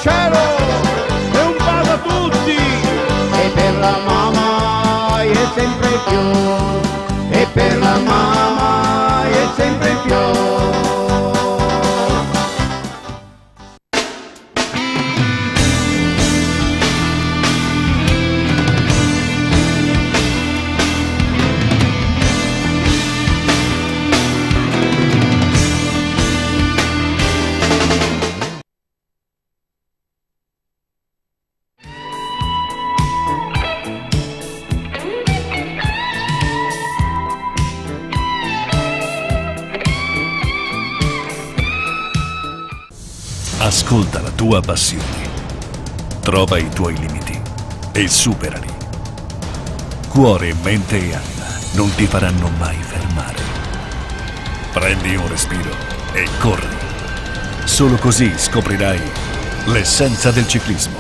cielo e un bacio a tutti. E per la mamma è sempre più, e per la mamma è sempre più. Ascolta la tua passione, trova i tuoi limiti e superali. Cuore, mente e anima non ti faranno mai fermare. Prendi un respiro e corri. Solo così scoprirai l'essenza del ciclismo.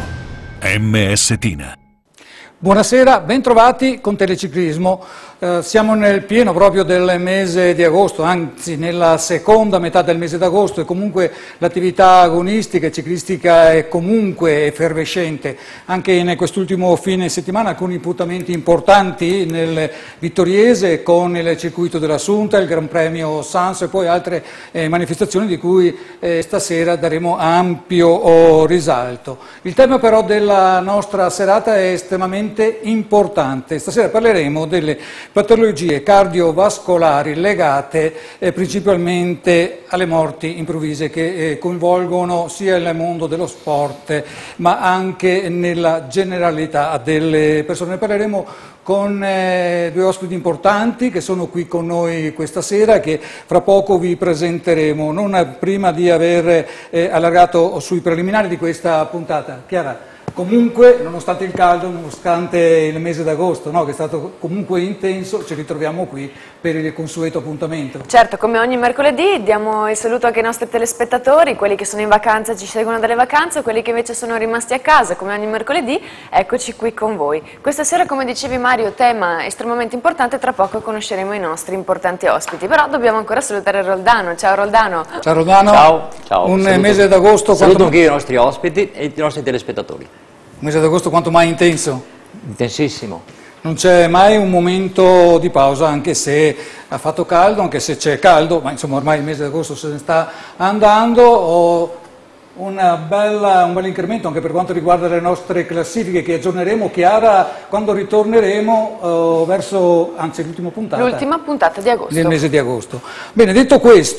MS Tina. Buonasera, bentrovati con Teleciclismo. Siamo nel pieno proprio del mese di agosto, anzi nella seconda metà del mese d'agosto, e comunque l'attività agonistica e ciclistica è comunque effervescente. Anche in quest'ultimo fine settimana alcuni appuntamenti importanti nel Vittoriese con il circuito dell'Assunta, il Gran Premio Sanso e poi altre manifestazioni di cui stasera daremo ampio risalto. Il tema però della nostra serata è estremamente importante. Stasera parleremo delle patologie cardiovascolari legate principalmente alle morti improvvise che coinvolgono sia il mondo dello sport ma anche nella generalità delle persone. Ne parleremo con due ospiti importanti che sono qui con noi questa sera, che fra poco vi presenteremo, non prima di aver allargato sui preliminari di questa puntata. Chiara? Comunque, nonostante il caldo, nonostante il mese d'agosto, no, che è stato comunque intenso, ci ritroviamo qui per il consueto appuntamento. Certo, come ogni mercoledì diamo il saluto anche ai nostri telespettatori, quelli che sono in vacanza ci seguono dalle vacanze, quelli che invece sono rimasti a casa, come ogni mercoledì, eccoci qui con voi. Questa sera, come dicevi Mario, tema estremamente importante, tra poco conosceremo i nostri importanti ospiti, però dobbiamo ancora salutare Roldano. Ciao Roldano. Ciao Roldano. Ciao, ciao. Un Saluto, mese d'agosto. saluto anche i nostri ospiti e i nostri telespettatori. Un mese d'agosto quanto mai intenso? Intensissimo. Non c'è mai un momento di pausa, anche se ha fatto caldo, anche se c'è caldo, ma insomma ormai il mese d'agosto se ne sta andando. Ho un bel incremento anche per quanto riguarda le nostre classifiche che aggiorneremo, Chiara, quando ritorneremo verso, anzi l'ultima puntata di agosto. Del mese di agosto. Bene, detto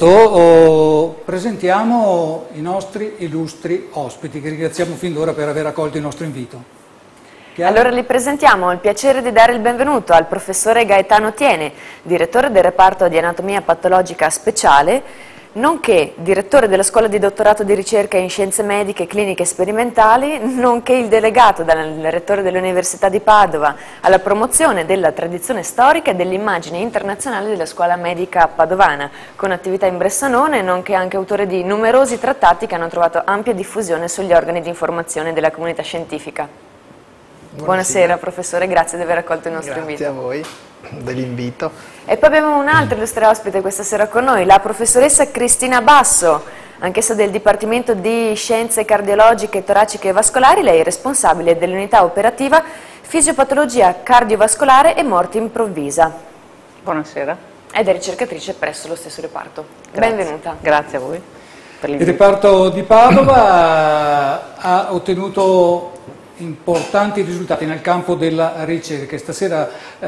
questo, presentiamo i nostri illustri ospiti, che ringraziamo fin d'ora per aver accolto il nostro invito. Chiara? Allora li presentiamo, ho il piacere di dare il benvenuto al professore Gaetano Tiene, direttore del reparto di anatomia patologica speciale, nonché direttore della scuola di dottorato di ricerca in scienze mediche e cliniche sperimentali, nonché il delegato dal rettore dell'Università di Padova alla promozione della tradizione storica e dell'immagine internazionale della scuola medica padovana, con attività in Bressanone, nonché anche autore di numerosi trattati che hanno trovato ampia diffusione sugli organi di informazione della comunità scientifica. Buonasera professore, grazie di aver accolto il nostro invito. Grazie a voi dell'invito. E poi abbiamo un altro illustre ospite questa sera con noi, la professoressa Cristina Basso, anch'essa del Dipartimento di Scienze Cardiologiche, Toraciche e Vascolari. Lei è responsabile dell'unità operativa Fisiopatologia cardiovascolare e morte improvvisa. Buonasera. Ed è ricercatrice presso lo stesso reparto. Grazie. Benvenuta. Grazie a voi per Il l'invito. reparto di Padova ha ottenuto importanti risultati nel campo della ricerca. Stasera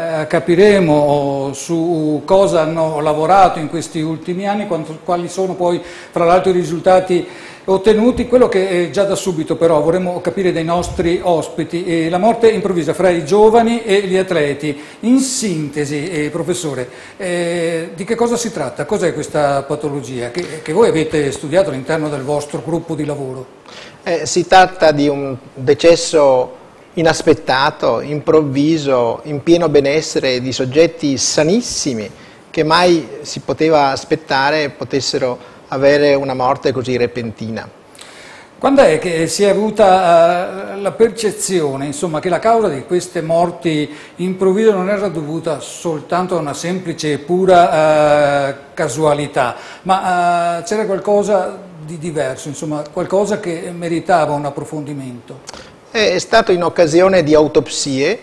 capiremo su cosa hanno lavorato in questi ultimi anni, quali sono poi fra l'altro i risultati ottenuti. Quello che già da subito però vorremmo capire dai nostri ospiti, la morte improvvisa fra i giovani e gli atleti. In sintesi, professore, di che cosa si tratta? Cos'è questa patologia che voi avete studiato all'interno del vostro gruppo di lavoro? Si tratta di un decesso inaspettato, improvviso, in pieno benessere di soggetti sanissimi che mai si poteva aspettare potessero avere una morte così repentina. Quando è che si è avuta la percezione, insomma, che la causa di queste morti improvvise non era dovuta soltanto a una semplice e pura casualità, ma c'era qualcosa di diverso, insomma qualcosa che meritava un approfondimento? È stato in occasione di autopsie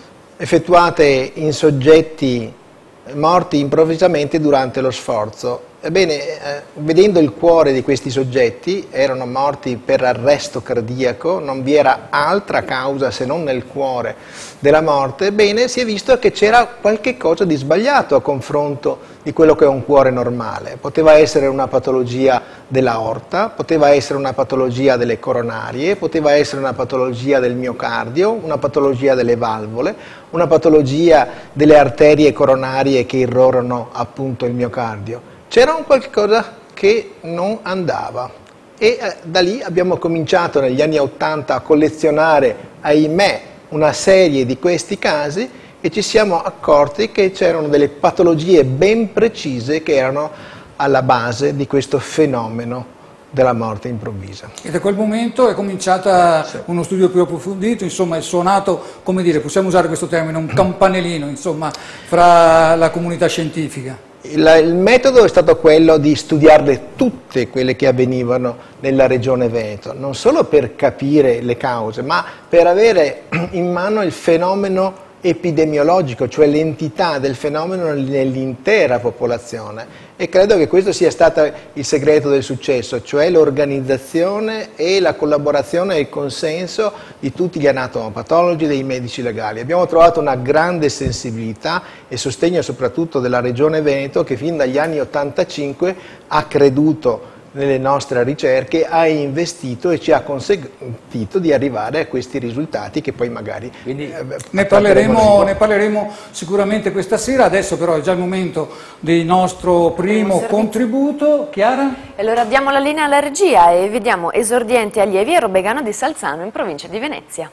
effettuate in soggetti morti improvvisamente durante lo sforzo. Ebbene, vedendo il cuore di questi soggetti, erano morti per arresto cardiaco, non vi era altra causa se non nel cuore della morte, ebbene si è visto che c'era qualche cosa di sbagliato a confronto di quello che è un cuore normale. Poteva essere una patologia dell'aorta, poteva essere una patologia delle coronarie, poteva essere una patologia del miocardio, una patologia delle valvole, una patologia delle arterie coronarie che irrorano appunto il miocardio. C'era un qualche cosa che non andava e da lì abbiamo cominciato negli anni '80 a collezionare, ahimè, una serie di questi casi e ci siamo accorti che c'erano delle patologie ben precise che erano alla base di questo fenomeno della morte improvvisa. E da quel momento è cominciata uno studio più approfondito, insomma è suonato, come dire, possiamo usare questo termine, un campanellino, insomma, fra la comunità scientifica. Il metodo è stato quello di studiarle tutte quelle che avvenivano nella regione Veneto, non solo per capire le cause, ma per avere in mano il fenomeno epidemiologico, cioè l'entità del fenomeno nell'intera popolazione. E credo che questo sia stato il segreto del successo, cioè l'organizzazione e la collaborazione e il consenso di tutti gli anatomopatologi e dei medici legali. Abbiamo trovato una grande sensibilità e sostegno soprattutto della Regione Veneto che fin dagli anni '85 ha creduto nelle nostre ricerche, ha investito e ci ha consentito di arrivare a questi risultati che poi magari ne parleremo sicuramente questa sera. Adesso però è già il momento del nostro primo contributo. Chiara? Allora diamo la linea alla regia e vediamo esordienti allievi a Robegano di Salzano in provincia di Venezia.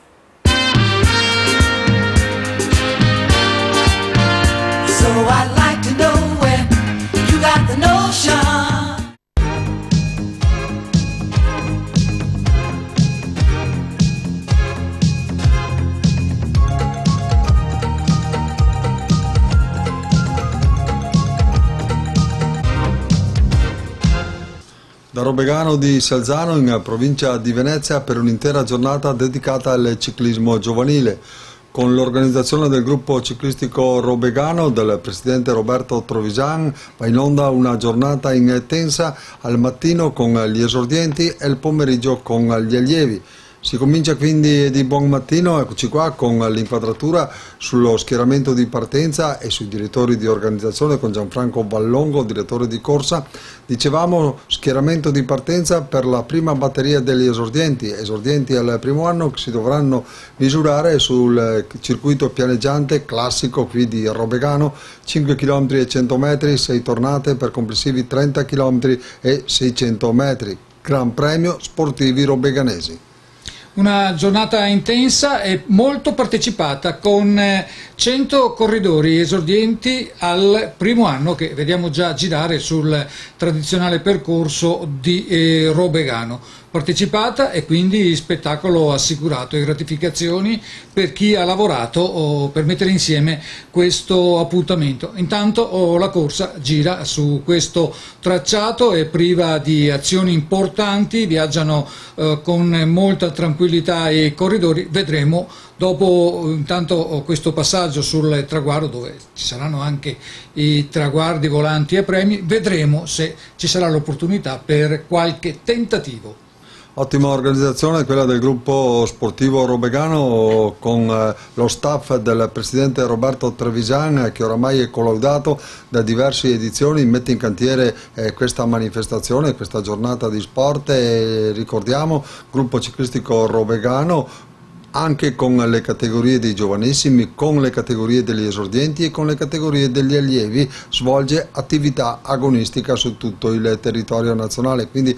So I'd like to know where you got the notion. Da Robegano di Salzano in provincia di Venezia per un'intera giornata dedicata al ciclismo giovanile. Con l'organizzazione del gruppo ciclistico Robegano del presidente Roberto Trevisan va in onda una giornata intensa al mattino con gli esordienti e il pomeriggio con gli allievi. Si comincia quindi di buon mattino, eccoci qua con l'inquadratura sullo schieramento di partenza e sui direttori di organizzazione con Gianfranco Vallongo, direttore di corsa. Dicevamo schieramento di partenza per la prima batteria degli esordienti al primo anno che si dovranno misurare sul circuito pianeggiante classico qui di Robegano, 5 km e 100 metri, 6 tornate per complessivi 30 km e 600 metri. Gran premio sportivi robeganesi. Una giornata intensa e molto partecipata con 100 corridori esordienti al primo anno che vediamo già girare sul tradizionale percorso di Robegano. Partecipata e quindi spettacolo assicurato e gratificazioni per chi ha lavorato per mettere insieme questo appuntamento. Intanto la corsa gira su questo tracciato, è priva di azioni importanti, viaggiano con molta tranquillità i corridori. Vedremo dopo intanto questo passaggio sul traguardo dove ci saranno anche i traguardi volanti e premi, vedremo se ci sarà l'opportunità per qualche tentativo. Ottima organizzazione quella del gruppo sportivo Robegano con lo staff del presidente Roberto Trevisan che oramai è collaudato da diverse edizioni, mette in cantiere questa manifestazione, questa giornata di sport e ricordiamo gruppo ciclistico Robegano anche con le categorie dei giovanissimi, con le categorie degli esordienti e con le categorie degli allievi svolge attività agonistica su tutto il territorio nazionale, quindi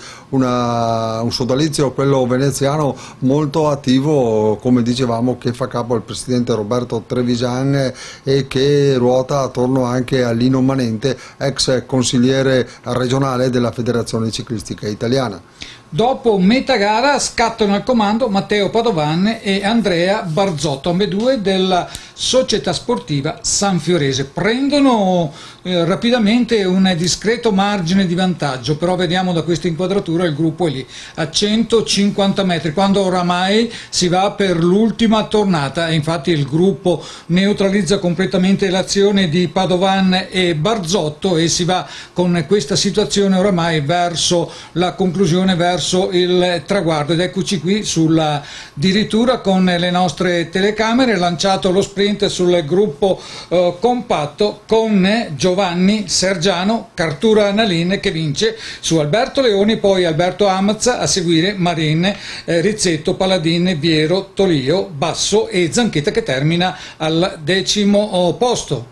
un sodalizio, quello veneziano, molto attivo, come dicevamo, che fa capo al presidente Roberto Trevisan e che ruota attorno anche a Lino Manente, ex consigliere regionale della Federazione Ciclistica Italiana. Dopo metà gara scattano al comando Matteo Padovan e Andrea Barzotto, ambedue della Società Sportiva Sanfiorese. Prendono rapidamente un discreto margine di vantaggio, però vediamo da questa inquadratura il gruppo è lì a 150 metri, quando oramai si va per l'ultima tornata, e infatti il gruppo neutralizza completamente l'azione di Padovan e Barzotto e si va con questa situazione oramai verso la conclusione, verso il traguardo. Ed eccoci qui addirittura con le nostre telecamere, lanciato lo sprint sul gruppo compatto con Giovanni Sergiano, Cartura Nalin che vince su Alberto Leoni, poi Alberto Amazza, a seguire Marin, Rizzetto, Paladin, Viero, Tolio, Basso e Zanchetta che termina al 10° posto.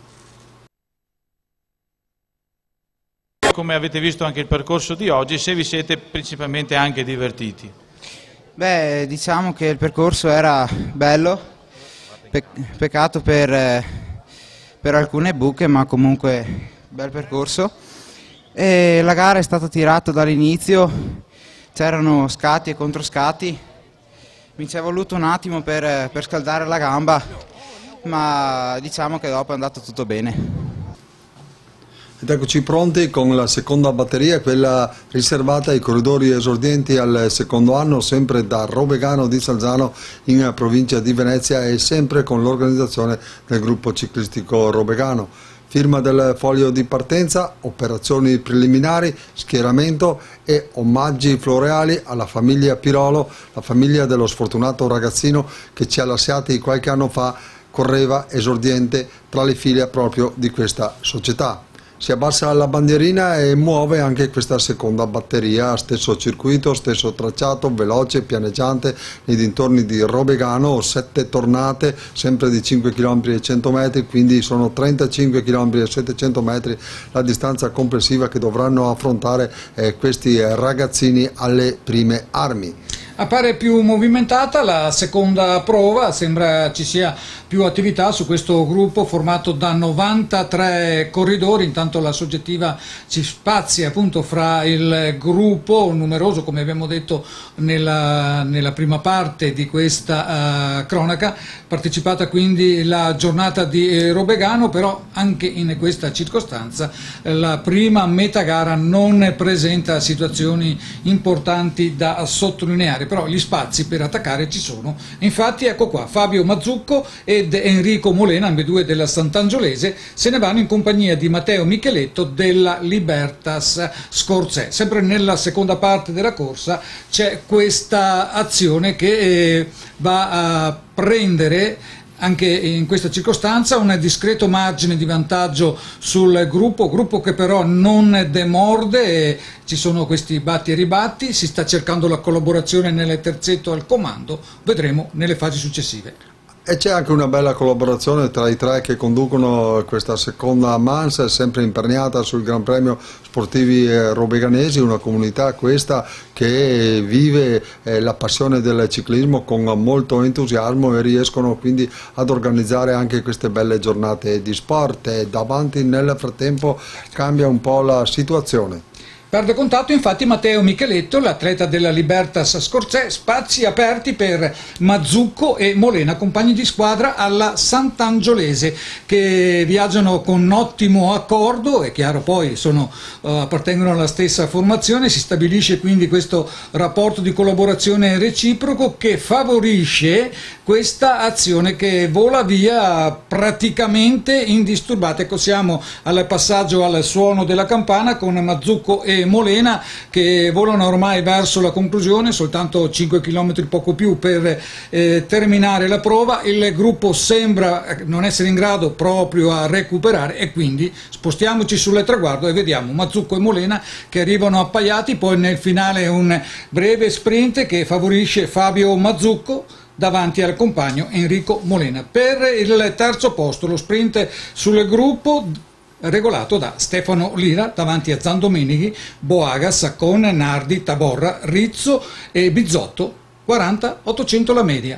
Come avete visto anche il percorso di oggi, se vi siete principalmente anche divertiti? Beh, diciamo che il percorso era bello, peccato per alcune buche, ma comunque bel percorso. E la gara è stata tirata dall'inizio, c'erano scatti e controscatti, mi ci è voluto un attimo per scaldare la gamba, ma diciamo che dopo è andato tutto bene. Ed eccoci pronti con la seconda batteria, quella riservata ai corridori esordienti al secondo anno, sempre da Robegano di Salzano in provincia di Venezia e sempre con l'organizzazione del gruppo ciclistico Robegano. Firma del foglio di partenza, operazioni preliminari, schieramento e omaggi floreali alla famiglia Pirolo, la famiglia dello sfortunato ragazzino che ci ha lasciati qualche anno fa, correva esordiente tra le file proprio di questa società. Si abbassa la bandierina e muove anche questa seconda batteria, stesso circuito, stesso tracciato, veloce, pianeggiante, nei dintorni di Robegano, 7 tornate, sempre di 5 km e 100 metri, quindi sono 35 km e 700 metri la distanza complessiva che dovranno affrontare questi ragazzini alle prime armi. Appare più movimentata la seconda prova, sembra ci sia più attività su questo gruppo formato da 93 corridori. Intanto la soggettiva ci spazia appunto fra il gruppo numeroso, come abbiamo detto nella prima parte di questa cronaca, partecipata quindi la giornata di Robegano, però anche in questa circostanza la prima metagara non presenta situazioni importanti da sottolineare, però gli spazi per attaccare ci sono. Infatti ecco qua Fabio Mazzucco ed Enrico Molena, ambedue della Sant'Angiolese, se ne vanno in compagnia di Matteo Micheletto della Libertas Scorzè. Sempre nella seconda parte della corsa c'è questa azione che va a prendere anche in questa circostanza un discreto margine di vantaggio sul gruppo che però non demorde, ci sono questi batti e ribatti, si sta cercando la collaborazione nel terzetto al comando, vedremo nelle fasi successive. E c'è anche una bella collaborazione tra i tre che conducono questa seconda mansa, sempre imperniata sul Gran Premio Sportivi Robeganesi, una comunità questa che vive la passione del ciclismo con molto entusiasmo e riescono quindi ad organizzare anche queste belle giornate di sport. E davanti nel frattempo cambia un po' la situazione. Perde contatto infatti Matteo Micheletto, l'atleta della Libertas Scorzè, spazi aperti per Mazzucco e Molena, compagni di squadra alla Sant'Angiolese, che viaggiano con ottimo accordo, è chiaro poi appartengono alla stessa formazione, si stabilisce quindi questo rapporto di collaborazione reciproco che favorisce questa azione che vola via praticamente indisturbata. Ecco, siamo al passaggio al suono della campana con Mazzucco e Molena che volano ormai verso la conclusione, soltanto 5 km poco più per terminare la prova. Il gruppo sembra non essere in grado proprio a recuperare e quindi spostiamoci sul traguardo e vediamo Mazzucco e Molena che arrivano appaiati, poi nel finale un breve sprint che favorisce Fabio Mazzucco davanti al compagno Enrico Molena. Per il terzo posto lo sprint sul gruppo regolato da Stefano Lira davanti a Zandomenichi, Boaga, Saccone, Nardi, Taborra, Rizzo e Bizzotto, 40-800 la media.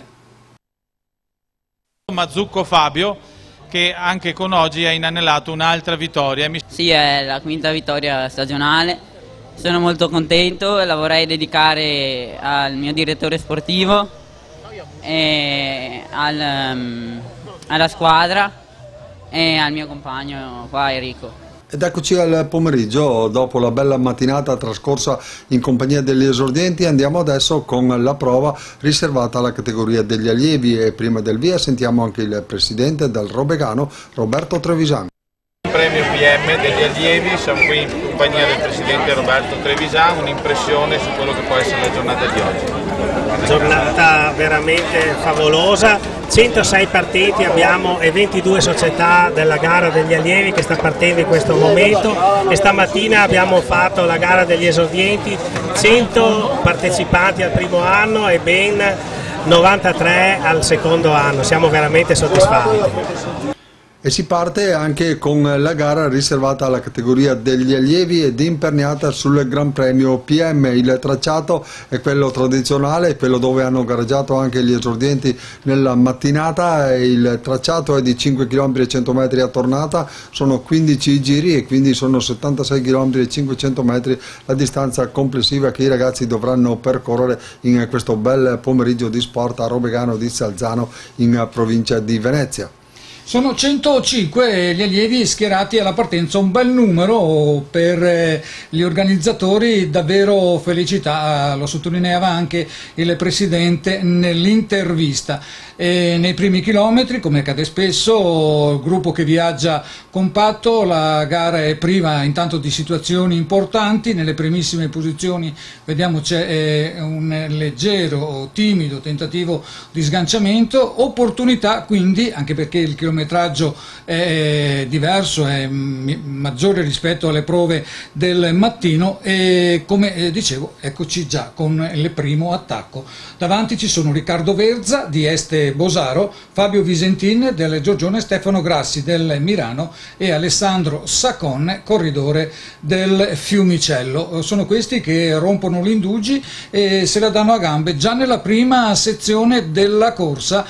Mazzucco Fabio, che anche con oggi ha inanellato un'altra vittoria. Sì, è la quinta vittoria stagionale Sono molto contento e la vorrei dedicare al mio direttore sportivo e alla squadra e al mio compagno qua, Enrico. Ed eccoci al pomeriggio, dopo la bella mattinata trascorsa in compagnia degli esordienti, andiamo adesso con la prova riservata alla categoria degli allievi e prima del via sentiamo anche il presidente del Robegano, Roberto Trevisan. Premio PM degli allievi, siamo qui in compagnia del presidente Roberto Trevisan, un'impressione su quello che può essere la giornata di oggi. Giornata veramente favolosa, 106 partiti abbiamo e 22 società della gara degli allievi che sta partendo in questo momento e stamattina abbiamo fatto la gara degli esordienti, 100 partecipanti al primo anno e ben 93 al secondo anno, siamo veramente soddisfatti. E si parte anche con la gara riservata alla categoria degli allievi ed imperniata sul Gran Premio PM. Il tracciato è quello tradizionale, quello dove hanno gareggiato anche gli esordienti nella mattinata. Il tracciato è di 5 km e 100 metri a tornata, sono 15 giri e quindi sono 76 km e 500 metri la distanza complessiva che i ragazzi dovranno percorrere in questo bel pomeriggio di sport a Robegano di Salzano in provincia di Venezia. Sono 105 gli allievi schierati alla partenza, un bel numero per gli organizzatori, davvero felicità, lo sottolineava anche il presidente nell'intervista. Nei primi chilometri, come accade spesso, il gruppo che viaggia compatto, la gara è priva intanto di situazioni importanti, nelle primissime posizioni vediamo c'è un leggero, timido tentativo di sganciamento, opportunità quindi, anche perché il chilometraggio è diverso, è maggiore rispetto alle prove del mattino e come dicevo eccoci già con il primo attacco. Davanti ci sono Riccardo Verza di Este Bosaro, Fabio Visentin del Giorgione, Stefano Grassi del Mirano e Alessandro Sacon, corridore del Fiumicello. Sono questi che rompono gli indugi e se la danno a gambe già nella prima sezione della corsa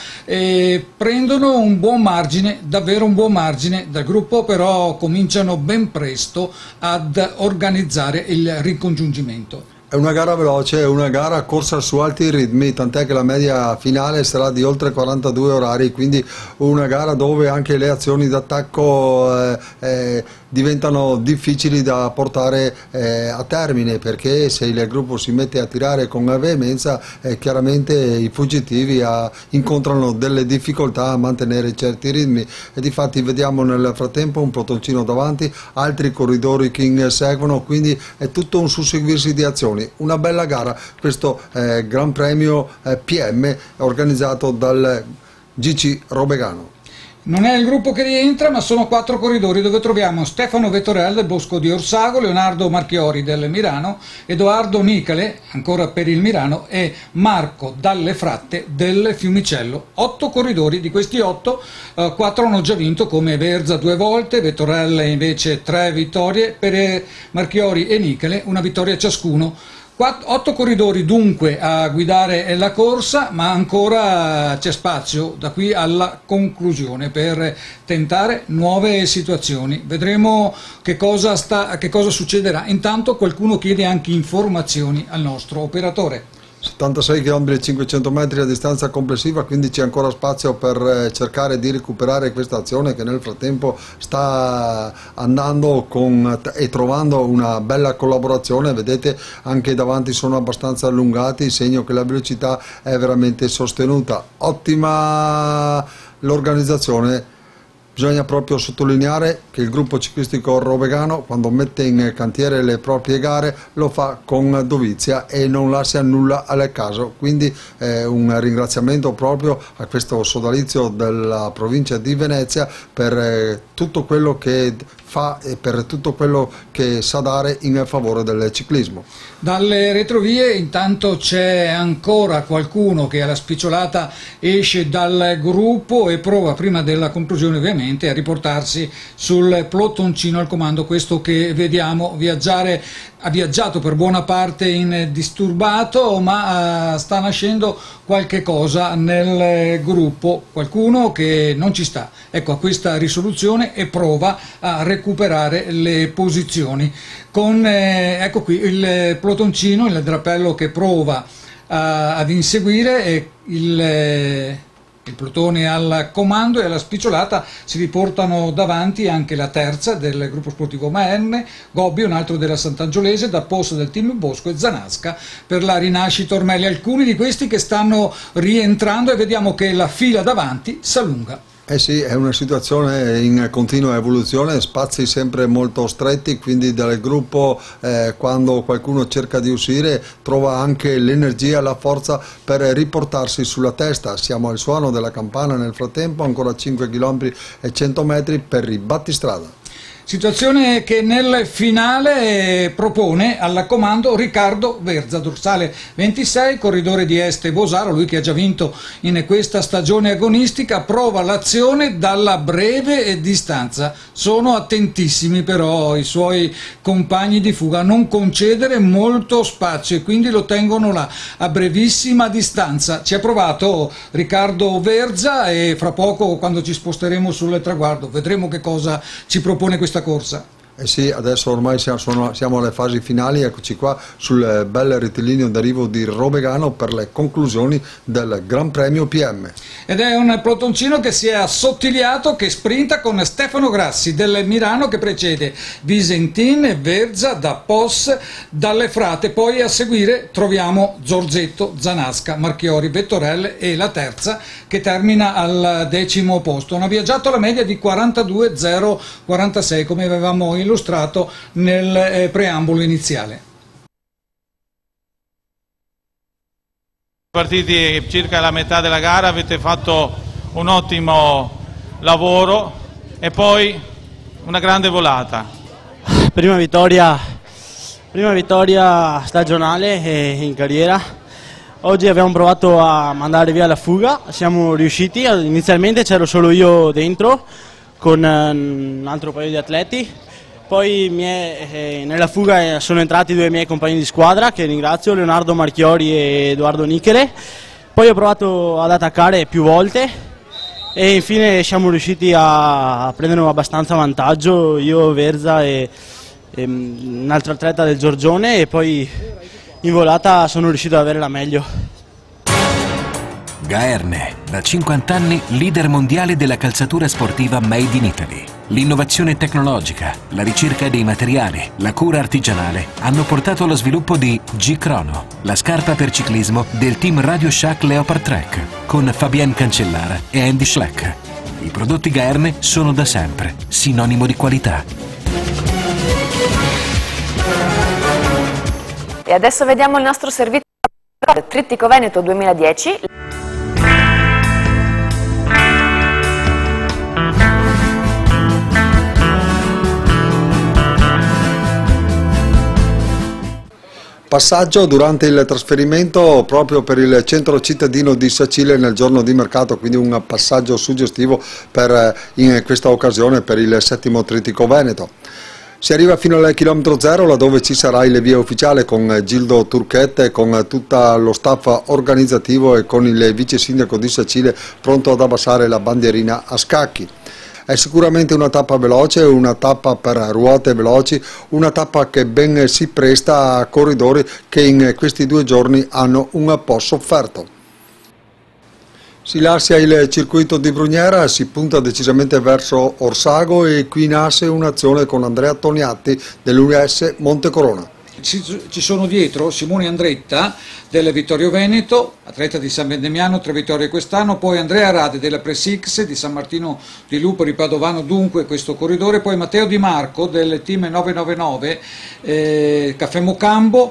e prendono un buon margine, davvero un buon margine dal gruppo, però cominciano ben presto ad organizzare il ricongiungimento. È una gara veloce, è una gara corsa su alti ritmi, tant'è che la media finale sarà di oltre 42 orari, quindi una gara dove anche le azioni d'attacco diventano difficili da portare a termine, perché se il gruppo si mette a tirare con veemenza chiaramente i fuggitivi incontrano delle difficoltà a mantenere certi ritmi e difatti vediamo nel frattempo un pelotoncino davanti, altri corridori che inseguono, quindi è tutto un susseguirsi di azioni. Una bella gara, questo Gran Premio PM organizzato dal GC Robegano. Non è il gruppo che rientra, ma sono 4 corridori dove troviamo Stefano Vettorel del Bosco di Orsago, Leonardo Marchiori del Mirano, Edoardo Nicale, ancora per il Mirano, e Marco Dalle Fratte del Fiumicello. 8 corridori, di questi 8, 4 hanno già vinto, come Verza 2 volte, Vettorel invece 3 vittorie, per Marchiori e Nicale una vittoria ciascuno. 8 corridori dunque a guidare la corsa, ma ancora c'è spazio da qui alla conclusione per tentare nuove situazioni. Vedremo che cosa succederà. Intanto qualcuno chiede anche informazioni al nostro operatore. 76 km e 500 metri a distanza complessiva, quindi c'è ancora spazio per cercare di recuperare questa azione che nel frattempo sta andando e trovando una bella collaborazione. Vedete anche davanti sono abbastanza allungati, segno che la velocità è veramente sostenuta. Ottima l'organizzazione. Bisogna proprio sottolineare che il gruppo ciclistico Robegano, quando mette in cantiere le proprie gare, lo fa con dovizia e non lascia nulla al caso. Quindi un ringraziamento proprio a questo sodalizio della provincia di Venezia per tutto quello che fa e per tutto quello che sa dare in favore del ciclismo. Dalle retrovie intanto c'è ancora qualcuno che alla spicciolata esce dal gruppo e prova prima della conclusione ovviamente ovviamente a riportarsi sul plottoncino al comando. Questo che vediamo ha viaggiato per buona parte indisturbato, ma sta nascendo qualche cosa nel gruppo, qualcuno che non ci sta, ecco, a questa risoluzione e prova a recuperare le posizioni. Ecco qui il plottoncino, il drappello che prova ad inseguire il plotone al comando, e alla spicciolata si riportano davanti anche la terza del gruppo sportivo Maerne, Gobbi, un altro della Sant'Angiolese, da Posto del team Bosco e Zanasca per la Rinascita Ormelli. Alcuni di questi che stanno rientrando, e vediamo che la fila davanti s'allunga. Eh sì, è una situazione in continua evoluzione, spazi sempre molto stretti, quindi dal gruppo quando qualcuno cerca di uscire trova anche l'energia e la forza per riportarsi sulla testa. Siamo al suono della campana nel frattempo, ancora 5 km e 100 metri per i battistrada. Situazione che nel finale propone al comando Riccardo Verza, dorsale 26, corridore di Este Bosaro, lui che ha già vinto in questa stagione agonistica, prova l'azione dalla breve distanza. Sono attentissimi però i suoi compagni di fuga a non concedere molto spazio e quindi lo tengono là a brevissima distanza. Ci ha provato Riccardo Verza e fra poco, quando ci sposteremo sul traguardo, vedremo che cosa ci propone questa corsa. Eh sì, adesso ormai siamo alle fasi finali, eccoci qua sul bel rettilineo d'arrivo di Robegano per le conclusioni del Gran Premio PM. Ed è un plottoncino che si è assottigliato, che sprinta con Stefano Grassi del Mirano che precede Visentin, Verza, da Pos, dalle Frate, poi a seguire troviamo Zorzetto, Zanasca, Marchiori, Vettorelle e la terza che termina al 10° posto. Hanno viaggiato alla media di 42,046 come avevamo illustrato nel preambolo iniziale. Partiti circa la metà della gara, avete fatto un ottimo lavoro e poi una grande volata. Prima vittoria stagionale in carriera. Oggi abbiamo provato a mandare via la fuga, siamo riusciti. Inizialmente c'ero solo io dentro con un altro paio di atleti. Poi nella fuga sono entrati 2 miei compagni di squadra che ringrazio, Leonardo Marchiori e Edoardo Nichere. Poi ho provato ad attaccare più volte e infine siamo riusciti a prendere abbastanza vantaggio, io, Verza e un altro atleta del Giorgione, e poi in volata sono riuscito ad avere la meglio. Gaerne, da 50 anni leader mondiale della calzatura sportiva Made in Italy. L'innovazione tecnologica, la ricerca dei materiali, la cura artigianale hanno portato allo sviluppo di G-Chrono, la scarpa per ciclismo del team Radio Shack Leopard Trek, con Fabienne Cancellara e Andy Schleck. I prodotti Gaerne sono da sempre sinonimo di qualità. E adesso vediamo il nostro servizio Trittico Veneto 2010. Passaggio durante il trasferimento proprio per il centro cittadino di Sacile nel giorno di mercato, quindi un passaggio suggestivo in questa occasione per il 7° Trittico Veneto. Si arriva fino al chilometro 0, laddove ci sarà il via ufficiale con Gildo Turchette, con tutto lo staff organizzativo e con il vice sindaco di Sacile pronto ad abbassare la bandierina a scacchi. È sicuramente una tappa veloce, una tappa per ruote veloci, una tappa che ben si presta a corridori che in questi 2 giorni hanno un po' sofferto. Si lascia il circuito di Brugnera, si punta decisamente verso Orsago e qui nasce un'azione con Andrea Toniatti dell'US Montecorona. Ci sono dietro Simone Andretta del Vittorio Veneto, atleta di San Vendemiano, 3 vittorie quest'anno, poi Andrea Rade della Presix di San Martino di Lupoli Padovano, dunque questo corridore, poi Matteo Di Marco del team 999 Caffè Mocambo,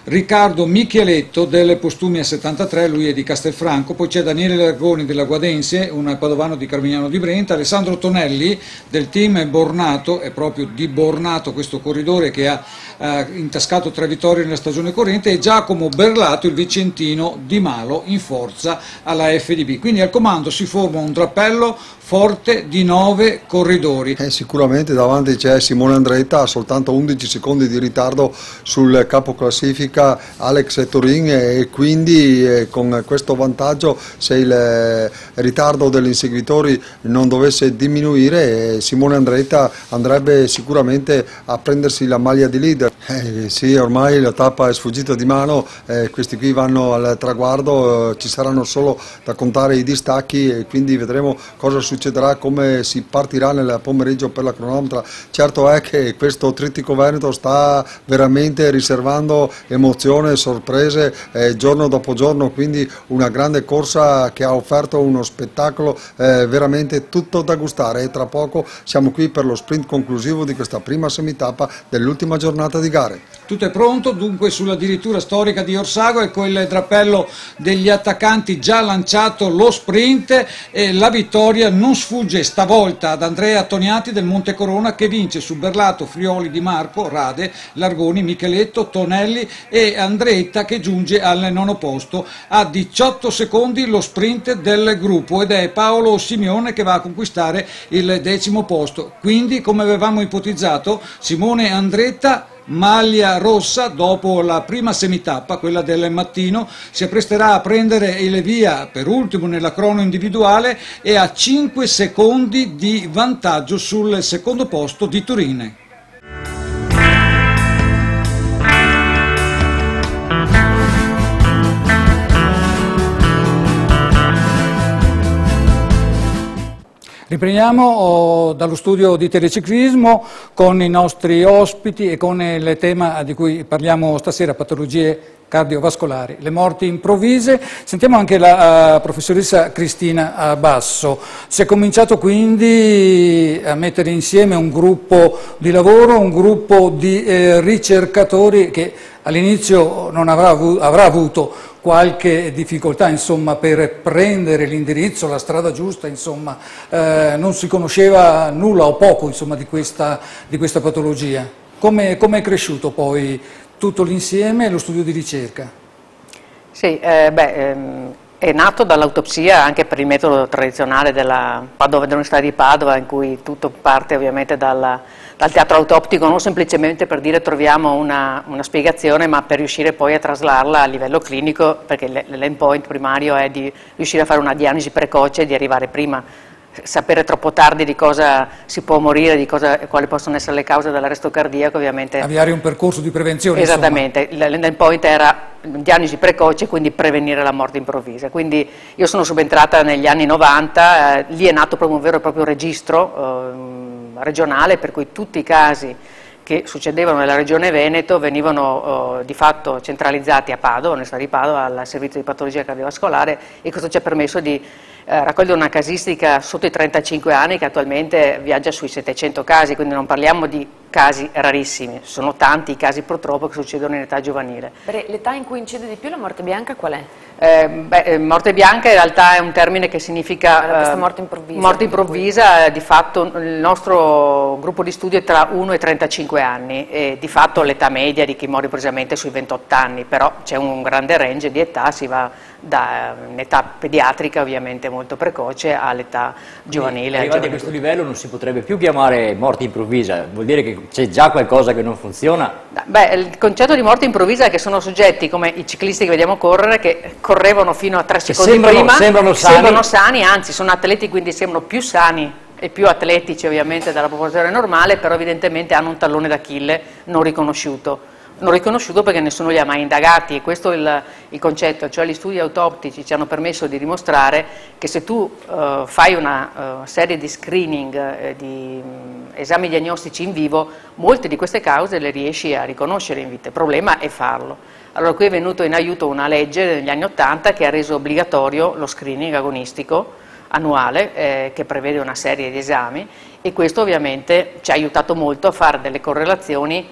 Riccardo Micheletto del Postumia 73, lui è di Castelfranco, poi c'è Daniele Largoni della Guadense, un padovano di Carmignano di Brenta, Alessandro Tonelli del team Bornato, è proprio di Bornato questo corridore che ha intascato 3 vittorie nella stagione corrente, e Giacomo Berlato, il vicentino di Malo, in forza alla FDB. Quindi al comando si forma un drappello forte di 9 corridori. Sicuramente davanti c'è Simone Andretta, a soltanto 11 secondi di ritardo sul capoclassifica Alex Torin, e quindi con questo vantaggio, se il ritardo degli inseguitori non dovesse diminuire, Simone Andretta andrebbe sicuramente a prendersi la maglia di leader. Sì, ormai la tappa è sfuggita di mano, questi qui vanno al traguardo, ci saranno solo da contare i distacchi, e quindi vedremo cosa succederà, come si partirà nel pomeriggio per la cronometra. Certo è che questo Trittico Veneto sta veramente riservando emozione, sorprese giorno dopo giorno, quindi una grande corsa che ha offerto uno spettacolo veramente tutto da gustare, e tra poco siamo qui per lo sprint conclusivo di questa prima semitappa dell'ultima giornata di gare. Tutto è pronto dunque sulla dirittura storica di Orsago, e con il drappello degli attaccanti già lanciato lo sprint, e la vittoria non sfugge stavolta ad Andrea Toniati del Montecorona, che vince su Berlato, Frioli, Di Marco, Rade, Largoni, Micheletto, Tonelli e Andretta, che giunge al 9° posto. A 18 secondi lo sprint del gruppo, ed è Paolo Simeone che va a conquistare il 10° posto. Quindi, come avevamo ipotizzato, Simone Andretta, maglia rossa, dopo la prima semitappa, quella del mattino, si appresterà a prendere il via per ultimo nella crono individuale, e a 5 secondi di vantaggio sul 2° posto di Turine. Riprendiamo dallo studio di Teleciclismo con i nostri ospiti e con il tema di cui parliamo stasera, patologie cardiovascolari, le morti improvvise. Sentiamo anche la professoressa Cristina Basso. Si è cominciato quindi a mettere insieme un gruppo di lavoro, un gruppo di ricercatori che all'inizio non avrà avuto qualche difficoltà, insomma, per prendere l'indirizzo, la strada giusta, insomma, non si conosceva nulla o poco, insomma, di questa patologia. Come è cresciuto poi tutto l'insieme e lo studio di ricerca? Sì, è nato dall'autopsia, anche per il metodo tradizionale dell'Università di Padova, in cui tutto parte ovviamente dal teatro autoptico, non semplicemente per dire troviamo una spiegazione, ma per riuscire poi a traslarla a livello clinico, perché l'endpoint primario è di riuscire a fare una diagnosi precoce e di arrivare prima. Sapere troppo tardi di cosa si può morire, quali possono essere le cause dell'arresto cardiaco, ovviamente. Avviare un percorso di prevenzione. Esattamente, l'endpoint era diagnosi precoce, quindi prevenire la morte improvvisa. Quindi io sono subentrata negli anni 90, lì è nato proprio un vero e proprio registro regionale, per cui tutti i casi che succedevano nella regione Veneto venivano di fatto centralizzati a Padova, all'Università di Padova, al servizio di patologia cardiovascolare, e questo ci ha permesso di raccogliere una casistica sotto i 35 anni che attualmente viaggia sui 700 casi, quindi non parliamo di casi rarissimi, sono tanti i casi purtroppo che succedono in età giovanile. L'età in cui incide di più la morte bianca qual è? Morte bianca in realtà è un termine che significa morte improvvisa. Morte improvvisa, di fatto il nostro gruppo di studio è tra 1 e 35 anni, e di fatto l'età media di chi muore improvvisamente è sui 28 anni, però c'è un grande range di età, si va da un'età pediatrica ovviamente molto precoce all'età giovanile. Arrivati a questo livello non si potrebbe più chiamare morte improvvisa, vuol dire che c'è già qualcosa che non funziona? Il concetto di morte improvvisa è che sono soggetti come i ciclisti che vediamo correre, che correvano fino a 3 secondi prima, sembrano sani, anzi sono atleti, quindi sembrano più sani e più atletici ovviamente dalla popolazione normale, però evidentemente hanno un tallone d'Achille non riconosciuto perché nessuno li ha mai indagati, e questo è il concetto, cioè gli studi autoptici ci hanno permesso di dimostrare che se tu fai una serie di screening, di esami diagnostici in vivo, molte di queste cause le riesci a riconoscere in vita, il problema è farlo. Allora qui è venuto in aiuto una legge negli anni 80 che ha reso obbligatorio lo screening agonistico annuale, che prevede una serie di esami, e questo ovviamente ci ha aiutato molto a fare delle correlazioni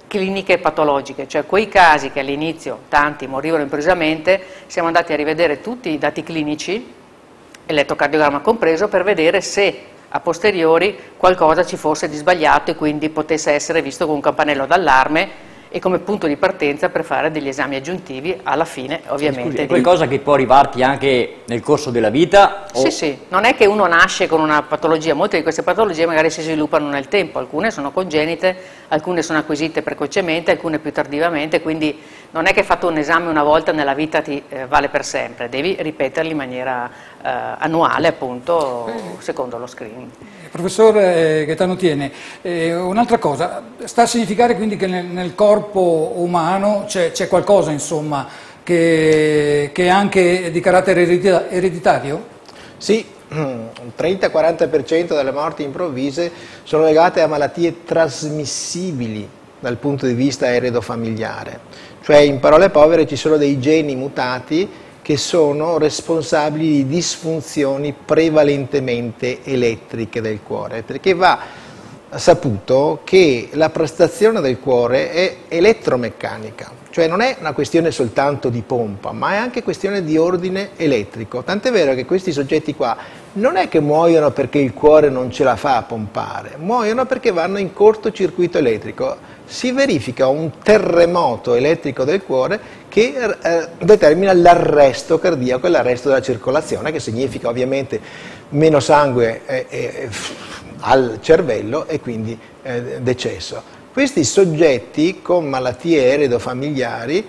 cliniche patologiche, cioè quei casi che all'inizio tanti morivano improvvisamente, siamo andati a rivedere tutti i dati clinici, elettrocardiogramma compreso, per vedere se a posteriori qualcosa ci fosse di sbagliato e quindi potesse essere visto con un campanello d'allarme e come punto di partenza per fare degli esami aggiuntivi alla fine, ovviamente. Scusi, è qualcosa che può arrivarti anche nel corso della vita? Sì, sì, non è che uno nasce con una patologia, molte di queste patologie magari si sviluppano nel tempo, alcune sono congenite, alcune sono acquisite precocemente, alcune più tardivamente, quindi non è che fatto un esame una volta nella vita ti vale per sempre, devi ripeterli in maniera annuale, appunto, secondo lo screening. Professor Gaetano Tiene, un'altra cosa, sta a significare quindi che nel corpo umano c'è qualcosa, insomma, che è anche di carattere ereditario? Sì, un 30-40% delle morti improvvise sono legate a malattie trasmissibili dal punto di vista eredofamiliare, cioè in parole povere ci sono dei geni mutati che sono responsabili di disfunzioni prevalentemente elettriche del cuore, perché va saputo che la prestazione del cuore è elettromeccanica, cioè non è una questione soltanto di pompa, ma è anche questione di ordine elettrico, tant'è vero che questi soggetti qua non è che muoiono perché il cuore non ce la fa a pompare, muoiono perché vanno in cortocircuito elettrico. Si verifica un terremoto elettrico del cuore che determina l'arresto cardiaco e l'arresto della circolazione, che significa ovviamente meno sangue al cervello e quindi decesso. Questi soggetti con malattie eredofamiliari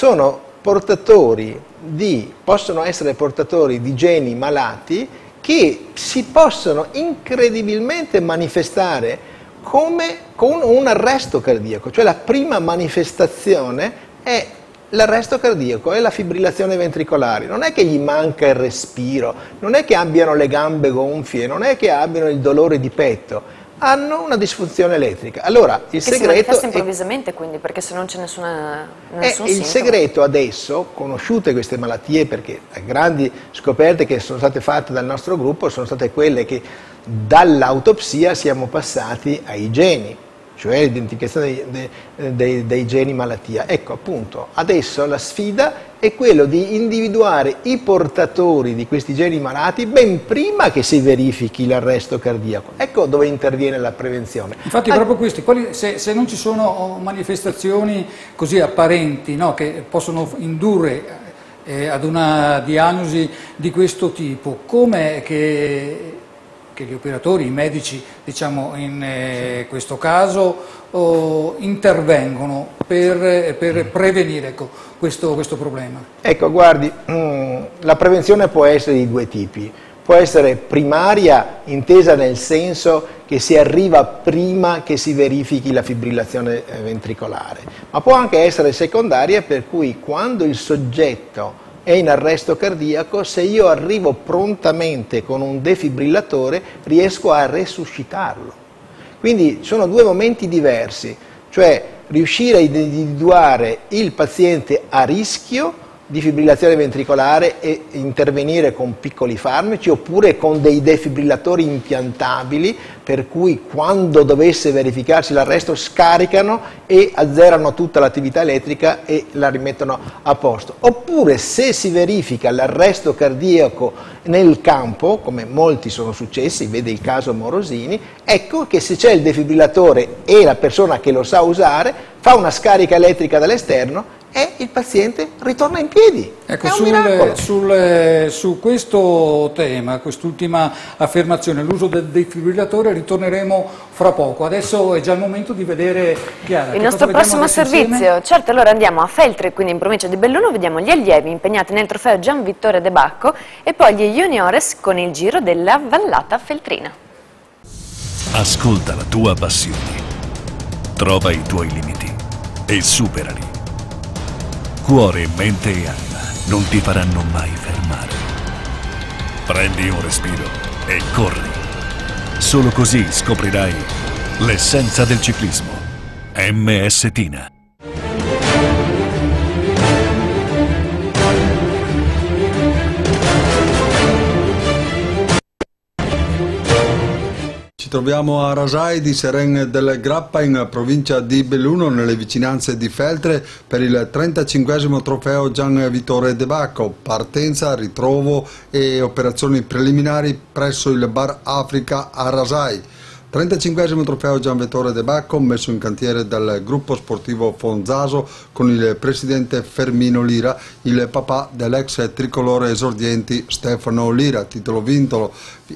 possono essere portatori di geni malati che si possono incredibilmente manifestare con un arresto cardiaco, cioè la prima manifestazione è l'arresto cardiaco, è la fibrillazione ventricolare, non è che gli manca il respiro, non è che abbiano le gambe gonfie, non è che abbiano il dolore di petto, hanno una disfunzione elettrica. Allora, il segreto si manifesta improvvisamente, quindi, perché se non c'è nessun il segreto adesso, conosciute queste malattie, perché le grandi scoperte che sono state fatte dal nostro gruppo sono state quelle che dall'autopsia siamo passati ai geni, cioè l'identificazione dei geni malattia. Ecco, appunto, adesso la sfida è quello di individuare i portatori di questi geni malati ben prima che si verifichi l'arresto cardiaco. Ecco dove interviene la prevenzione. Infatti proprio questi, se non ci sono manifestazioni così apparenti, no, che possono indurre ad una diagnosi di questo tipo, come che gli operatori, i medici, diciamo in questo caso, intervengono per prevenire questo problema? Ecco, guardi, la prevenzione può essere di due tipi. Può essere primaria, intesa nel senso che si arriva prima che si verifichi la fibrillazione ventricolare, ma può anche essere secondaria, per cui quando il soggetto è in arresto cardiaco, se io arrivo prontamente con un defibrillatore riesco a resuscitarlo. Quindi sono due momenti diversi, cioè riuscire a individuare il paziente a rischio di fibrillazione ventricolare e intervenire con piccoli farmaci oppure con dei defibrillatori impiantabili, per cui quando dovesse verificarsi l'arresto scaricano e azzerano tutta l'attività elettrica e la rimettono a posto. Oppure se si verifica l'arresto cardiaco nel campo, come molti sono successi, vede il caso Morosini, ecco che se c'è il defibrillatore e la persona che lo sa usare fa una scarica elettrica dall'esterno e il paziente ritorna in piedi. Ecco, è un miracolo. Su questo tema, quest'ultima affermazione, l'uso del defibrillatore, ritorneremo fra poco. Adesso è già il momento di vedere Chiara. Il nostro prossimo servizio, insieme? Certo, allora andiamo a Feltre, quindi in provincia di Belluno, vediamo gli allievi impegnati nel trofeo Gian Vittore De Bacco e poi gli juniores con il giro della Vallata Feltrina. Ascolta la tua passione, trova i tuoi limiti e superali. Cuore, mente e anima non ti faranno mai fermare. Prendi un respiro e corri. Solo così scoprirai l'essenza del ciclismo. MS Tina. Ci troviamo a Rasai di Seren del Grappa in provincia di Belluno, nelle vicinanze di Feltre, per il 35esimo trofeo Gian Vittore De Bacco. Partenza, ritrovo e operazioni preliminari presso il Bar Africa a Rasai. 35esimo trofeo Gian Vittore De Bacco, messo in cantiere dal gruppo sportivo Fonzaso con il presidente Fermino Lira, il papà dell'ex tricolore esordienti Stefano Lira, titolo vinto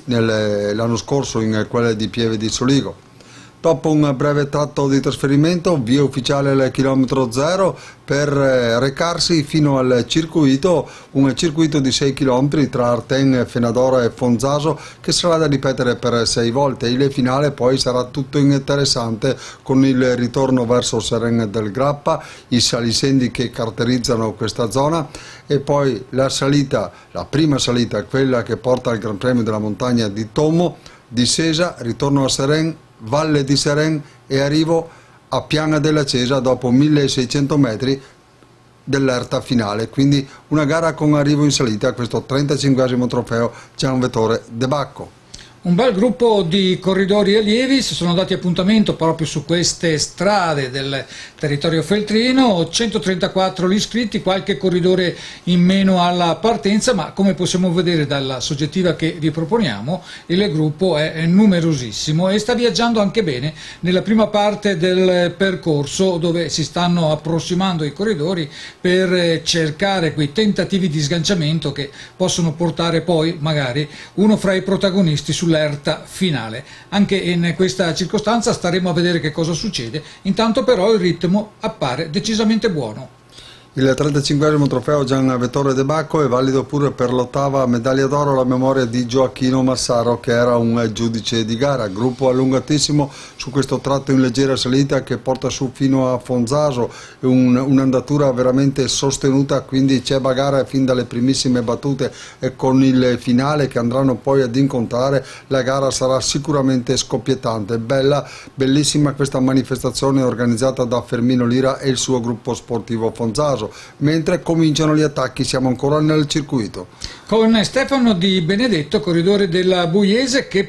l'anno scorso in quelle di Pieve di Soligo. Dopo un breve tratto di trasferimento, via ufficiale al chilometro 0 per recarsi fino al circuito, un circuito di 6 km tra Arten, Fenadora e Fonzaso che sarà da ripetere per 6 volte. Il finale poi sarà tutto interessante con il ritorno verso Seren del Grappa, i salisendi che caratterizzano questa zona e poi la salita, la prima salita, quella che porta al Gran Premio della Montagna di Tomo, discesa, ritorno a Seren, Valle di Seren e arrivo a Piana della Cesa dopo 1600 metri dell'erta finale, quindi una gara con arrivo in salita a questo 35esimo trofeo Gian Vittore De Bacco. Un bel gruppo di corridori allievi si sono dati appuntamento proprio su queste strade del territorio feltrino, 134 gli iscritti, qualche corridore in meno alla partenza, ma come possiamo vedere dalla soggettiva che vi proponiamo, il gruppo è numerosissimo e sta viaggiando anche bene nella prima parte del percorso, dove si stanno approssimando i corridori per cercare quei tentativi di sganciamento che possono portare poi magari uno fra i protagonisti sull'erta finale. Anche in questa circostanza staremo a vedere che cosa succede, intanto però il ritmo appare decisamente buono. Il 35esimo trofeo Gian Vittore De Bacco è valido pure per l'8ª medaglia d'oro alla memoria di Gioacchino Massaro, che era un giudice di gara. Gruppo allungatissimo su questo tratto in leggera salita che porta su fino a Fonzaso, un'andatura veramente sostenuta, quindi c'è bagarre fin dalle primissime battute e con il finale che andranno poi ad incontrare la gara sarà sicuramente scoppiettante. Bellissima questa manifestazione organizzata da Fermino Lira e il suo gruppo sportivo Fonzaso. Mentre cominciano gli attacchi, siamo ancora nel circuito. Con Stefano Di Benedetto, corridore della Buiese, che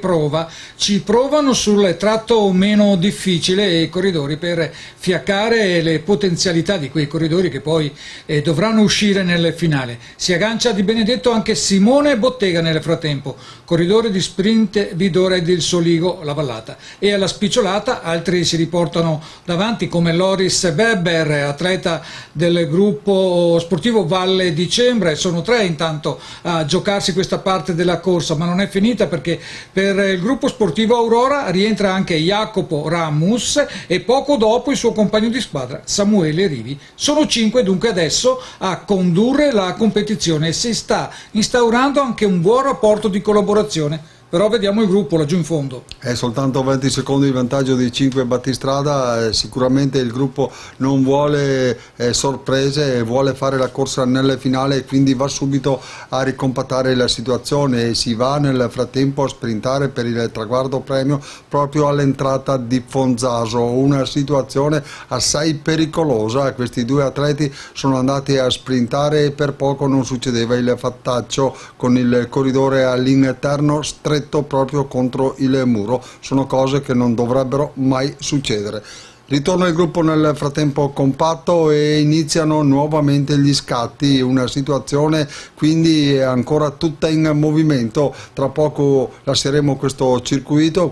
ci provano sul tratto meno difficile i corridori per fiaccare le potenzialità di quei corridori che poi dovranno uscire nel finale. Si aggancia Di Benedetto anche Simone Bottega nel frattempo, corridore di sprint Vidore del Soligo, la vallata, e alla spicciolata altri si riportano davanti come Loris Weber, atleta del gruppo sportivo Valle di Cembra. Sono 3 intanto a giocarsi questa parte della corsa, ma non è finita, perché per il gruppo sportivo Aurora rientra anche Jacopo Ramus e poco dopo il suo compagno di squadra Samuele Rivi. Sono 5 dunque adesso a condurre la competizione e si sta instaurando anche un buon rapporto di collaborazione. Però vediamo il gruppo laggiù in fondo. È soltanto 20 secondi di vantaggio di 5 battistrada, sicuramente il gruppo non vuole sorprese, vuole fare la corsa nelle finale e quindi va subito a ricompattare la situazione e si va nel frattempo a sprintare per il traguardo premio proprio all'entrata di Fonzaso, una situazione assai pericolosa. Questi due atleti sono andati a sprintare e per poco non succedeva il fattaccio con il corridore all'interno stretto proprio contro il muro. Sono cose che non dovrebbero mai succedere. Ritorna il gruppo nel frattempo compatto e iniziano nuovamente gli scatti, una situazione quindi ancora tutta in movimento. Tra poco lasceremo questo circuito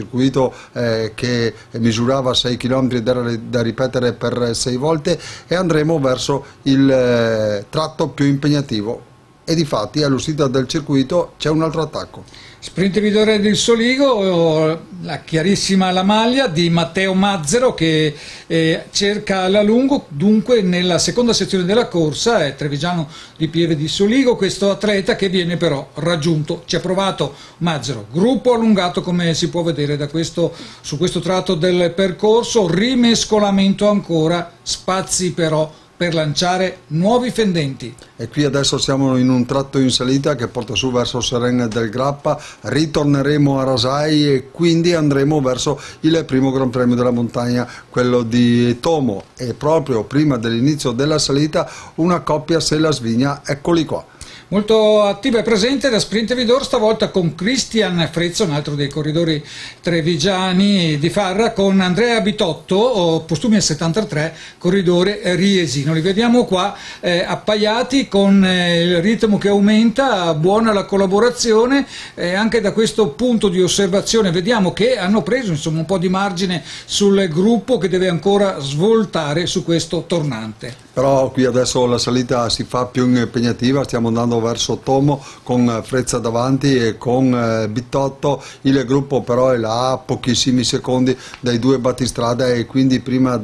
che misurava 6 km ed era da ripetere per 6 volte e andremo verso il tratto più impegnativo. E difatti all'uscita del circuito c'è un altro attacco. Sprint Vidore del Soligo, la chiarissima la maglia di Matteo Mazzero che cerca la lungo, dunque nella seconda sezione della corsa è trevigiano di Pieve di Soligo, questo atleta che viene però raggiunto, ci ha provato Mazzero, gruppo allungato come si può vedere su questo tratto del percorso, rimescolamento ancora, spazi però per lanciare nuovi fendenti. E qui adesso siamo in un tratto in salita che porta su verso Seren del Grappa, ritorneremo a Rasai e quindi andremo verso il primo Gran Premio della Montagna, quello di Tomo, e proprio prima dell'inizio della salita una coppia se la svigna, eccoli qua. Molto attiva e presente la Sprint Vidor, stavolta con Cristian Frezza, un altro dei corridori trevigiani di Farra, con Andrea Bitotto, postumi al 73, corridore riesino. Li vediamo qua appaiati con il ritmo che aumenta, buona la collaborazione, anche da questo punto di osservazione vediamo che hanno preso insomma un po' di margine sul gruppo che deve ancora svoltare su questo tornante. Però qui adesso la salita si fa più impegnativa, stiamo andando verso Tomo con Frezza davanti e con Bitotto, il gruppo però è là a pochissimi secondi dai due battistrada e quindi prima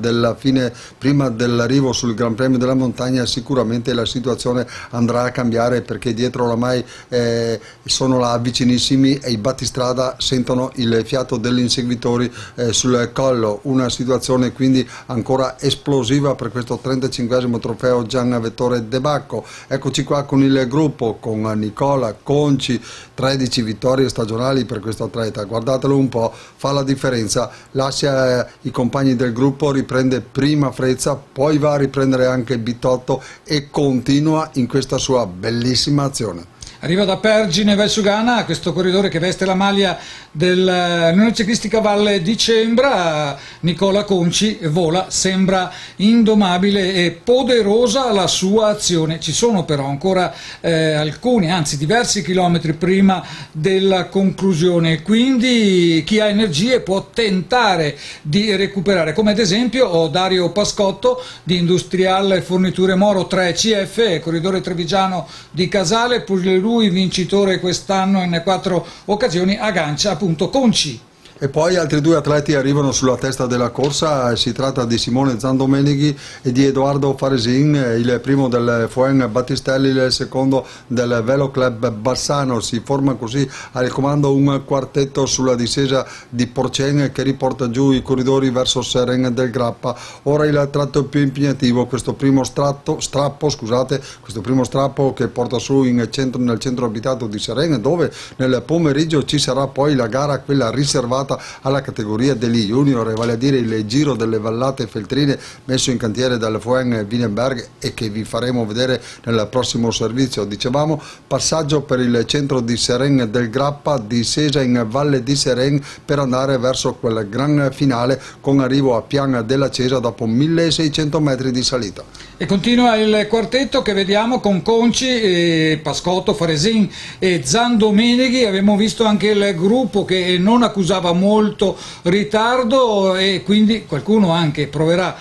dell'arrivo sul Gran Premio della Montagna sicuramente la situazione andrà a cambiare, perché dietro oramai sono là vicinissimi e i battistrada sentono il fiato degli inseguitori sul collo, una situazione quindi ancora esplosiva per questo 35esimo trofeo Gian Vettore De Bacco. Eccoci qua con il gruppo, con Nicola Conci, 13 vittorie stagionali per questo atleta, guardatelo un po', fa la differenza, lascia i compagni del gruppo, riprende prima Frezza, poi va a riprendere anche Bitotto e continua in questa sua bellissima azione. Arriva da Pergine Valsugana, questo corridore che veste la maglia dell'Unione Ciclistica Valle di Cembra, Nicola Conci, vola, sembra indomabile e poderosa la sua azione. Ci sono però ancora alcuni, anzi diversi chilometri prima della conclusione, quindi chi ha energie può tentare di recuperare, come ad esempio Dario Pascotto di Industrial Forniture Moro 3 CF, corridore trevigiano di Casale, pure lui vincitore quest'anno in 4 occasioni, aggancia appunto Conci. E poi altri due atleti arrivano sulla testa della corsa, si tratta di Simone Zandomenighi e di Edoardo Faresin, il primo del Fuen Battistelli, il secondo del Velo Club Bassano. Si forma così al comando un quartetto sulla discesa di Porcen che riporta giù i corridori verso Seren del Grappa. Ora il tratto più impegnativo, questo primo strappo che porta su nel centro abitato di Seren, dove nel pomeriggio ci sarà poi la gara, quella riservata alla categoria degli junior, vale a dire il giro delle vallate feltrine messo in cantiere dal Fuen Wienerberg e che vi faremo vedere nel prossimo servizio. Dicevamo, passaggio per il centro di Seren del Grappa, discesa in Valle di Seren per andare verso quel gran finale con arrivo a Piana della Cesa dopo 1600 metri di salita. E continua il quartetto che vediamo con Conci, Pascotto, Faresin e Zandomenighi. Abbiamo visto anche il gruppo che non accusava molto ritardo e quindi qualcuno anche proverà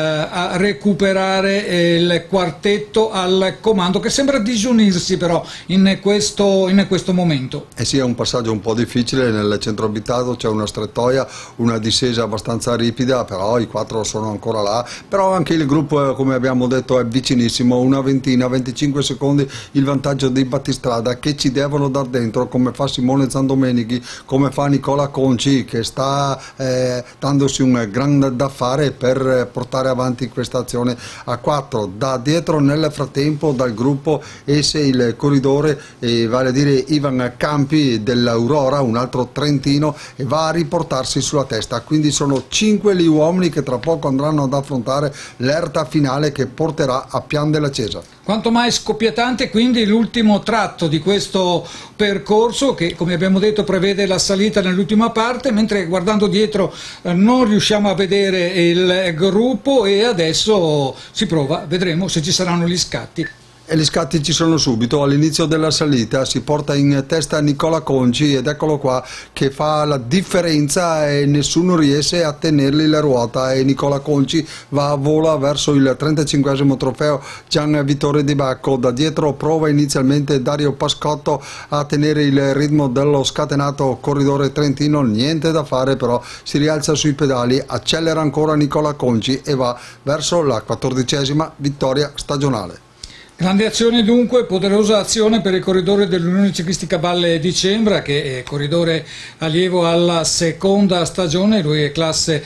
a recuperare il quartetto al comando, che sembra disunirsi però in questo momento. Eh sì, è un passaggio un po' difficile, nel centro abitato c'è una strettoia, una discesa abbastanza ripida, però i 4 sono ancora là, però anche il gruppo come abbiamo detto è vicinissimo, una ventina, 25 secondi il vantaggio dei battistrada che ci devono dar dentro, come fa Simone Zandomenighi, come fa Nicola Conci, che sta dandosi un gran da fare per portare avanti questa azione a 4. Da dietro nel frattempo dal gruppo esce il corridore, vale a dire Ivan Campi dell'Aurora, un altro trentino, e va a riportarsi sulla testa, quindi sono 5 gli uomini che tra poco andranno ad affrontare l'erta finale che porterà a Pian della Cesa. Quanto mai scoppiettante quindi l'ultimo tratto di questo percorso che, come abbiamo detto, prevede la salita nell'ultima parte, mentre guardando dietro non riusciamo a vedere il gruppo e adesso si prova, vedremo se ci saranno gli scatti. E gli scatti ci sono subito, all'inizio della salita si porta in testa Nicola Conci ed eccolo qua che fa la differenza e nessuno riesce a tenergli la ruota e Nicola Conci vola verso il 35esimo trofeo Gian Vettore De Bacco. Da dietro prova inizialmente Dario Pascotto a tenere il ritmo dello scatenato corridore trentino, niente da fare però, si rialza sui pedali, accelera ancora Nicola Conci e va verso la 14esima vittoria stagionale. Grande azione dunque, poderosa azione per il corridore dell'Unione Ciclistica Valle di Cembra, che è corridore allievo alla seconda stagione, lui è classe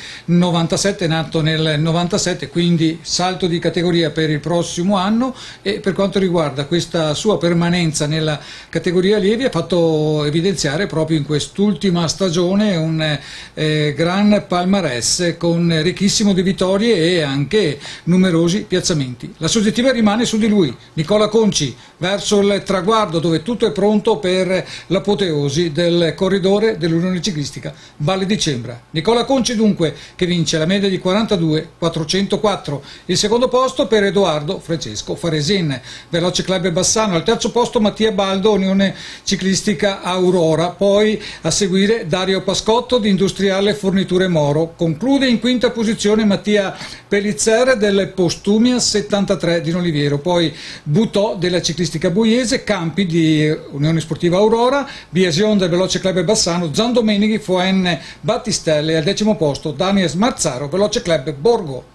97, nato nel 97, quindi salto di categoria per il prossimo anno, e per quanto riguarda questa sua permanenza nella categoria allievi ha fatto evidenziare proprio in quest'ultima stagione un gran palmarès con ricchissimo di vittorie e anche numerosi piazzamenti. La soggettiva rimane su di lui. Nicola Conci verso il traguardo dove tutto è pronto per l'apoteosi del corridore dell'Unione Ciclistica Valle di Cembra. Nicola Conci dunque che vince la media di 42,404. Il secondo posto per Edoardo Francesco Faresin, Veloce Club Bassano. Al terzo posto Mattia Baldo, Unione Ciclistica Aurora. Poi a seguire Dario Pascotto di Industriale Forniture Moro. Conclude in quinta posizione Mattia Pellizer del Postumia 73 di Noliviero. Poi Butò della Ciclistica Buiese, Campi di Unione Sportiva Aurora, Biasion del Veloce Club Bassano, Zandomenighi, Foen Battistelle e al decimo posto Daniel Marzaro, Veloce Club Borgo.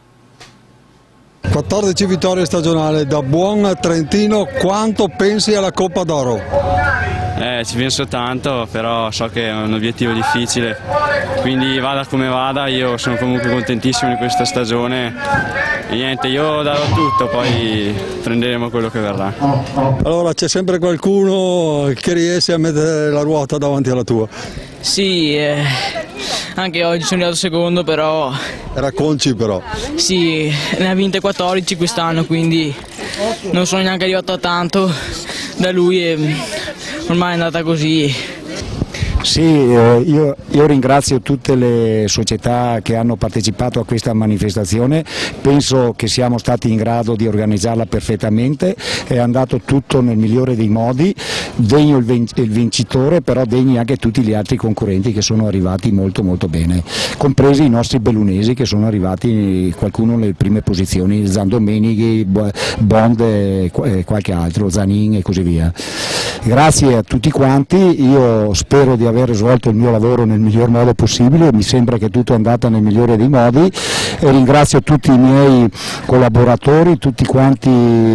14 vittorie stagionali da buon trentino, quanto pensi alla Coppa d'Oro? Ci penso tanto, però so che è un obiettivo difficile, quindi vada come vada, io sono comunque contentissimo di questa stagione e niente, io darò tutto, poi prenderemo quello che verrà. Allora c'è sempre qualcuno che riesce a mettere la ruota davanti alla tua? Sì, anche oggi sono arrivato secondo, però... Era Conci però? Sì, ne ha vinte 14 quest'anno, quindi non sono neanche arrivato a tanto da lui e ormai è andata così. Sì, io ringrazio tutte le società che hanno partecipato a questa manifestazione, penso che siamo stati in grado di organizzarla perfettamente, è andato tutto nel migliore dei modi, degno il vincitore, però degni anche tutti gli altri concorrenti che sono arrivati molto molto bene, compresi i nostri bellunesi che sono arrivati qualcuno nelle prime posizioni, Zandomenighi, Bond e qualche altro, Zanin e così via. Grazie a tutti quanti, io spero di aver svolto il mio lavoro nel miglior modo possibile, mi sembra che tutto è andato nel migliore dei modi e ringrazio tutti i miei collaboratori, tutti quanti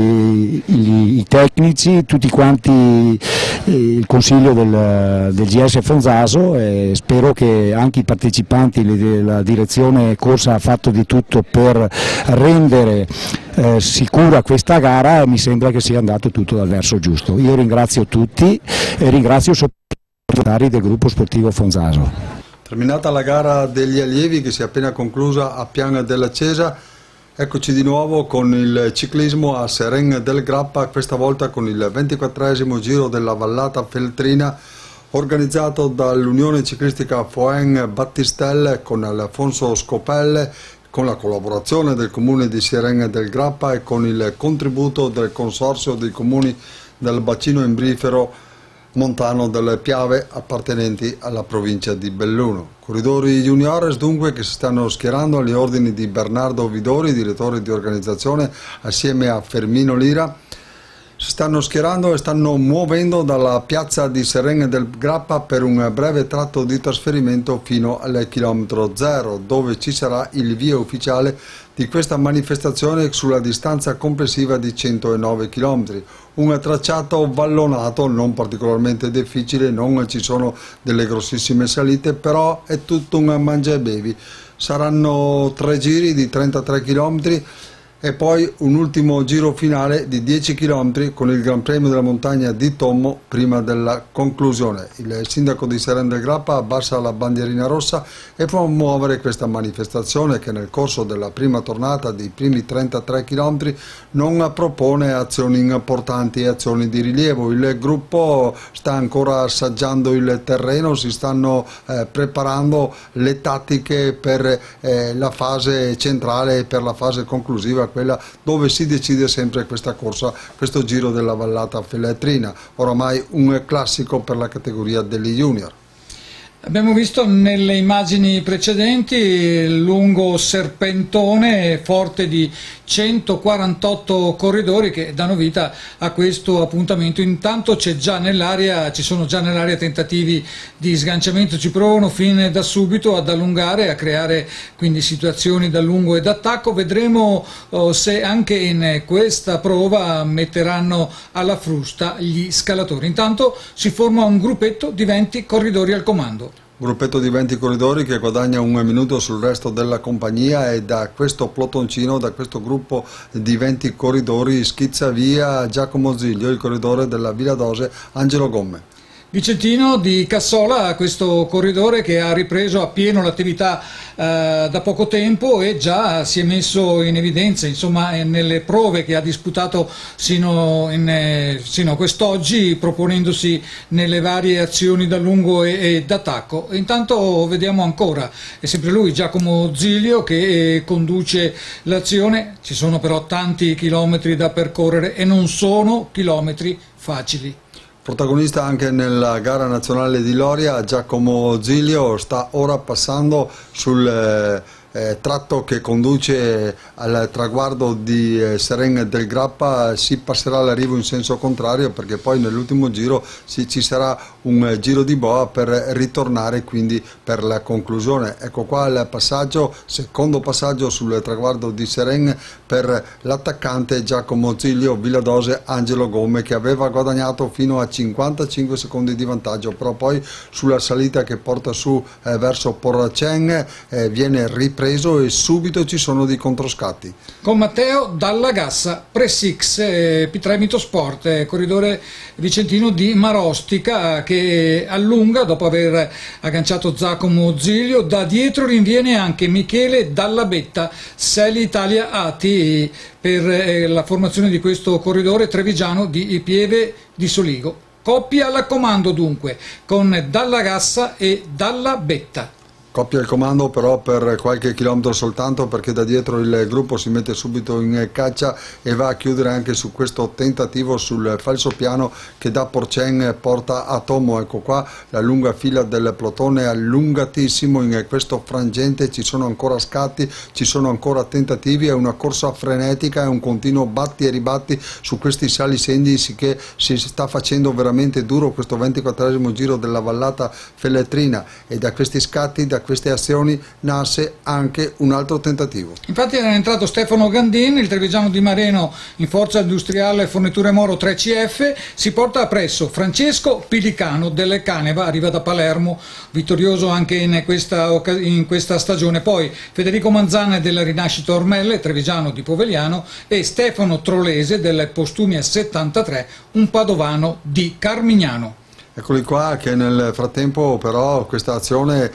i tecnici, tutti quanti il consiglio del GS Fonzaso e spero che anche i partecipanti della direzione corsa ha fatto di tutto per rendere sicura questa gara e mi sembra che sia andato tutto dal verso giusto. Io ringrazio tutti e ringrazio soprattutto i proprietari del gruppo sportivo Fonzaso. Terminata la gara degli allievi che si è appena conclusa a Piana della Cesa, eccoci di nuovo con il ciclismo a Seren del Grappa, questa volta con il 24esimo giro della Vallata Feltrina organizzato dall'Unione Ciclistica Foen Battistelle con Alfonso Scopelle, con la collaborazione del comune di Seren del Grappa e con il contributo del consorzio dei comuni del bacino imbrifero montano delle Piave appartenenti alla provincia di Belluno. Corridori juniores dunque che si stanno schierando agli ordini di Bernardo Vidori, direttore di organizzazione, assieme a Fermino Lira. Si stanno schierando e stanno muovendo dalla piazza di Seren del Grappa per un breve tratto di trasferimento fino al chilometro zero, dove ci sarà il via ufficiale di questa manifestazione sulla distanza complessiva di 109 km. Un tracciato vallonato, non particolarmente difficile, non ci sono delle grossissime salite, però è tutto un mangia e bevi. Saranno 3 giri di 33 km. E poi un ultimo giro finale di 10 km con il Gran Premio della Montagna di Tommo prima della conclusione. Il sindaco di Seren del Grappa abbassa la bandierina rossa e può muovere questa manifestazione che nel corso della prima tornata dei primi 33 km non propone azioni importanti e azioni di rilievo. Il gruppo sta ancora assaggiando il terreno, si stanno preparando le tattiche per la fase centrale e per la fase conclusiva, quella dove si decide sempre questa corsa, questo giro della Vallata Feltrina, oramai un classico per la categoria degli junior. Abbiamo visto nelle immagini precedenti il lungo serpentone forte di 148 corridori che danno vita a questo appuntamento. Intanto ci sono già nell'area tentativi di sganciamento, ci provano fin da subito ad allungare, a creare quindi situazioni da lungo e d'attacco. Vedremo se anche in questa prova metteranno alla frusta gli scalatori. Intanto si forma un gruppetto di 20 corridori al comando. Gruppetto di 20 corridori che guadagna un minuto sul resto della compagnia e da questo plotoncino, da questo gruppo di 20 corridori schizza via Giacomo Ziglio, il corridore della Villa Dose, Angelo Gomme. Vicentino di Cassola, questo corridore che ha ripreso a pieno l'attività da poco tempo e già si è messo in evidenza, insomma, nelle prove che ha disputato sino a quest'oggi, proponendosi nelle varie azioni da lungo e d'attacco. Intanto vediamo ancora, è sempre lui, Giacomo Zilio, che conduce l'azione. Ci sono però tanti chilometri da percorrere e non sono chilometri facili. Protagonista anche nella gara nazionale di Loria, Giacomo Zilio sta ora passando sul tratto che conduce al traguardo di Seren del Grappa. Si passerà l'arrivo in senso contrario, perché poi nell'ultimo giro ci sarà un giro di boa per ritornare quindi per la conclusione. Ecco qua il passaggio, secondo passaggio sul traguardo di Seren per l'attaccante Giacomo Zilio, Villadose Angelo Gome, che aveva guadagnato fino a 55 secondi di vantaggio, però poi sulla salita che porta su verso Porracen viene ripreso e subito ci sono dei controscatti. Con Matteo Dalla Gassa, Pressix, Pitremito Sport, corridore vicentino di Marostica, che allunga dopo aver agganciato Giacomo Zilio. Da dietro rinviene anche Michele Dalla Betta, Seli Italia Ati, per la formazione di questo corridore trevigiano di Pieve di Soligo. Coppia al comando dunque, con Dalla Gassa e Dalla Betta. Coppia il comando però per qualche chilometro soltanto, perché da dietro il gruppo si mette subito in caccia e va a chiudere anche su questo tentativo sul falsopiano che da Porcen porta a Tomo. Ecco qua la lunga fila del plotone, allungatissimo in questo frangente, ci sono ancora scatti, ci sono ancora tentativi, è una corsa frenetica, è un continuo batti e ribatti su questi saliscendi che si sta facendo veramente duro questo 24esimo giro della vallata Felletrina, e da questi scatti, da queste azioni nasce anche un altro tentativo. Infatti era entrato Stefano Gandin, il trevigiano di Mareno, in Forza Industriale Forniture Moro 3CF, si porta appresso Francesco Pilicano delle Caneva, arriva da Palermo, vittorioso anche in questa stagione. Poi Federico Manzana della Rinascita Ormelle, trevigiano di Povegliano, e Stefano Trolese del Postumia 73, un padovano di Carmignano. Eccoli qua che nel frattempo però questa azione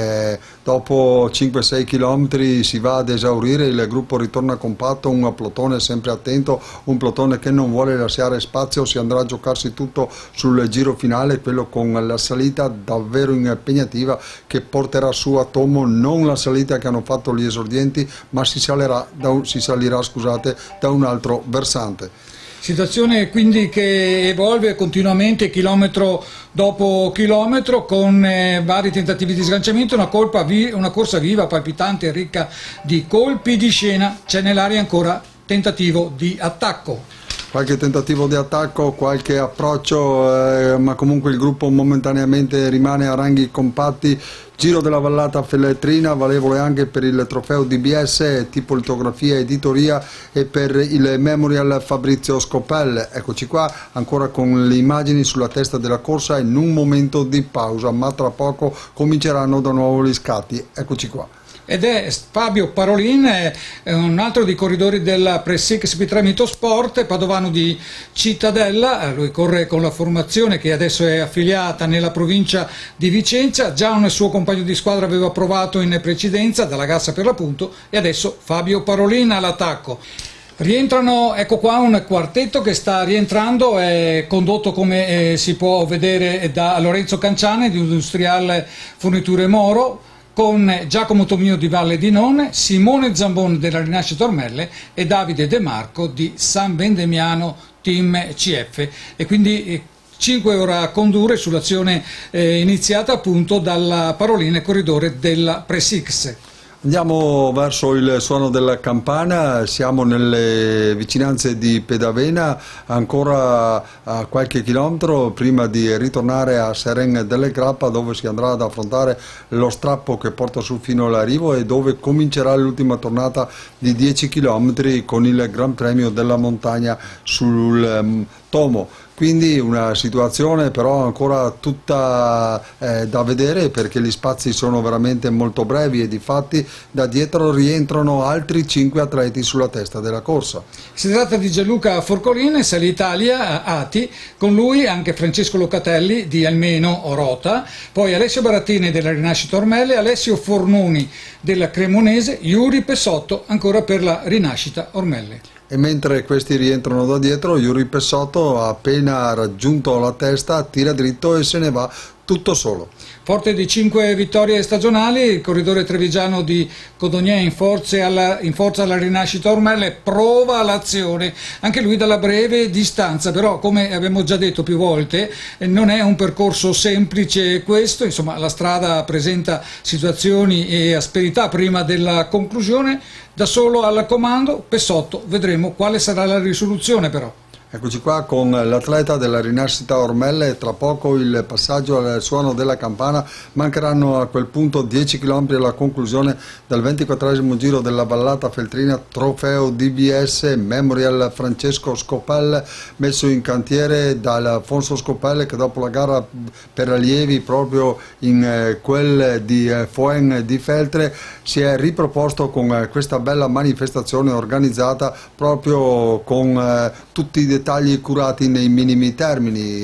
dopo 5-6 km si va ad esaurire, il gruppo ritorna compatto, un plotone sempre attento, un plotone che non vuole lasciare spazio, si andrà a giocarsi tutto sul giro finale, quello con la salita davvero impegnativa che porterà su a Tomo non la salita che hanno fatto gli esordienti, ma si salirà da un altro versante. Situazione quindi che evolve continuamente chilometro dopo chilometro, con vari tentativi di sganciamento, una corsa viva, palpitante e ricca di colpi di scena. C'è nell'aria ancora tentativo di attacco. Qualche tentativo di attacco, qualche approccio, ma comunque il gruppo momentaneamente rimane a ranghi compatti. Giro della vallata Felletrina, valevole anche per il trofeo DBS, tipo litografia editoria, e per il Memorial Fabrizio Scopel. Eccoci qua, ancora con le immagini sulla testa della corsa in un momento di pausa, ma tra poco cominceranno da nuovo gli scatti. Eccoci qua. Ed è Fabio Parolin, un altro dei corridori della Pressix Pitremito Sport, padovano di Cittadella. Lui corre con la formazione che adesso è affiliata nella provincia di Vicenza. Già un suo compagno di squadra aveva provato in precedenza, Dalla Gassa per l'appunto, e adesso Fabio Parolin all'attacco. Rientrano, ecco qua, un quartetto che sta rientrando, è condotto, come si può vedere, da Lorenzo Canciane di Industriale Forniture Moro, con Giacomo Tomino di Valle di None, Simone Zambon della Rinascita Ormelle e Davide De Marco di San Vendemiano Team CF. E quindi 5 ore a condurre sull'azione iniziata appunto dalla Parolin, corridore della Pressix. Andiamo verso il suono della campana, siamo nelle vicinanze di Pedavena, ancora a qualche chilometro prima di ritornare a Seren delle Grappa, dove si andrà ad affrontare lo strappo che porta su fino all'arrivo e dove comincerà l'ultima tornata di 10 km con il Gran Premio della Montagna sul Tomo. quindi una situazione però ancora tutta da vedere, perché gli spazi sono veramente molto brevi e difatti da dietro rientrano altri 5 atleti sulla testa della corsa. Si tratta di Gianluca Forcolin, Salitalia ATI, con lui anche Francesco Locatelli di Almeno Rota, poi Alessio Barattini della Rinascita Ormelle, Alessio Fornoni della Cremonese, Yuri Pessotto ancora per la Rinascita Ormelle. E mentre questi rientrano da dietro, Yuri Pessotto, appena raggiunto la testa, tira dritto e se ne va tutto solo. Forte di 5 vittorie stagionali, il corridore trevigiano di Codogné in forza alla Rinascita Ormelle prova l'azione, anche lui dalla breve distanza, però come abbiamo già detto più volte non è un percorso semplice questo, insomma la strada presenta situazioni e asperità prima della conclusione. Da solo al comando Pessotto, vedremo quale sarà la risoluzione però. Eccoci qua con l'atleta della Rinascita Ormelle, tra poco il passaggio al suono della campana, mancheranno a quel punto 10 km alla conclusione del 24esimo giro della vallata feltrina, trofeo DBS Memorial Francesco Scopel, messo in cantiere da Alfonso Scopel, che dopo la gara per allievi proprio in quel di Foen di Feltre si è riproposto con questa bella manifestazione organizzata proprio con tutti i dettagli curati nei minimi termini.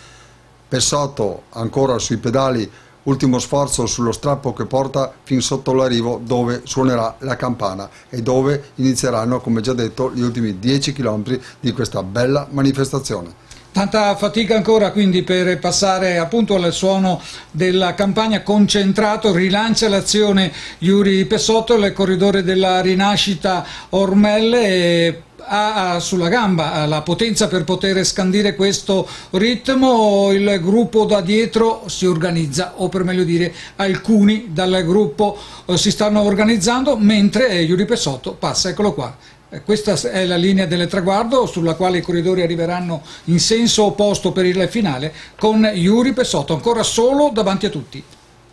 Pessotto ancora sui pedali, ultimo sforzo sullo strappo che porta fin sotto l'arrivo dove suonerà la campana e dove inizieranno, come già detto, gli ultimi 10 km di questa bella manifestazione. Tanta fatica ancora quindi per passare appunto al suono della campagna, concentrato, rilancia l'azione Yuri Pessotto, il corridore della Rinascita Ormelle, ha sulla gamba la potenza per poter scandire questo ritmo. Il gruppo da dietro si organizza, o per meglio dire alcuni dal gruppo si stanno organizzando, mentre Yuri Pessotto passa, eccolo qua. Questa è la linea del traguardo sulla quale i corridori arriveranno in senso opposto per il finale, con Yuri Pessotto ancora solo davanti a tutti.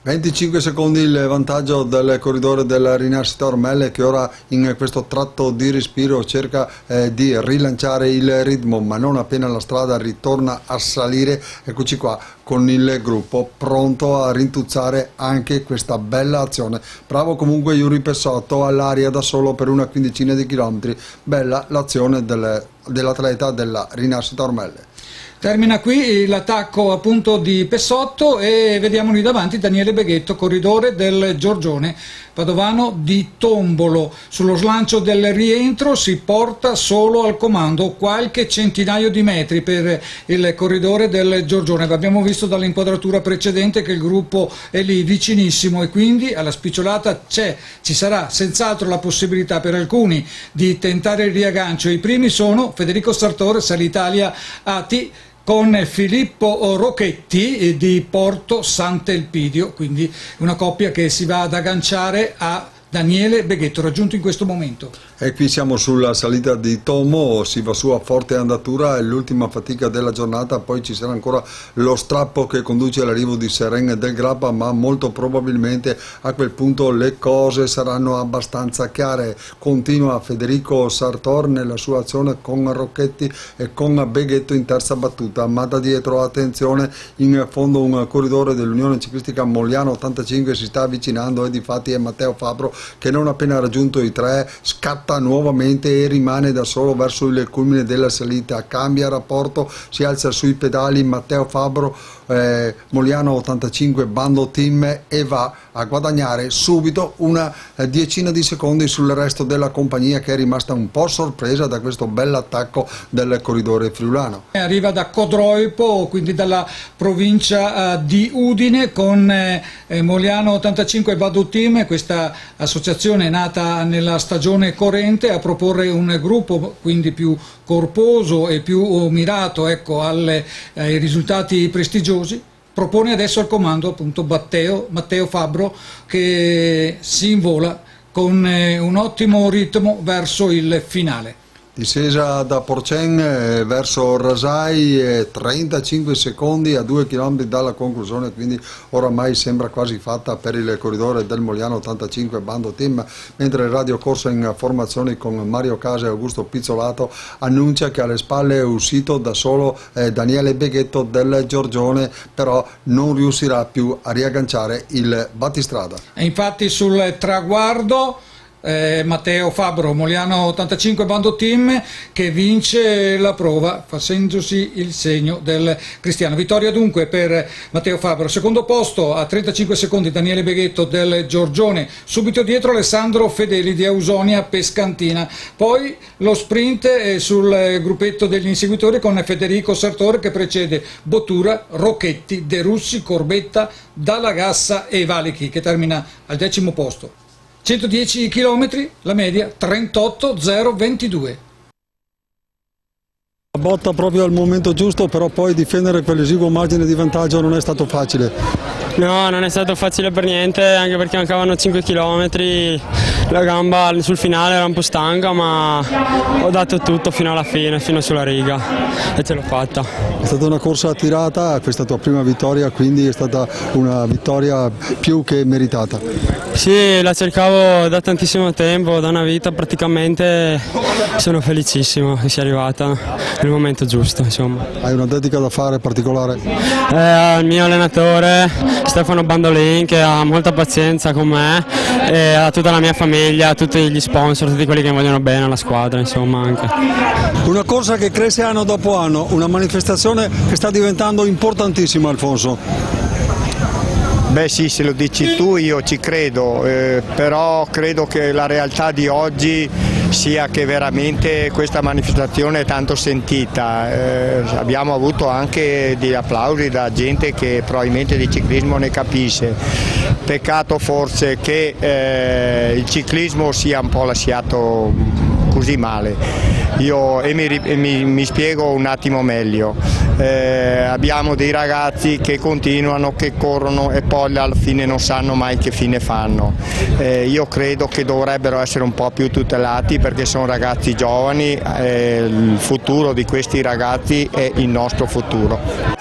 25 secondi il vantaggio del corridore della Rinascita Ormelle, che ora in questo tratto di respiro cerca di rilanciare il ritmo, ma non appena la strada ritorna a salire, eccoci qua con il gruppo pronto a rintuzzare anche questa bella azione. Bravo comunque Yuri Pessotto, all'aria da solo per una quindicina di chilometri, bella l'azione dell'atleta della Rinascita Ormelle. Termina qui l'attacco appunto di Pessotto e vediamo lì davanti Daniele Beghetto, corridore del Giorgione Padovano di Tombolo. Sullo slancio del rientro si porta solo al comando qualche centinaio di metri per il corridore del Giorgione. Abbiamo visto dall'inquadratura precedente che il gruppo è lì vicinissimo e quindi alla spicciolata ci sarà senz'altro la possibilità per alcuni di tentare il riaggancio. I primi sono Federico Sartore, Salitalia ATI, con Filippo Rocchetti di Porto Sant'Elpidio, quindi una coppia che si va ad agganciare a Daniele Beghetto, raggiunto in questo momento. E qui siamo sulla salita di Tomo, si va su a forte andatura, è l'ultima fatica della giornata, poi ci sarà ancora lo strappo che conduce all'arrivo di Seren del Grappa, ma molto probabilmente a quel punto le cose saranno abbastanza chiare. Continua Federico Sartor nella sua azione con Rocchetti e con Beghetto in terza battuta, ma da dietro, attenzione, in fondo un corridore dell'Unione Ciclistica Mogliano 85 si sta avvicinando e difatti è Matteo Fabro che non appena raggiunto i 3 scatta nuovamente e rimane da solo verso il culmine della salita, cambia rapporto, si alza sui pedali Matteo Fabro, Mogliano 85 Bando Team, e va a guadagnare subito una decina di secondi sul resto della compagnia, che è rimasta un po' sorpresa da questo bell'attacco del corridore friulano. Arriva da Codroipo, quindi dalla provincia di Udine, con Mogliano 85 Bando Team, questa associazione è nata nella stagione corrente a proporre un gruppo quindi più corposo e più mirato, ecco, ai risultati prestigiosi. Propone adesso al comando appunto Matteo Fabro, che si invola con un ottimo ritmo verso il finale. Discesa da Porcen verso Rasai, 35 secondi a 2 km dalla conclusione, quindi oramai sembra quasi fatta per il corridore del Mogliano 85 Bando Team, mentre il Radio Corsa in formazione con Mario Casa e Augusto Pizzolato annuncia che alle spalle è uscito da solo Daniele Beghetto del Giorgione, però non riuscirà più a riagganciare il battistrada. E infatti sul traguardo Matteo Fabbro, Mogliano 85 Bando Team, che vince la prova facendosi il segno del cristiano. Vittoria dunque per Matteo Fabbro. Secondo posto a 35 secondi Daniele Beghetto del Giorgione, subito dietro Alessandro Fedeli di Ausonia Pescantina. Poi lo sprint sul gruppetto degli inseguitori con Federico Sartore che precede Bottura, Rocchetti, De Russi, Corbetta, Dalla Gassa e Valichi, che termina al 10° posto. 110 km, la media 38,022. La botta proprio al momento giusto, però poi difendere quell'esiguo margine di vantaggio non è stato facile. No, non è stato facile per niente, anche perché mancavano 5 km, la gamba sul finale era un po' stanca, ma ho dato tutto fino alla fine, fino sulla riga, e ce l'ho fatta. È stata una corsa tirata, questa tua prima vittoria, quindi è stata una vittoria più che meritata. Sì, la cercavo da tantissimo tempo, da una vita praticamente, sono felicissimo che sia arrivata nel momento giusto, insomma. Hai una dedica da fare particolare? Al mio allenatore Stefano Bandolin, che ha molta pazienza con me, e a tutta la mia famiglia, a tutti gli sponsor, tutti quelli che vogliono bene alla squadra, insomma, anche. Una corsa che cresce anno dopo anno, una manifestazione che sta diventando importantissima, Alfonso. Beh sì, se lo dici tu io ci credo, però credo che la realtà di oggi sia che veramente questa manifestazione è tanto sentita. Abbiamo avuto anche degli applausi da gente che probabilmente di ciclismo ne capisce. Peccato forse che il ciclismo sia un po' lasciato così male. Mi spiego un attimo meglio. Abbiamo dei ragazzi che continuano, che corrono e poi alla fine non sanno mai che fine fanno. Io credo che dovrebbero essere un po' più tutelati perché sono ragazzi giovani, il futuro di questi ragazzi è il nostro futuro.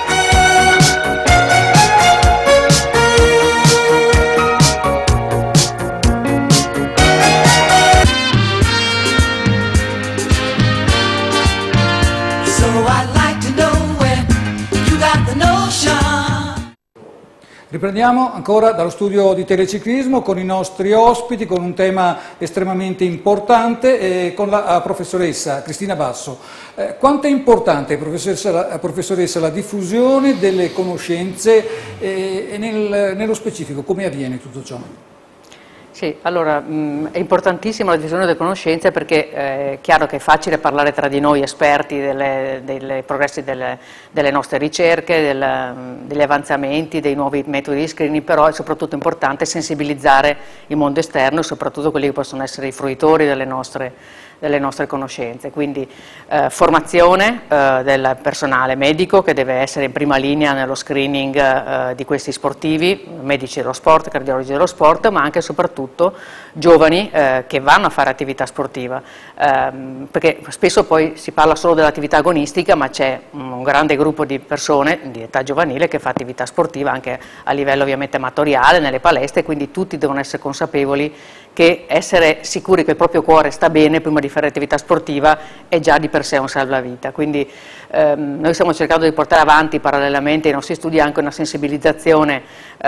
Riprendiamo ancora dallo studio di Teleciclismo con i nostri ospiti, con un tema estremamente importante, con la professoressa Cristina Basso. Quanto è importante, professoressa, la diffusione delle conoscenze e nello specifico come avviene tutto ciò? Sì, allora è importantissima la diffusione delle conoscenze perché è chiaro che è facile parlare tra di noi esperti dei progressi delle nostre ricerche, degli avanzamenti, dei nuovi metodi di screening, però è soprattutto importante sensibilizzare il mondo esterno e soprattutto quelli che possono essere i fruitori delle nostre conoscenze, quindi formazione del personale medico che deve essere in prima linea nello screening di questi sportivi, medici dello sport, cardiologi dello sport, ma anche e soprattutto giovani che vanno a fare attività sportiva, perché spesso poi si parla solo dell'attività agonistica, ma c'è un grande gruppo di persone di età giovanile che fa attività sportiva anche a livello ovviamente amatoriale, nelle palestre, quindi tutti devono essere consapevoli che essere sicuri che il proprio cuore sta bene prima di fare attività sportiva è già di per sé un salvavita. Quindi noi stiamo cercando di portare avanti parallelamente ai nostri studi anche una sensibilizzazione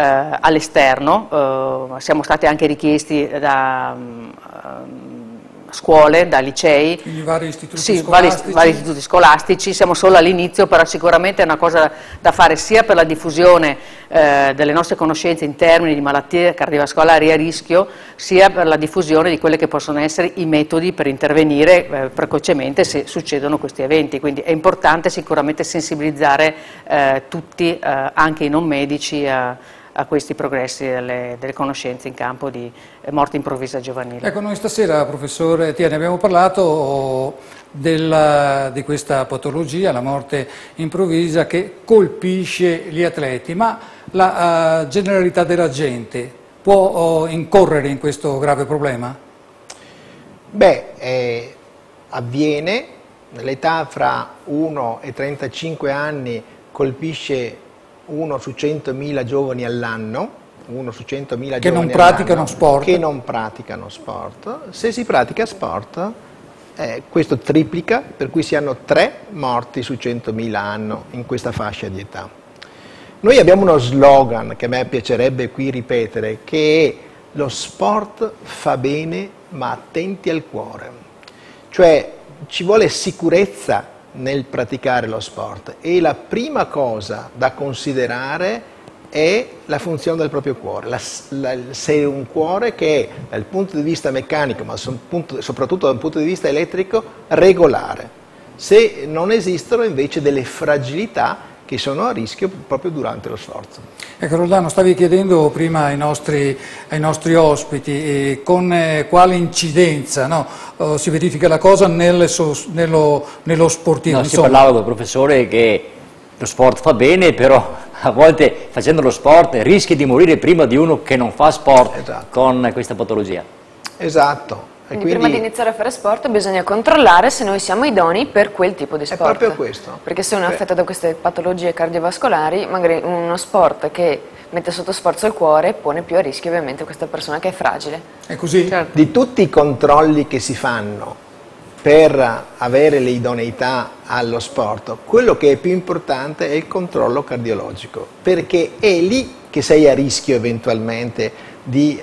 all'esterno, siamo stati anche richiesti da scuole, da licei, vari istituti, vari istituti scolastici, siamo solo all'inizio, però sicuramente è una cosa da fare sia per la diffusione delle nostre conoscenze in termini di malattie cardiovascolari a rischio, sia per la diffusione di quelli che possono essere i metodi per intervenire precocemente se succedono questi eventi, quindi è importante sicuramente sensibilizzare tutti, anche i non medici, a questi progressi delle conoscenze in campo di morte improvvisa giovanile. Ecco, noi stasera, professore Tieni, abbiamo parlato di questa patologia, la morte improvvisa, che colpisce gli atleti, ma la generalità della gente può incorrere in questo grave problema? Beh, avviene nell'età fra 1 e 35 anni, colpisce 1 su 100.000 giovani all'anno, 1 su 100.000 che non praticano sport. Che non praticano sport. Se si pratica sport, questo triplica, per cui si hanno 3 morti su 100.000 anno in questa fascia di età. Noi abbiamo uno slogan che a me piacerebbe qui ripetere, che è: lo sport fa bene, ma attenti al cuore. Cioè ci vuole sicurezza nel praticare lo sport, e la prima cosa da considerare è la funzione del proprio cuore. Se è un cuore che è, dal punto di vista meccanico, ma soprattutto dal punto di vista elettrico, regolare. Se non esistono invece delle fragilità che sono a rischio proprio durante lo sforzo. Ecco, Roldano, stavi chiedendo prima ai nostri ospiti con quale incidenza, no, si verifica la cosa nello sportivo. No, si parlava col professore che lo sport fa bene, però a volte facendo lo sport rischi di morire prima di uno che non fa sport con questa patologia. Esatto. Quindi prima di iniziare a fare sport bisogna controllare se noi siamo idonei per quel tipo di sport. È proprio questo. Perché se uno è affetto da queste patologie cardiovascolari, magari uno sport che mette sotto sforzo il cuore pone più a rischio ovviamente questa persona che è fragile. È così? Certo. Di tutti i controlli che si fanno per avere le idoneità allo sport, quello che è più importante è il controllo cardiologico, perché è lì che sei a rischio eventualmente di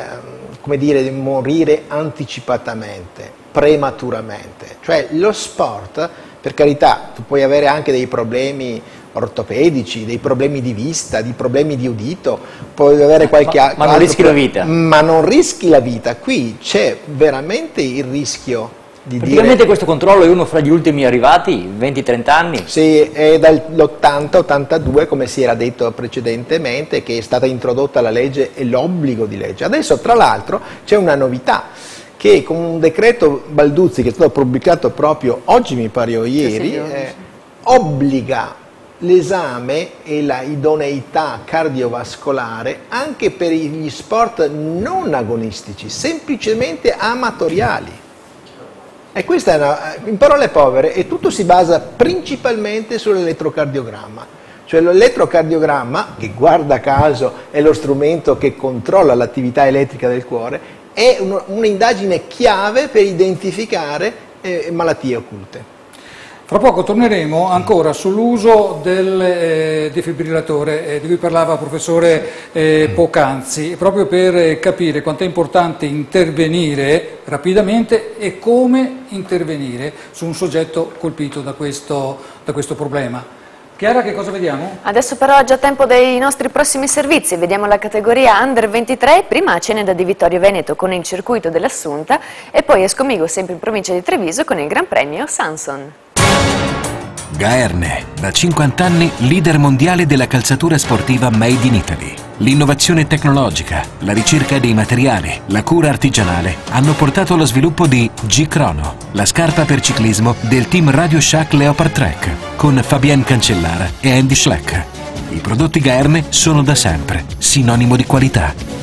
morire anticipatamente, prematuramente. Cioè lo sport, per carità, tu puoi avere anche dei problemi ortopedici, dei problemi di vista, dei problemi di udito, puoi avere qualche altro. Ma non rischi la vita. Ma non rischi la vita. Qui c'è veramente il rischio di praticamente questo controllo è uno fra gli ultimi arrivati, 20-30 anni? Sì, è dall'80-82, come si era detto precedentemente, che è stata introdotta la legge e l'obbligo di legge. Adesso, tra l'altro, c'è una novità, che con un decreto Balduzzi, che è stato pubblicato proprio oggi, mi pare, o ieri, obbliga l'esame e la idoneità cardiovascolare anche per gli sport non agonistici, semplicemente amatoriali. E questa è in parole povere, e tutto si basa principalmente sull'elettrocardiogramma. Cioè l'elettrocardiogramma, che guarda caso è lo strumento che controlla l'attività elettrica del cuore, è un'indagine chiave per identificare malattie occulte. Fra poco torneremo ancora sull'uso del defibrillatore di cui parlava il professore poc'anzi, proprio per capire quanto è importante intervenire rapidamente e come intervenire su un soggetto colpito da questo problema. Chiara, che cosa vediamo? Adesso però è già tempo dei nostri prossimi servizi. Vediamo la categoria Under 23, prima Ceneda di Vittorio Veneto con il circuito dell'Assunta e poi Escomigo, sempre in provincia di Treviso, con il Gran Premio Sanson. Gaerne, da 50 anni leader mondiale della calzatura sportiva Made in Italy. L'innovazione tecnologica, la ricerca dei materiali, la cura artigianale hanno portato allo sviluppo di G-Chrono, la scarpa per ciclismo del team Radio Shack Leopard Trek, con Fabienne Cancellara e Andy Schleck. I prodotti Gaerne sono da sempre sinonimo di qualità.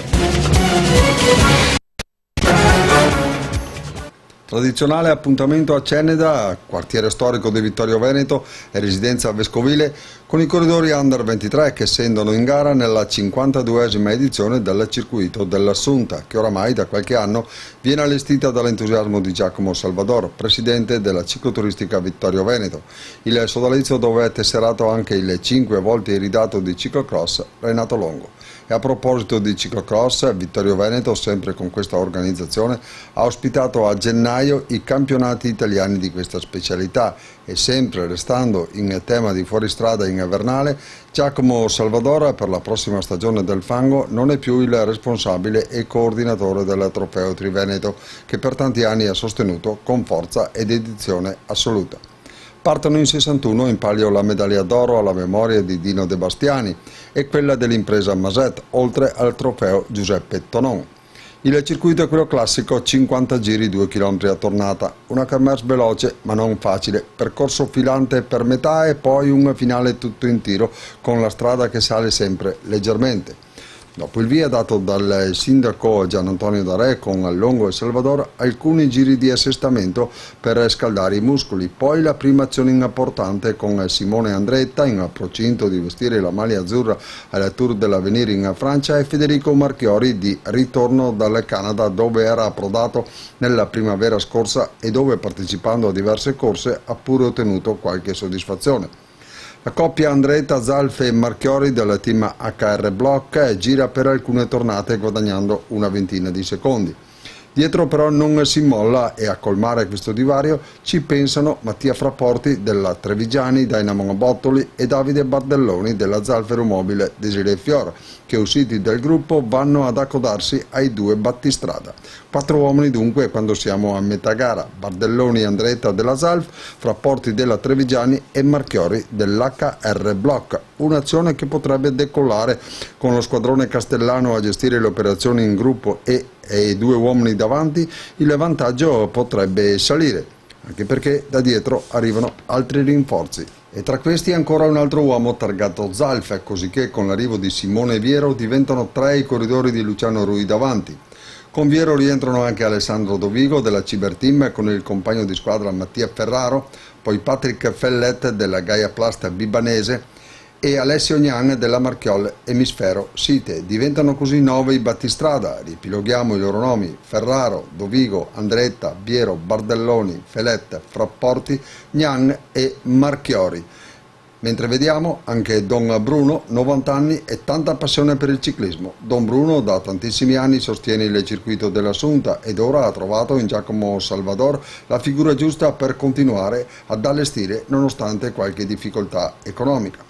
Tradizionale appuntamento a Ceneda, quartiere storico di Vittorio Veneto e residenza vescovile, con i corridori Under 23 che scendono in gara nella 52esima edizione del circuito dell'Assunta, che oramai da qualche anno viene allestita dall'entusiasmo di Giacomo Salvador, presidente della cicloturistica Vittorio Veneto, il sodalizio dove è tesserato anche il 5 volte iridato di ciclocross Renato Longo. E a proposito di ciclocross, Vittorio Veneto, sempre con questa organizzazione, ha ospitato a gennaio i campionati italiani di questa specialità e sempre restando in tema di fuoristrada invernale, Giacomo Salvador per la prossima stagione del fango non è più il responsabile e coordinatore del Trofeo Triveneto che per tanti anni ha sostenuto con forza e dedizione assoluta. Partono in 61 in palio la medaglia d'oro alla memoria di Dino De Bastiani e quella dell'impresa Maset, oltre al trofeo Giuseppe Tonon. Il circuito è quello classico, 50 giri, 2 km a tornata, una kermesse veloce ma non facile, percorso filante per metà e poi un finale tutto in tiro con la strada che sale sempre leggermente. Dopo il via dato dal sindaco Gian Antonio D'Arè con Longo e Salvador, alcuni giri di assestamento per scaldare i muscoli, poi la prima azione importante con Simone Andretta in procinto di vestire la maglia azzurra al Tour dell'Avenir in Francia e Federico Marchiori di ritorno dal Canada dove era approdato nella primavera scorsa e dove partecipando a diverse corse ha pure ottenuto qualche soddisfazione. La coppia Andretta, Zalf e Marchiori del team HR Block gira per alcune tornate guadagnando una ventina di secondi. Dietro però non si molla e a colmare questo divario ci pensano Mattia Frapporti della Trevigiani, Dynamo Bottoli e Davide Bardelloni della Zalfero Mobile Desiree Fior, che usciti dal gruppo vanno ad accodarsi ai due battistrada. 4 uomini dunque quando siamo a metà gara: Bardelloni e Andretta della Zalf, Frapporti della Trevigiani e Marchiori dell'HR Block. Un'azione che potrebbe decollare con lo squadrone castellano a gestire le operazioni in gruppo e 2 uomini davanti, il vantaggio potrebbe salire, anche perché da dietro arrivano altri rinforzi. E tra questi ancora un altro uomo targato Zalf, cosicché con l'arrivo di Simone Viero diventano 3 i corridori di Luciano Rui davanti. Con Viero rientrano anche Alessandro Dovigo della Ciberteam con il compagno di squadra Mattia Ferraro, poi Patrick Fellet della Gaia Plast Bibanese e Alessio Gnan della Marchiol Emisfero Site. Diventano così 9 i battistrada, ripiloghiamo i loro nomi: Ferraro, Dovigo, Andretta, Biero, Bardelloni, Felett, Frapporti, Gnan e Marchiori. Mentre vediamo anche Don Bruno, 90 anni e tanta passione per il ciclismo. Don Bruno da tantissimi anni sostiene il circuito dell'Assunta ed ora ha trovato in Giacomo Salvador la figura giusta per continuare ad allestire nonostante qualche difficoltà economica.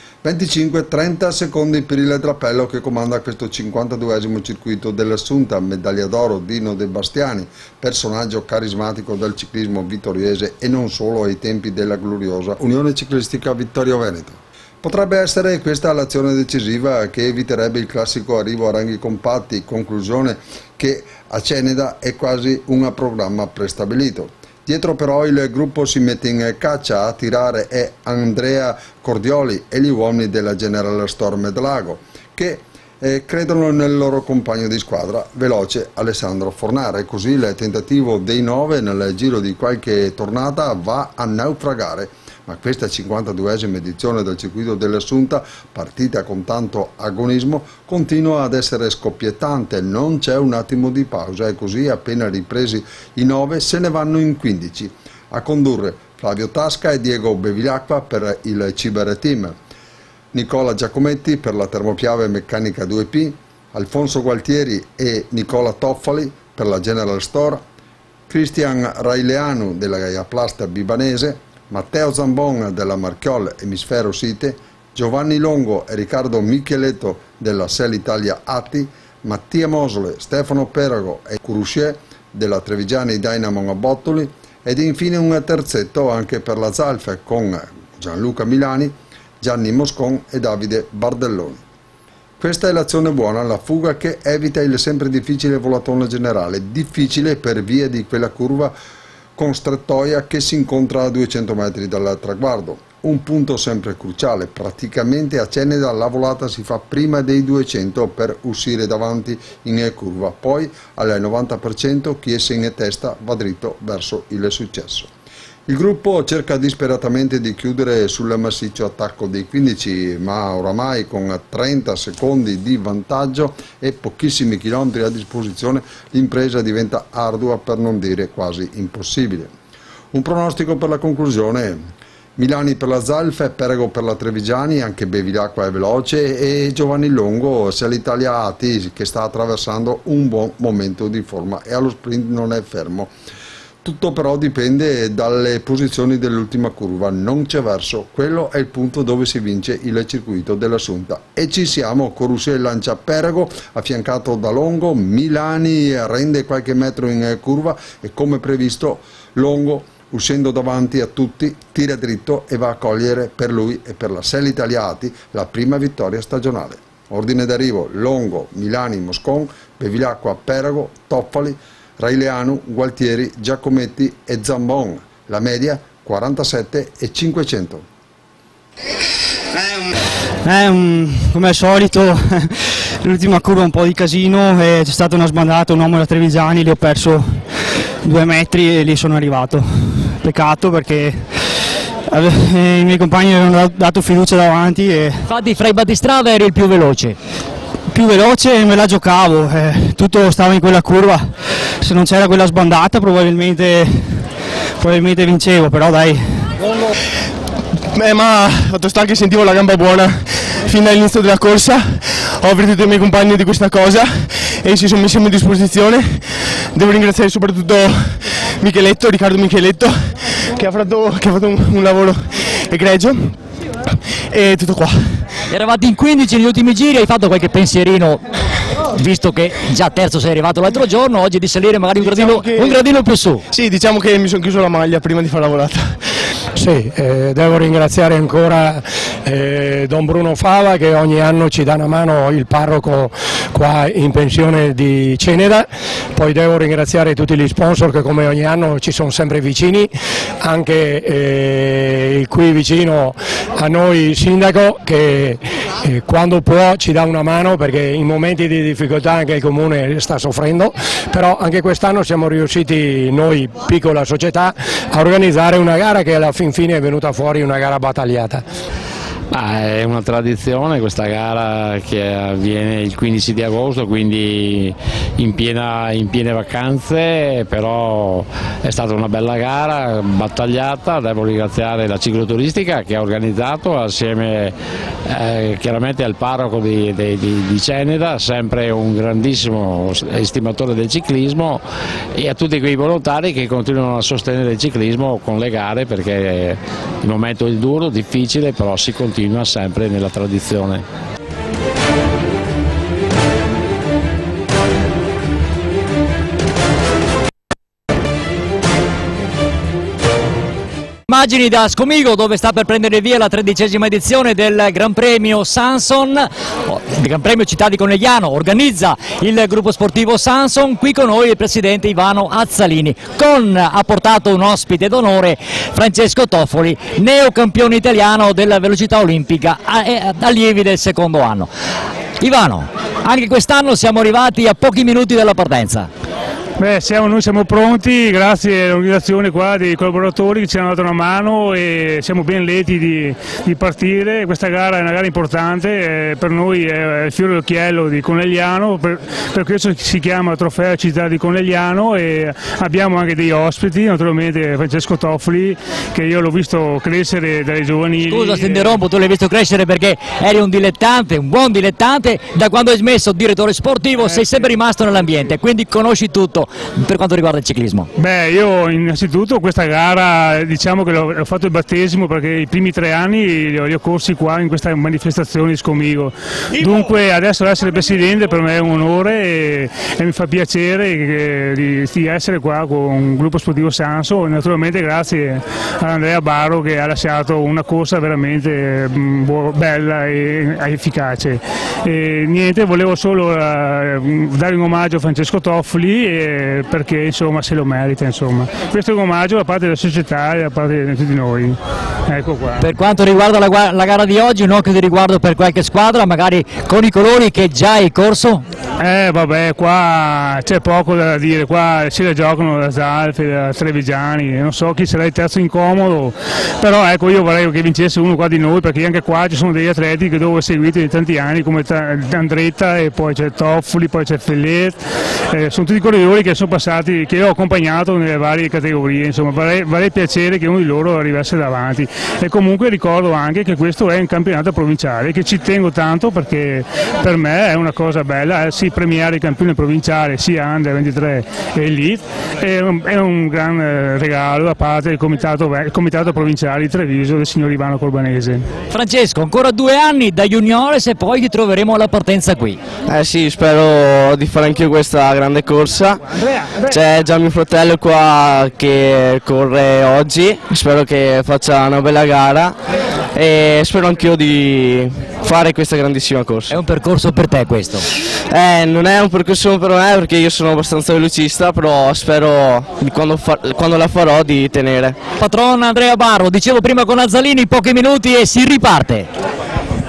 25-30 secondi per il drappello che comanda questo 52esimo circuito dell'Assunta, medaglia d'oro Dino De Bastiani, personaggio carismatico del ciclismo vittoriese e non solo ai tempi della gloriosa Unione Ciclistica Vittorio Veneto. Potrebbe essere questa l'azione decisiva che eviterebbe il classico arrivo a ranghi compatti, conclusione che a Ceneda è quasi un programma prestabilito. Dietro però il gruppo si mette in caccia, a tirare è Andrea Cordioli e gli uomini della General Storm Delago, che credono nel loro compagno di squadra veloce Alessandro Fornare. Così il tentativo dei 9 nel giro di qualche tornata va a naufragare. Ma questa 52esima edizione del circuito dell'Assunta, partita con tanto agonismo, continua ad essere scoppiettante, non c'è un attimo di pausa e così appena ripresi i 9 se ne vanno in 15. A condurre Flavio Tasca e Diego Bevilacqua per il Ciberteam, Nicola Giacometti per la Termopiave Meccanica 2P, Alfonso Gualtieri e Nicola Toffali per la General Store, Cristian Raileanu della Gaia Plast Bibanese, Matteo Zambon della Marchiol Emisfero Site, Giovanni Longo e Riccardo Micheletto della Sel Italia Atti, Mattia Mosole, Stefano Perago e Curusce della Trevigiani Dynamo Bottoli ed infine un terzetto anche per la Zalf con Gianluca Milani, Gianni Moscon e Davide Bardelloni. Questa è l'azione buona, la fuga che evita il sempre difficile volatone generale, difficile per via di quella curva con strettoia che si incontra a 200 metri dal traguardo. Un punto sempre cruciale, praticamente a Ceneda la volata si fa prima dei 200 per uscire davanti in curva, poi al 90% chi è in testa va dritto verso il successo. Il gruppo cerca disperatamente di chiudere sul massiccio attacco dei 15, ma oramai con 30 secondi di vantaggio e pochissimi chilometri a disposizione l'impresa diventa ardua per non dire quasi impossibile. Un pronostico per la conclusione: Milani per la Zalf, Perego per la Trevigiani, anche Bevilacqua è veloce e Giovanni Longo se l'Italia Atti che sta attraversando un buon momento di forma e allo sprint non è fermo. Tutto però dipende dalle posizioni dell'ultima curva, non c'è verso, quello è il punto dove si vince il circuito dell'Assunta. E ci siamo, Corusè lancia Perego, affiancato da Longo, Milani rende qualche metro in curva e come previsto Longo, uscendo davanti a tutti, tira dritto e va a cogliere per lui e per la Sel Italia Atti la prima vittoria stagionale. Ordine d'arrivo: Longo, Milani, Moscon, Bevilacqua, Perego, Toffali, Raileanu, Gualtieri, Giacometti e Zambon. La media 47,500. Come al solito l'ultima curva un po' di casino, c'è stata una sbandata, un uomo da Trevigiani, lì ho perso 2 metri e lì sono arrivato. Peccato perché i miei compagni avevano dato fiducia davanti. Infatti fra i battistrada eri il più veloce. Più veloce e me la giocavo, tutto stava in quella curva, se non c'era quella sbandata probabilmente vincevo, però dai. Ma fatto sta che sentivo la gamba buona fin dall'inizio della corsa, ho avvertito i miei compagni di questa cosa e si sono messi a mia disposizione. Devo ringraziare soprattutto Riccardo Micheletto, che ha fatto un lavoro egregio, e tutto qua. Eravate in 15 negli ultimi giri, hai fatto qualche pensierino, visto che già terzo sei arrivato l'altro giorno, oggi di salire magari un gradino più su? Sì, diciamo che mi sono chiuso la maglia prima di fare la volata. Sì, devo ringraziare ancora Don Bruno Fava, che ogni anno ci dà una mano, il parroco qua in pensione di Ceneda. Poi devo ringraziare tutti gli sponsor che come ogni anno ci sono sempre vicini, anche qui vicino a noi il sindaco che quando può ci dà una mano, perché in momenti di difficoltà anche il comune sta soffrendo, però anche quest'anno siamo riusciti noi, piccola società, a organizzare una gara che alla fin fine è venuta fuori una gara battagliata. È una tradizione questa gara che avviene il 15 di agosto, quindi in piene vacanze, però è stata una bella gara, battagliata. Devo ringraziare la cicloturistica che ha organizzato assieme chiaramente al parroco di Ceneda, sempre un grandissimo estimatore del ciclismo, e a tutti quei volontari che continuano a sostenere il ciclismo con le gare, perché il momento è duro, difficile, però si continua sempre nella tradizione. Immagini da Scomigo, dove sta per prendere via la 13ª edizione del Gran Premio Sanson, il Gran Premio Città di Conegliano, organizza il gruppo sportivo Sanson. Qui con noi il presidente Ivano Azzalini, ha portato un ospite d'onore, Francesco Toffoli, neocampione italiano della velocità olimpica, allievi del secondo anno. Ivano, anche quest'anno siamo arrivati a pochi minuti dalla partenza. Beh, noi siamo pronti, grazie all'organizzazione qua dei collaboratori che ci hanno dato una mano, e siamo ben lieti di partire. Questa gara è una gara importante, per noi è il fiore d'occhiello di Conegliano, per questo si chiama Trofeo Città di Conegliano, e abbiamo anche dei ospiti, naturalmente Francesco Toffoli, che io l'ho visto crescere dalle giovanili. Scusa se interrompo, tu l'hai visto crescere perché eri un dilettante, un buon dilettante, da quando hai smesso direttore sportivo sei sempre rimasto nell'ambiente, quindi conosci tutto per quanto riguarda il ciclismo. Beh, io innanzitutto questa gara, diciamo che ho fatto il battesimo, perché i primi 3 anni li ho corsi qua in questa manifestazione di Scomigo. Dunque adesso essere presidente per me è un onore, e mi fa piacere di essere qua con un gruppo sportivo Sanso, naturalmente grazie ad Andrea Barro che ha lasciato una corsa veramente bella e efficace. E niente, volevo solo dare un omaggio a Francesco Toffoli, perché insomma se lo merita, insomma. Questo è un omaggio da parte della società e da parte di tutti noi. Ecco qua. Per quanto riguarda la gara di oggi, un occhio di riguardo per qualche squadra, magari con i colori che già hai corso? Vabbè, qua c'è poco da dire, qua si la giocano da Zalfi, da Trevigiani, non so chi sarà il terzo incomodo, però ecco, io vorrei che vincesse uno qua di noi, perché anche qua ci sono degli atleti che devo seguiti di tanti anni, come Andretta, e poi c'è Toffoli, poi c'è Fellet, sono tutti corridori che sono passati, che ho accompagnato nelle varie categorie, insomma vorrei piacere che uno di loro arrivasse davanti. E comunque ricordo anche che questo è un campionato provinciale, che ci tengo tanto, perché per me è una cosa bella, sì, premiare i campioni provinciali sia Under 23 e Elite, è un gran regalo da parte del comitato provinciale di Treviso del signor Ivano Corbanese. Francesco, ancora 2 anni da juniores e poi ti troveremo alla partenza qui. Sì, spero di fare anch'io questa grande corsa. C'è già mio fratello qua che corre oggi, spero che faccia una bella gara e spero anch'io di fare questa grandissima corsa. È un percorso per te questo? Non è un percorso per me, perché io sono abbastanza velocista, però spero quando la farò di tenere. Patron Andrea Barro, dicevo prima con Azzalini, pochi minuti e si riparte.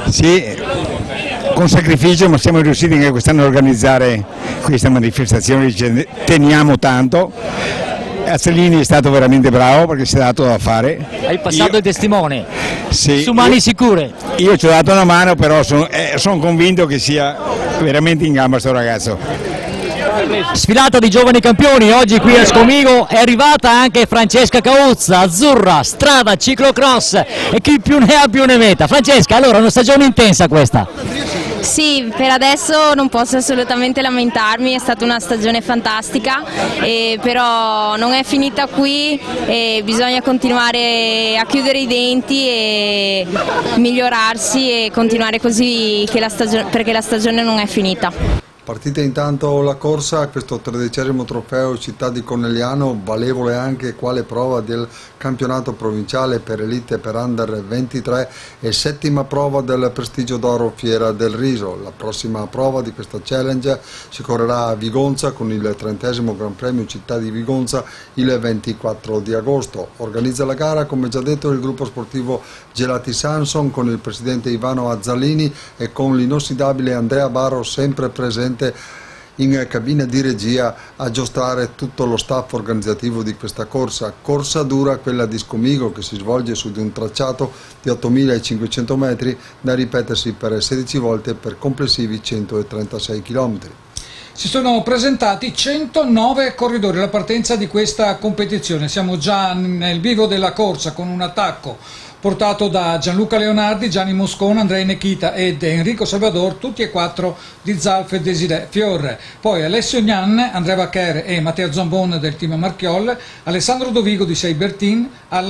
Sì, con sacrificio, ma siamo riusciti anche quest'anno a organizzare questa manifestazione, teniamo tanto. Azzolini è stato veramente bravo perché si è dato da fare. Hai passato il testimone, sì, su mani sicure. Io ci ho dato una mano, però sono convinto che sia veramente in gamba sto ragazzo. Sfilata di giovani campioni, oggi qui a Scomigo è arrivata anche Francesca Cauzza, azzurra, strada, ciclocross e chi più ne ha più ne metta. Francesca, allora una stagione intensa questa. Sì, per adesso non posso assolutamente lamentarmi, è stata una stagione fantastica, però non è finita qui e bisogna continuare a chiudere i denti e migliorarsi e continuare così perché la stagione non è finita. Partita intanto la corsa, questo 13° trofeo Città di Conegliano, valevole anche quale prova del campionato provinciale per elite per under 23 e 7ª prova del prestigio d'oro Fiera del Riso. La prossima prova di questa challenge si correrà a Vigonza con il 30° Gran Premio Città di Vigonza il 24 di agosto. Organizza la gara, come già detto, il gruppo sportivo Gelati Sanson con il presidente Ivano Azzalini e con l'inossidabile Andrea Barro sempre presente in cabina di regia a giostrare tutto lo staff organizzativo di questa corsa. Corsa dura quella di Scomigo che si svolge su di un tracciato di 8.500 metri da ripetersi per 16 volte per complessivi 136 km. Si sono presentati 109 corridori alla partenza di questa competizione, siamo già nel vivo della corsa con un attacco portato da Gianluca Leonardi, Gianni Moscona, Andrea Nechita ed Enrico Salvador, tutti e 4 di Zalf e Desiré Fiorre. Poi Alessio Gnann, Andrea Vaccher e Matteo Zambon del team Marchiol, Alessandro Dovigo di Seibertin,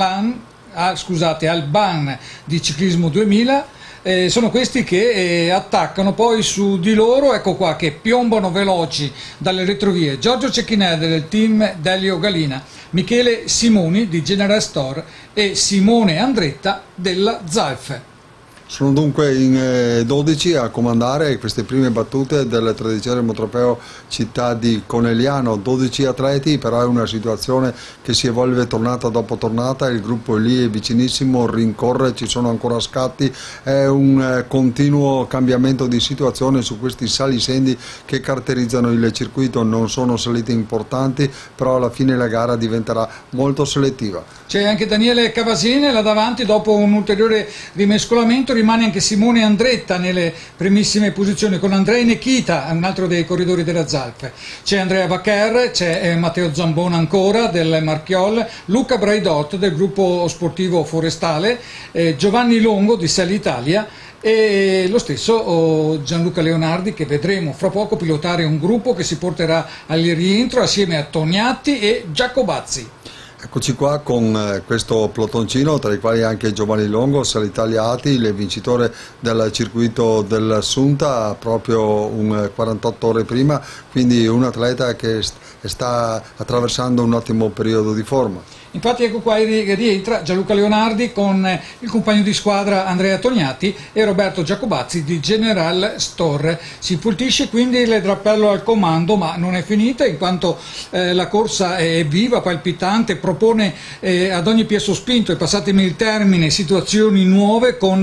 Alban di Ciclismo 2000. Sono questi che attaccano poi su di loro, ecco qua, che piombano veloci dalle retrovie Giorgio Cecchinelli del team Delio Galina, Michele Simoni di General Store e Simone Andretta della Zalf. Sono dunque in 12 a comandare queste prime battute del 13° trofeo Città di Conegliano, 12 atleti, però è una situazione che si evolve tornata dopo tornata, il gruppo è lì, è vicinissimo, rincorre, ci sono ancora scatti, è un continuo cambiamento di situazione su questi salisendi che caratterizzano il circuito, non sono salite importanti, però alla fine la gara diventerà molto selettiva. C'è anche Daniele Cavasine là davanti, dopo un ulteriore rimescolamento rimane anche Simone Andretta nelle primissime posizioni con Andrea Nechita, un altro dei corridori della Zalf. C'è Andrea Vaccher, c'è Matteo Zambon ancora del Marchiol, Luca Braidot del gruppo sportivo forestale, Giovanni Longo di Sella Italia e lo stesso Gianluca Leonardi, che vedremo fra poco pilotare un gruppo che si porterà al rientro assieme a Tognatti e Giacobazzi. Eccoci qua con questo plotoncino, tra i quali anche Giovanni Longo, Sella Italia Ati, il vincitore del circuito dell'Assunta, proprio un 48 ore prima, quindi un atleta che sta attraversando un ottimo periodo di forma. Infatti ecco qua rientra Gianluca Leonardi con il compagno di squadra Andrea Tognatti e Roberto Giacobazzi di General Store. Si infultisce quindi il drappello al comando, ma non è finita in quanto la corsa è viva, palpitante, propone ad ogni piè sospinto, e passatemi il termine, situazioni nuove con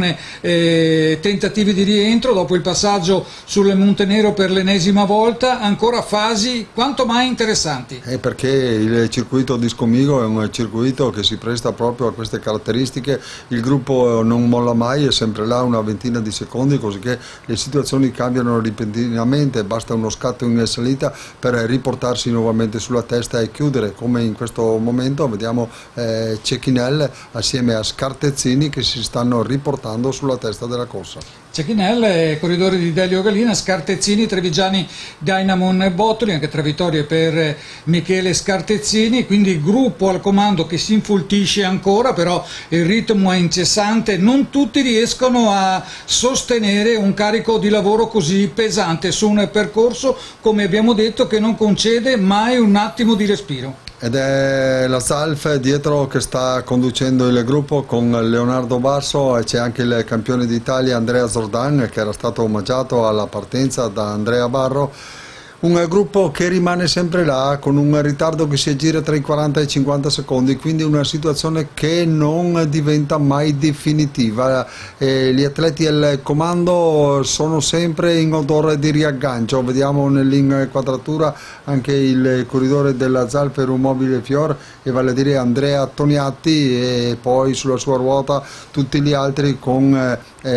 tentativi di rientro dopo il passaggio sul Montenero per l'ennesima volta, ancora fasi quanto mai interessanti. Perché il circuito di Scomigo è un circuito che si presta proprio a queste caratteristiche, il gruppo non molla mai, è sempre là una ventina di secondi, così che le situazioni cambiano repentinamente, basta uno scatto in salita per riportarsi nuovamente sulla testa e chiudere, come in questo momento vediamo Cecchinelli assieme a Scartezzini che si stanno riportando sulla testa della corsa. Cecchinelli, corridore di Delio Galina, Scartezzini, Trevigiani, Dynamon Bottoli, anche 3 vittorie per Michele Scartezzini, quindi gruppo al comando che si infultisce ancora, però il ritmo è incessante, non tutti riescono a sostenere un carico di lavoro così pesante su un percorso, come abbiamo detto, che non concede mai un attimo di respiro. Ed è la Zalf dietro che sta conducendo il gruppo con Leonardo Basso, e c'è anche il campione d'Italia Andrea Zordan che era stato omaggiato alla partenza da Andrea Barro. Un gruppo che rimane sempre là con un ritardo che si aggira tra i 40 e i 50 secondi, quindi una situazione che non diventa mai definitiva. Gli atleti al comando sono sempre in odore di riaggancio, vediamo nell'inquadratura anche il corridore della Zalf Aeromobile Fior, e vale a dire Andrea Toniatti, e poi sulla sua ruota tutti gli altri con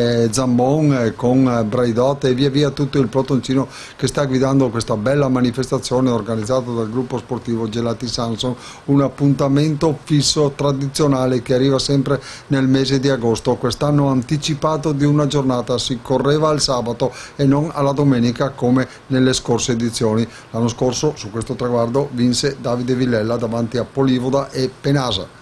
Zambon, con Braidot e via via tutto il pelotoncino che sta guidando questa bella manifestazione organizzata dal gruppo sportivo Gelati Sanson, un appuntamento fisso tradizionale che arriva sempre nel mese di agosto. Quest'anno anticipato di una giornata, si correva al sabato e non alla domenica come nelle scorse edizioni. L'anno scorso su questo traguardo vinse Davide Villella davanti a Polivoda e Penasa.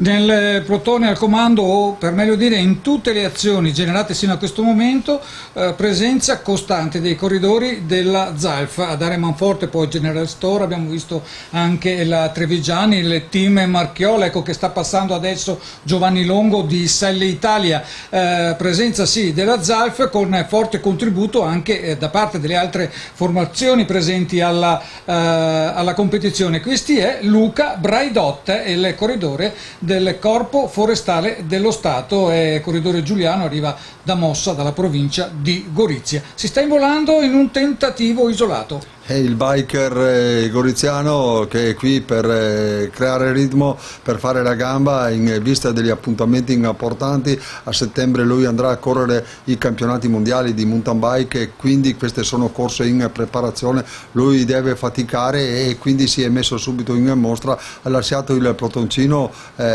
Nel plotone al comando, o per meglio dire in tutte le azioni generate sino a questo momento, presenza costante dei corridori della Zalf. Ad Area Manforte, poi General Store, abbiamo visto anche la Trevigiani, il team Marchiola, ecco che sta passando adesso Giovanni Longo di Selle Italia. Presenza sì della Zalf, con forte contributo anche da parte delle altre formazioni presenti alla competizione. Questi è Luca Braidot, il corridore del Corpo Forestale dello Stato, è corridore giuliano, arriva da Mossa, dalla provincia di Gorizia. Si sta involando in un tentativo isolato. È il biker goriziano che è qui per creare ritmo, per fare la gamba in vista degli appuntamenti importanti. A settembre lui andrà a correre i campionati mondiali di mountain bike e quindi queste sono corse in preparazione. Lui deve faticare e quindi si è messo subito in mostra, ha lasciato il pelotoncino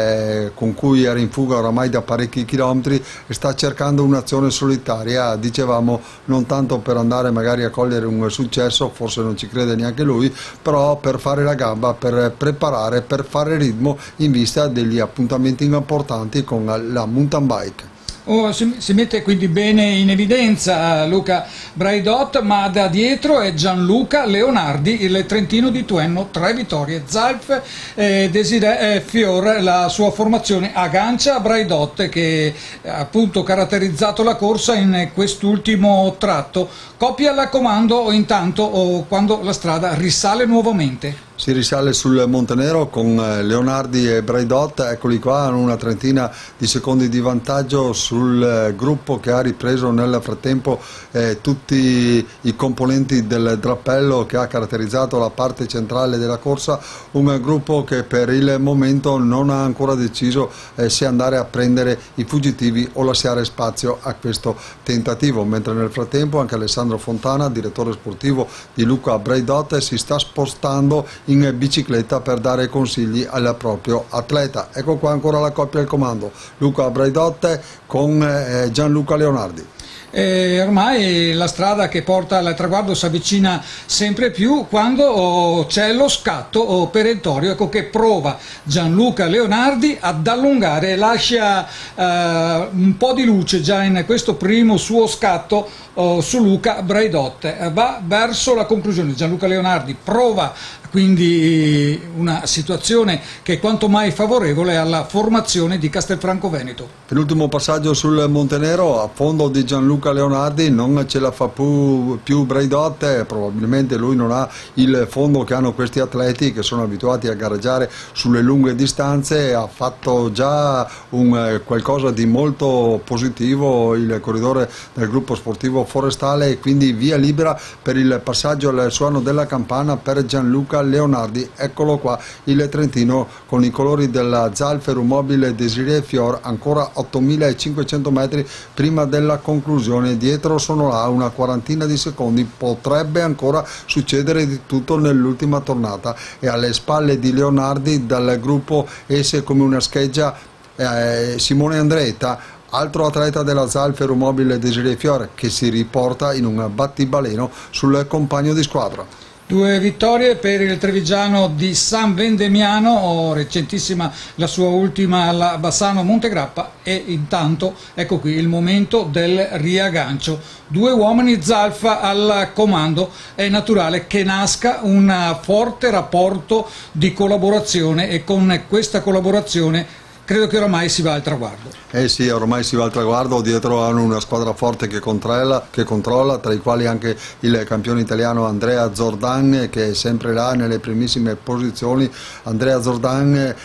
con cui era in fuga oramai da parecchi chilometri e sta cercando un'azione solitaria, dicevamo, non tanto per andare magari a cogliere un successo, forse non ci crede neanche lui, però per fare la gamba, per preparare, per fare ritmo in vista degli appuntamenti importanti con la mountain bike. Si mette quindi bene in evidenza Luca Braidot, ma da dietro è Gianluca Leonardi, il trentino di Tuenno, 3 vittorie. Zalf Desiré Fior, la sua formazione aggancia Braidot, che ha appunto caratterizzato la corsa in quest'ultimo tratto. Coppia alla comando intanto quando la strada risale nuovamente. Si risale sul Montenero con Leonardi e Braidot, eccoli qua, hanno una trentina di secondi di vantaggio sul gruppo che ha ripreso nel frattempo tutti i componenti del drappello che ha caratterizzato la parte centrale della corsa, un gruppo che per il momento non ha ancora deciso se andare a prendere i fuggitivi o lasciare spazio a questo tentativo, mentre nel frattempo anche Alessandro Fontana, direttore sportivo di Luca Braidot, si sta spostando in bicicletta per dare consigli al proprio atleta. Ecco qua ancora la coppia al comando, Luca Braidot con Gianluca Leonardi. Ormai la strada che porta al traguardo si avvicina sempre più quando c'è lo scatto perentorio, ecco che prova Gianluca Leonardi ad allungare, lascia un po' di luce già in questo primo suo scatto su Luca Braidot, va verso la conclusione. Gianluca Leonardi prova quindi una situazione che è quanto mai favorevole alla formazione di Castelfranco Veneto. L'ultimo passaggio sul Montenero, a fondo di Gianluca Leonardi, non ce la fa più Braidot, probabilmente lui non ha il fondo che hanno questi atleti che sono abituati a gareggiare sulle lunghe distanze. Ha fatto già qualcosa di molto positivo il corridore del gruppo sportivo Forestale e quindi via libera per il passaggio al suono della campana per Gianluca Leonardi. Eccolo qua il trentino con i colori della Zalf Aeromobile Desiré Fior, ancora 8500 metri prima della conclusione. Dietro sono là una quarantina di secondi, potrebbe ancora succedere di tutto nell'ultima tornata, e alle spalle di Leonardi dal gruppo esce come una scheggia Simone Andretta, altro atleta della Zalf Aeromobile Desiré Fior, che si riporta in un battibaleno sul compagno di squadra. 2 vittorie per il trevigiano di San Vendemiano, recentissima la sua ultima alla Bassano Montegrappa, e intanto ecco qui il momento del riaggancio. 2 uomini Zalf al comando, è naturale che nasca un forte rapporto di collaborazione, e con questa collaborazione credo che oramai si va al traguardo. Eh sì, ormai si va al traguardo, dietro hanno una squadra forte che controlla, tra i quali anche il campione italiano Andrea Zordan, che è sempre là nelle primissime posizioni. Andrea Zordan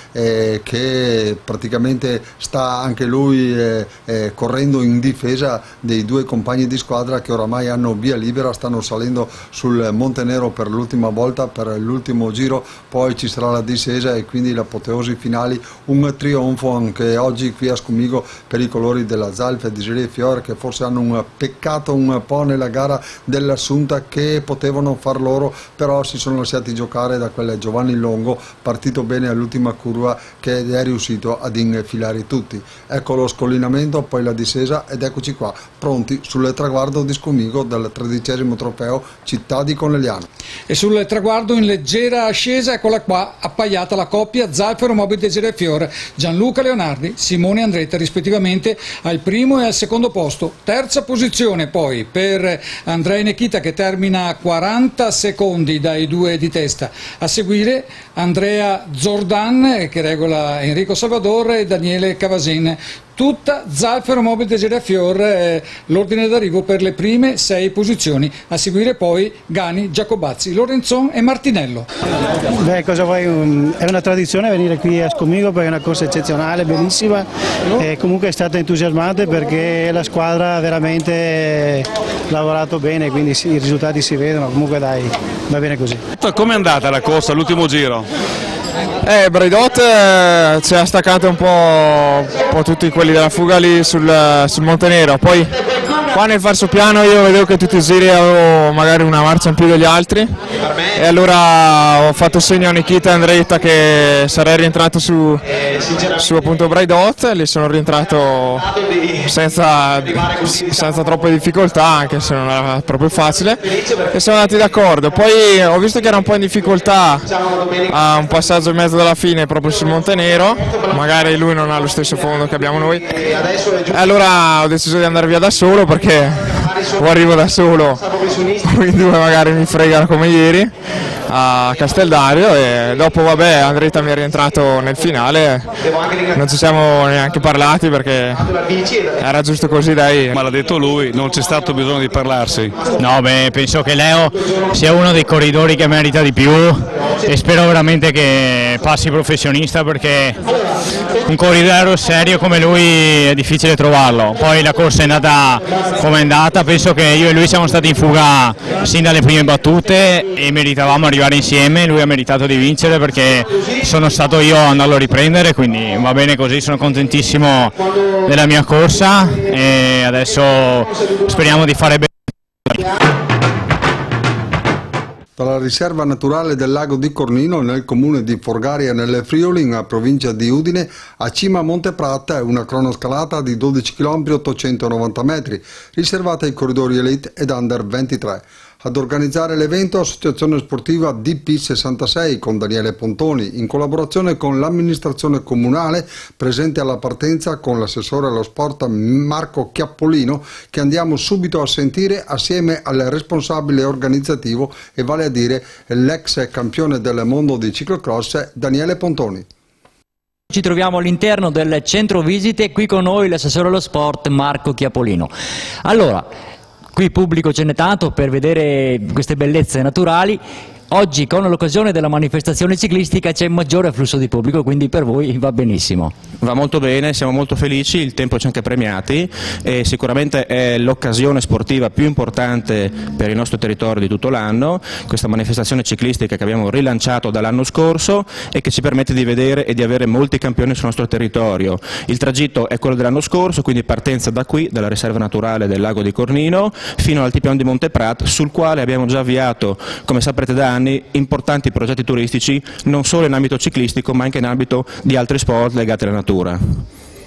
che praticamente sta anche lui correndo in difesa dei due compagni di squadra che oramai hanno via libera, stanno salendo sul Monte Nero per l'ultima volta, per l'ultimo giro, poi ci sarà la discesa e quindi l'apoteosi finali, un trionfo anche oggi qui a Scumigo per i colori della Zalf e di Gerifior, che forse hanno un peccato un po' nella gara dell'Assunta, che potevano far loro, però si sono lasciati giocare da quel Giovanni Longo, partito bene all'ultima curva, che è riuscito ad infilare tutti. Ecco lo scollinamento, poi la discesa ed eccoci qua, pronti sul traguardo di Scumigo del 13° trofeo Città di Conegliano. E sul traguardo in leggera ascesa, eccola qua, appaiata la coppia Zalf Aeromobili de Gerifior, Gianluca Leonardi, Simone Andretta, rispettivamente al primo e al secondo posto. Terza posizione poi per Andrea Nekita, che termina a 40 secondi dai due di testa. A seguire Andrea Zordan, che regola Enrico Salvador, e Daniele Cavasin. Tutta Zalf Aeromobili de Gerifior, l'ordine d'arrivo per le prime 6 posizioni. A seguire poi Gani, Giacobazzi, Lorenzon e Martinello. Beh, cosa vuoi? È una tradizione venire qui a Scumigo perché è una corsa eccezionale, bellissima, e comunque è stata entusiasmante perché la squadra ha veramente lavorato bene, quindi i risultati si vedono, comunque dai, va bene così. Come è andata la corsa, l'ultimo giro? Braidot ci ha staccato un po' tutti quelli della fuga lì sul Monte Nero, poi qua nel falso piano io vedevo che tutti i giri avevo magari una marcia in più degli altri e allora ho fatto segno a Nikita e Andretta che sarei rientrato su appunto Braidot, lì sono rientrato senza troppe difficoltà, anche se non era proprio facile, e siamo andati d'accordo. Poi ho visto che era un po' in difficoltà a un passaggio in mezzo alla fine proprio sul Monte Nero, magari lui non ha lo stesso fondo che abbiamo noi, e allora ho deciso di andare via da solo perché o arrivo da solo o in due magari mi fregano come ieri a Casteldario, e dopo vabbè Andretta mi è rientrato nel finale, non ci siamo neanche parlati perché era giusto così, dai. Ma l'ha detto lui, non c'è stato bisogno di parlarsi. No, beh, penso che Leo sia uno dei corridori che merita di più e spero veramente che passi professionista, perché un corridore serio come lui è difficile trovarlo. Poi la corsa è andata come è andata, penso che io e lui siamo stati in fuga sin dalle prime battute e meritavamo arrivare insieme, lui ha meritato di vincere perché sono stato io a andarlo a riprendere, quindi va bene così, sono contentissimo della mia corsa e adesso speriamo di fare bene. Dalla riserva naturale del lago di Cornino nel comune di Forgaria nelle Friuli, in provincia di Udine, a cima a Monte Prat, una cronoscalata di 12 km 890 metri, riservata ai corridori elite ed under 23. Ad organizzare l'evento Associazione Sportiva DP66 con Daniele Pontoni, in collaborazione con l'amministrazione comunale, presente alla partenza con l'assessore allo sport Marco Chiappolino, che andiamo subito a sentire assieme al responsabile organizzativo e vale a dire l'ex campione del mondo di ciclocross Daniele Pontoni. Ci troviamo all'interno del centro visite, qui con noi l'assessore allo sport Marco Chiappolino. Allora, qui pubblico ce n'è tanto per vedere queste bellezze naturali. Oggi con l'occasione della manifestazione ciclistica c'è un maggiore afflusso di pubblico, quindi per voi va benissimo. Va molto bene, siamo molto felici, il tempo ci ha anche premiati e sicuramente è l'occasione sportiva più importante per il nostro territorio di tutto l'anno, questa manifestazione ciclistica che abbiamo rilanciato dall'anno scorso e che ci permette di vedere e di avere molti campioni sul nostro territorio. Il tragitto è quello dell'anno scorso, quindi partenza da qui, dalla riserva naturale del lago di Cornino, fino all'altipiano di Monte Prat, sul quale abbiamo già avviato, come saprete da anni, importanti progetti turistici non solo in ambito ciclistico ma anche in ambito di altri sport legati alla natura.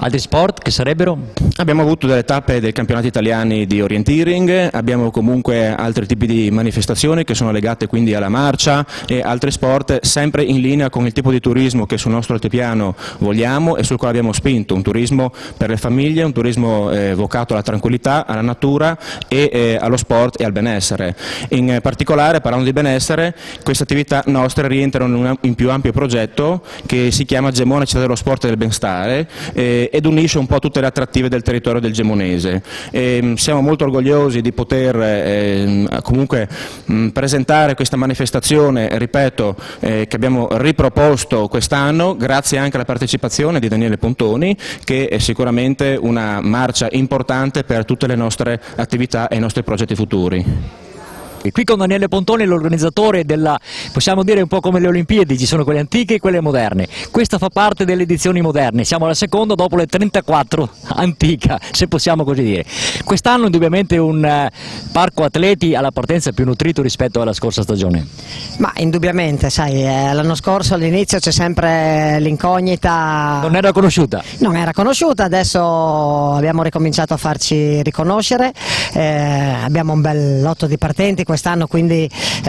Altri sport che sarebbero? Abbiamo avuto delle tappe dei campionati italiani di orienteering, abbiamo comunque altri tipi di manifestazioni che sono legate quindi alla marcia e altri sport, sempre in linea con il tipo di turismo che sul nostro altipiano vogliamo e sul quale abbiamo spinto, un turismo per le famiglie, un turismo vocato alla tranquillità, alla natura e allo sport e al benessere. In particolare, parlando di benessere, queste attività nostre rientrano in un più ampio progetto che si chiama Gemona Città dello Sport e del Benestare ed unisce un po' tutte le attrattive del territorio del gemonese. Siamo molto orgogliosi di poter comunque presentare questa manifestazione, ripeto, che abbiamo riproposto quest'anno, grazie anche alla partecipazione di Daniele Pontoni, che è sicuramente una marcia importante per tutte le nostre attività e i nostri progetti futuri. E qui con Daniele Pontoni, l'organizzatore della, possiamo dire un po' come le Olimpiadi, ci sono quelle antiche e quelle moderne. Questa fa parte delle edizioni moderne, siamo alla seconda dopo le 34 antica, se possiamo così dire. Quest'anno indubbiamente un parco atleti alla partenza più nutrito rispetto alla scorsa stagione. Ma indubbiamente, sai, l'anno scorso all'inizio c'è sempre l'incognita. Non era conosciuta? Non era conosciuta, adesso abbiamo ricominciato a farci riconoscere, abbiamo un bel lotto di partenti quest'anno, quindi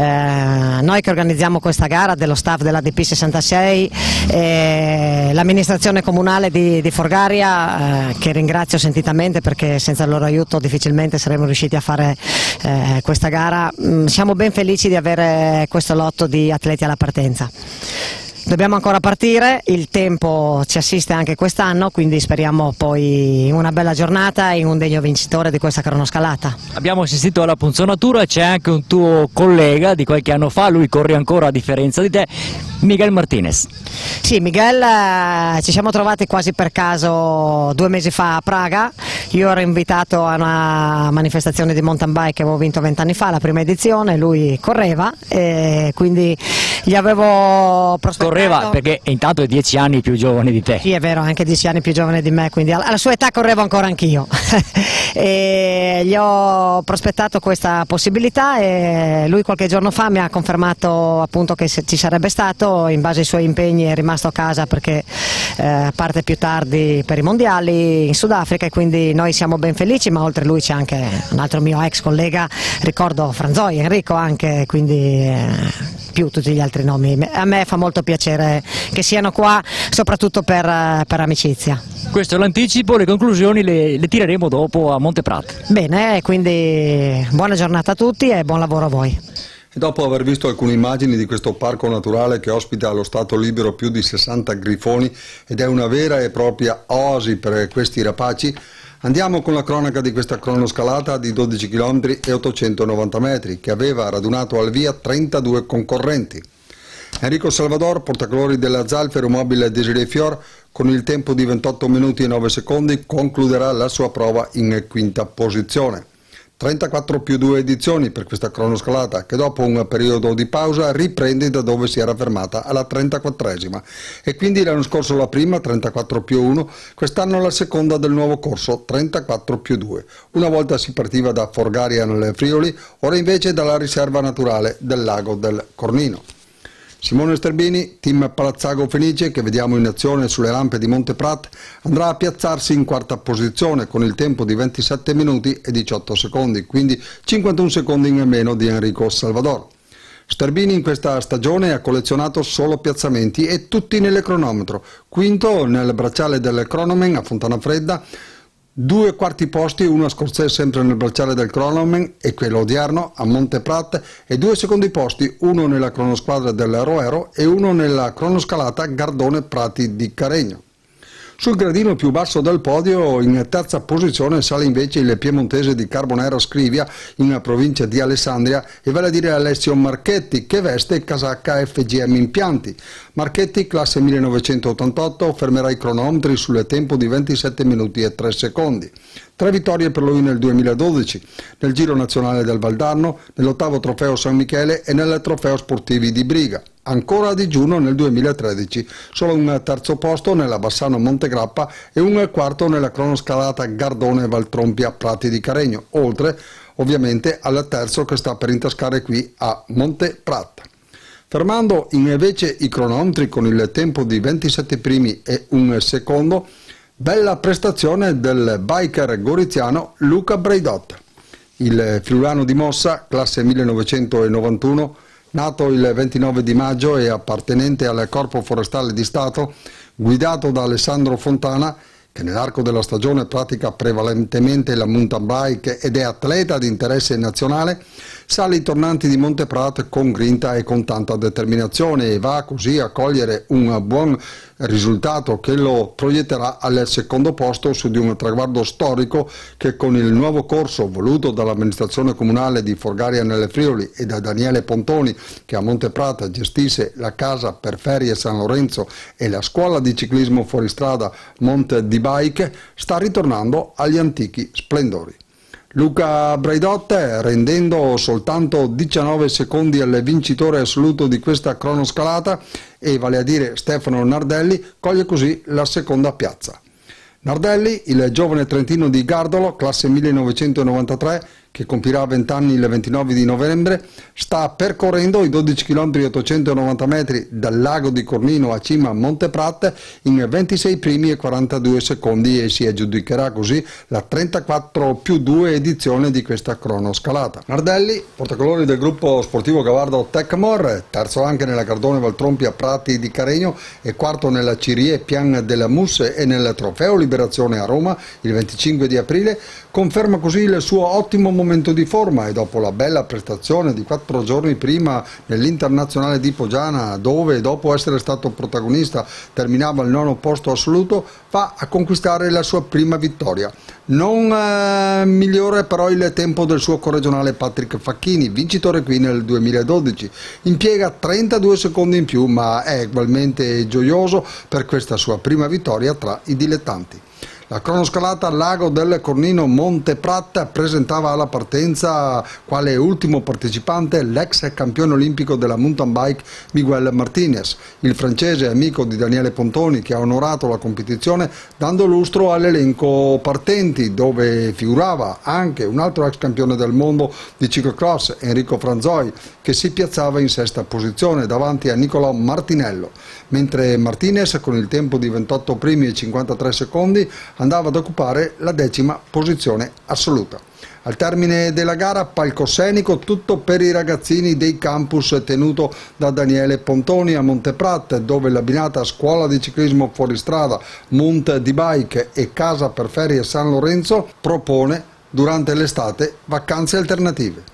noi che organizziamo questa gara dello staff dell'ADP 66, l'amministrazione comunale di Forgaria, che ringrazio sentitamente perché senza il loro aiuto difficilmente saremmo riusciti a fare questa gara, siamo ben felici di avere questo lotto di atleti alla partenza. Dobbiamo ancora partire, il tempo ci assiste anche quest'anno, quindi speriamo poi in una bella giornata e in un degno vincitore di questa cronoscalata. Abbiamo assistito alla punzonatura, c'è anche un tuo collega di qualche anno fa, lui corre ancora a differenza di te, Miguel Martinez. Sì, Miguel, ci siamo trovati quasi per caso 2 mesi fa a Praga, io ero invitato a una manifestazione di mountain bike che avevo vinto 20 anni fa, la prima edizione, lui correva e quindi gli avevo prospettato. Correva perché intanto è 10 anni più giovane di te. Sì, è vero, anche 10 anni più giovane di me, quindi alla sua età correvo ancora anch'io. E gli ho prospettato questa possibilità e lui qualche giorno fa mi ha confermato appunto che ci sarebbe stato, in base ai suoi impegni è rimasto a casa perché parte più tardi per i mondiali in Sudafrica e quindi noi siamo ben felici, ma oltre lui c'è anche un altro mio ex collega, ricordo Franzoi, Enrico anche, quindi più tutti gli altri nomi. A me fa molto piacere che siano qua, soprattutto per amicizia. Questo è l'anticipo, le conclusioni le tireremo dopo a Monteprat. Bene, quindi buona giornata a tutti e buon lavoro a voi. E dopo aver visto alcune immagini di questo parco naturale che ospita allo stato libero più di 60 grifoni ed è una vera e propria oasi per questi rapaci, andiamo con la cronaca di questa cronoscalata di 12 km e 890 metri che aveva radunato al via 32 concorrenti. Enrico Salvador, portacolori della Zalfero Mobile Desiree Fior, con il tempo di 28 minuti e 9 secondi concluderà la sua prova in quinta posizione. 34+2 edizioni per questa cronoscalata che dopo un periodo di pausa riprende da dove si era fermata alla 34esima e quindi l'anno scorso la prima 34+1, quest'anno la seconda del nuovo corso 34+2. Una volta si partiva da Forgaria nelle Friuli, ora invece dalla riserva naturale del lago del Cornino. Simone Sterbini, team Palazzago Fenice, che vediamo in azione sulle rampe di Monteprat, andrà a piazzarsi in quarta posizione con il tempo di 27 minuti e 18 secondi, quindi 51 secondi in meno di Enrico Salvador. Sterbini in questa stagione ha collezionato solo piazzamenti e tutti nelle cronometro, quinto nel bracciale del Cronomen a Fontana Fredda, 2 quarti posti, uno a Scorzè sempre nel bracciale del Cronomen e quello odierno a Monteprat e 2 secondi posti, uno nella cronosquadra del Roero e uno nella cronoscalata Gardone Prati di Caregno. Sul gradino più basso del podio, in terza posizione, sale invece il piemontese di Carbonero Scrivia, in provincia di Alessandria, e vale a dire Alessio Marchetti, che veste casacca FGM Impianti. Marchetti, classe 1988, fermerà i cronometri sul tempo di 27 minuti e 3 secondi. 3 vittorie per lui nel 2012, nel Giro Nazionale del Valdarno, nell'8º Trofeo San Michele e nel Trofeo Sportivi di Briga. Ancora a digiuno nel 2013, solo un terzo posto nella Bassano Montegrappa e un quarto nella cronoscalata Gardone Valtrompia Prati di Caregno, oltre ovviamente al terzo che sta per intascare qui a Monteprat. Fermando invece i cronometri con il tempo di 27 primi e 1 secondo, Bella prestazione del biker goriziano Luca Braidot. Il friulano di Mossa, classe 1991, nato il 29 di maggio e appartenente al Corpo Forestale di Stato, guidato da Alessandro Fontana, che nell'arco della stagione pratica prevalentemente la mountain bike ed è atleta di interesse nazionale, sale i tornanti di Monteprat con grinta e con tanta determinazione e va così a cogliere un buon risultato che lo proietterà al secondo posto su di un traguardo storico che con il nuovo corso voluto dall'amministrazione comunale di Forgaria nelle Friuli e da Daniele Pontoni, che a Monteprat gestisce la casa per ferie San Lorenzo e la scuola di ciclismo fuoristrada Monte di Bike, sta ritornando agli antichi splendori. Luca Braidot, rendendo soltanto 19 secondi al vincitore assoluto di questa cronoscalata, e vale a dire Stefano Nardelli, coglie così la seconda piazza. Nardelli, il giovane trentino di Gardolo, classe 1993, che compirà 20 anni il 29 di novembre, sta percorrendo i 12 km e 890 metri dal lago di Cornino a cima a Monteprat in 26 primi e 42 secondi e si aggiudicherà così la 34+2 edizione di questa cronoscalata. Nardelli, portacolori del gruppo sportivo Gavardo Tecmor, terzo anche nella Gardone Valtrompia Prati di Caregno e quarto nella Cirie Pian della Musse e nel Trofeo Liberazione a Roma il 25 di aprile, conferma così il suo ottimo momento di forma e dopo la bella prestazione di 4 giorni prima nell'Internazionale di Poggiana, dove dopo essere stato protagonista terminava al 9° posto assoluto, va a conquistare la sua prima vittoria. Non migliore però il tempo del suo corregionale Patrick Facchini, vincitore qui nel 2012. Impiega 32 secondi in più, ma è ugualmente gioioso per questa sua prima vittoria tra i dilettanti. La cronoscalata al lago del Cornino Monteprat presentava alla partenza quale ultimo partecipante l'ex campione olimpico della mountain bike Miguel Martinez, il francese amico di Daniele Pontoni, che ha onorato la competizione dando lustro all'elenco partenti, dove figurava anche un altro ex campione del mondo di ciclocross, Enrico Franzoi, che si piazzava in sesta posizione davanti a Nicolò Martinello, mentre Martinez con il tempo di 28 primi e 53 secondi andava ad occupare la 10ª posizione assoluta. Al termine della gara, palcoscenico tutto per i ragazzini dei campus tenuto da Daniele Pontoni a Monteprat, dove l'abbinata scuola di ciclismo fuoristrada Monte di Bike e casa per ferie San Lorenzo propone durante l'estate vacanze alternative.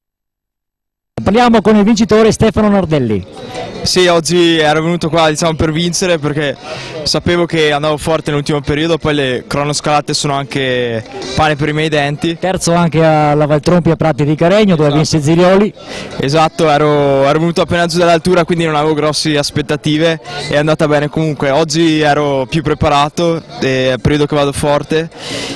Parliamo con il vincitore Stefano Nardelli. Sì, oggi ero venuto qua per vincere perché sapevo che andavo forte nell'ultimo periodo, poi le cronoscalate sono anche pane per i miei denti. Terzo anche alla Valtrompia Prati di Caregno, dove vinse Zirioli. Esatto, ero venuto appena giù dall'altura, quindi non avevo grosse aspettative, è andata bene comunque. Oggi ero più preparato, è il periodo che vado forte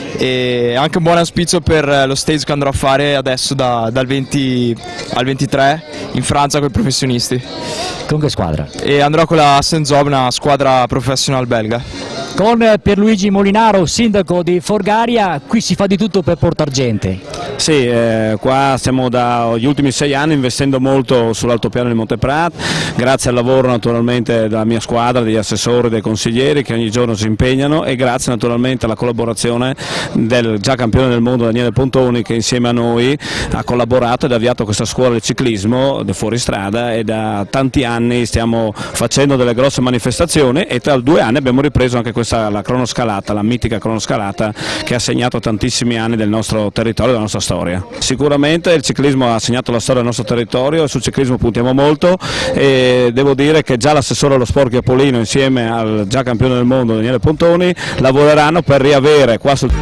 e anche un buon auspicio per lo stage che andrò a fare adesso dal 20 al 23 in Francia con i professionisti. Con che squadra? E andrò con la Saint-Job, una squadra professional belga. Con Pierluigi Molinaro, sindaco di Forgaria, qui si fa di tutto per portare gente. Sì, qua stiamo dagli ultimi 6 anni investendo molto sull'altopiano di Monteprat, grazie al lavoro naturalmente della mia squadra, degli assessori, dei consiglieri che ogni giorno si impegnano e grazie naturalmente alla collaborazione del già campione del mondo Daniele Pontoni, che insieme a noi ha collaborato ed ha avviato questa scuola di ciclismo di fuoristrada e da tanti anni stiamo facendo delle grosse manifestazioni e tra 2 anni abbiamo ripreso anche la cronoscalata, la mitica cronoscalata che ha segnato tantissimi anni del nostro territorio, della nostra storia. Sicuramente il ciclismo ha segnato la storia del nostro territorio e sul ciclismo puntiamo molto e devo dire che già l'assessore allo sport Chiapolino insieme al già campione del mondo Daniele Pontoni lavoreranno per riavere qua sul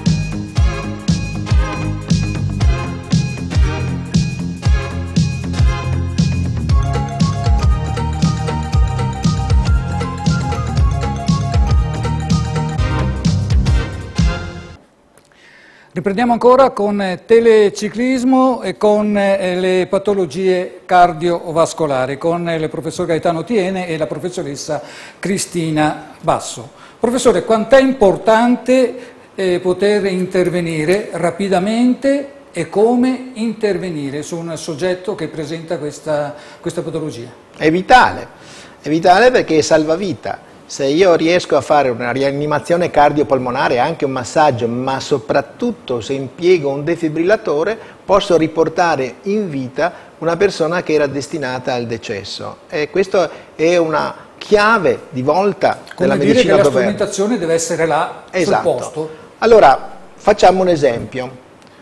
Riprendiamo ancora con teleciclismo e con le patologie cardiovascolari, con il professor Gaetano Tiene e la professoressa Cristina Basso. Professore, quant'è importante poter intervenire rapidamente e come intervenire su un soggetto che presenta questa patologia? È vitale perché salva vita. Se io riesco a fare una rianimazione cardiopolmonare, anche un massaggio, ma soprattutto se impiego un defibrillatore, posso riportare in vita una persona che era destinata al decesso. E questo è una chiave di volta della medicina che la moderna. strumentazione deve essere là, esatto, sul posto. Allora, facciamo un esempio.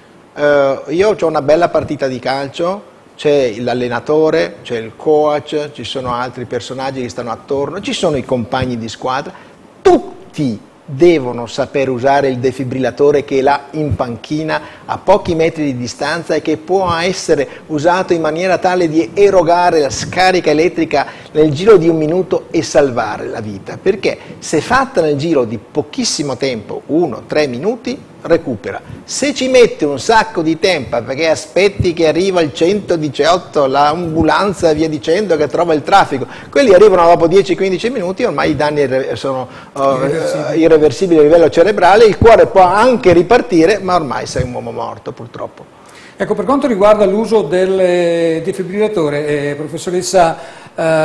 Io ho una bella partita di calcio, c'è l'allenatore, c'è il coach, ci sono altri personaggi che stanno attorno, ci sono i compagni di squadra, tutti devono saper usare il defibrillatore che è là in panchina a pochi metri di distanza e che può essere usato in maniera tale di erogare la scarica elettrica nel giro di un minuto e salvare la vita, perché se fatta nel giro di pochissimo tempo, 1-3 minuti, recupera. Se ci mette un sacco di tempo perché aspetti che arriva il 118, l'ambulanza e via dicendo, che trova il traffico, quelli arrivano dopo 10-15 minuti, ormai i danni sono irreversibili a livello cerebrale, il cuore può anche ripartire, ma ormai sei un uomo morto purtroppo. Ecco, per quanto riguarda l'uso del defibrillatore, professoressa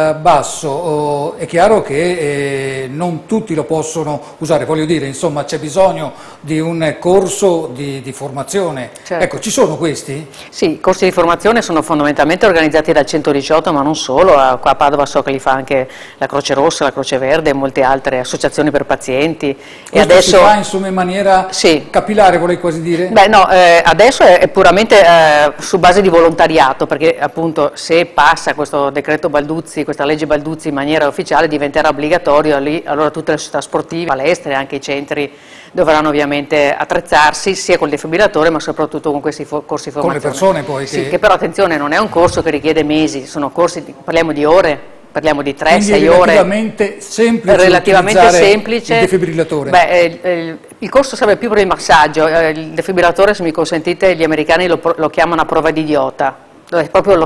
Basso, è chiaro che non tutti lo possono usare, voglio dire, insomma, c'è bisogno di un corso di formazione. Certo. Ecco, ci sono questi? Sì, i corsi di formazione sono fondamentalmente organizzati dal 118, ma non solo, qua a Padova so che li fa anche la Croce Rossa, la Croce Verde e molte altre associazioni per pazienti. Questo e adesso si fa insomma in maniera capillare, vorrei quasi dire? Beh no, adesso è puramente su base di volontariato, perché appunto se passa questo decreto Balduzzi, questa legge Balduzzi in maniera ufficiale, diventerà obbligatorio, lì allora tutte le società sportive, palestre, anche i centri dovranno ovviamente attrezzarsi sia col defibrillatore ma soprattutto con questi corsi di formazione. Con le persone poi Sì, che però attenzione, non è un corso che richiede mesi, sono corsi, parliamo di ore, parliamo di 3-6 ore. Relativamente semplice il defibrillatore. Beh, il corso serve più per il massaggio, il defibrillatore, se mi consentite, gli americani lo chiamano a prova di idiota. Proprio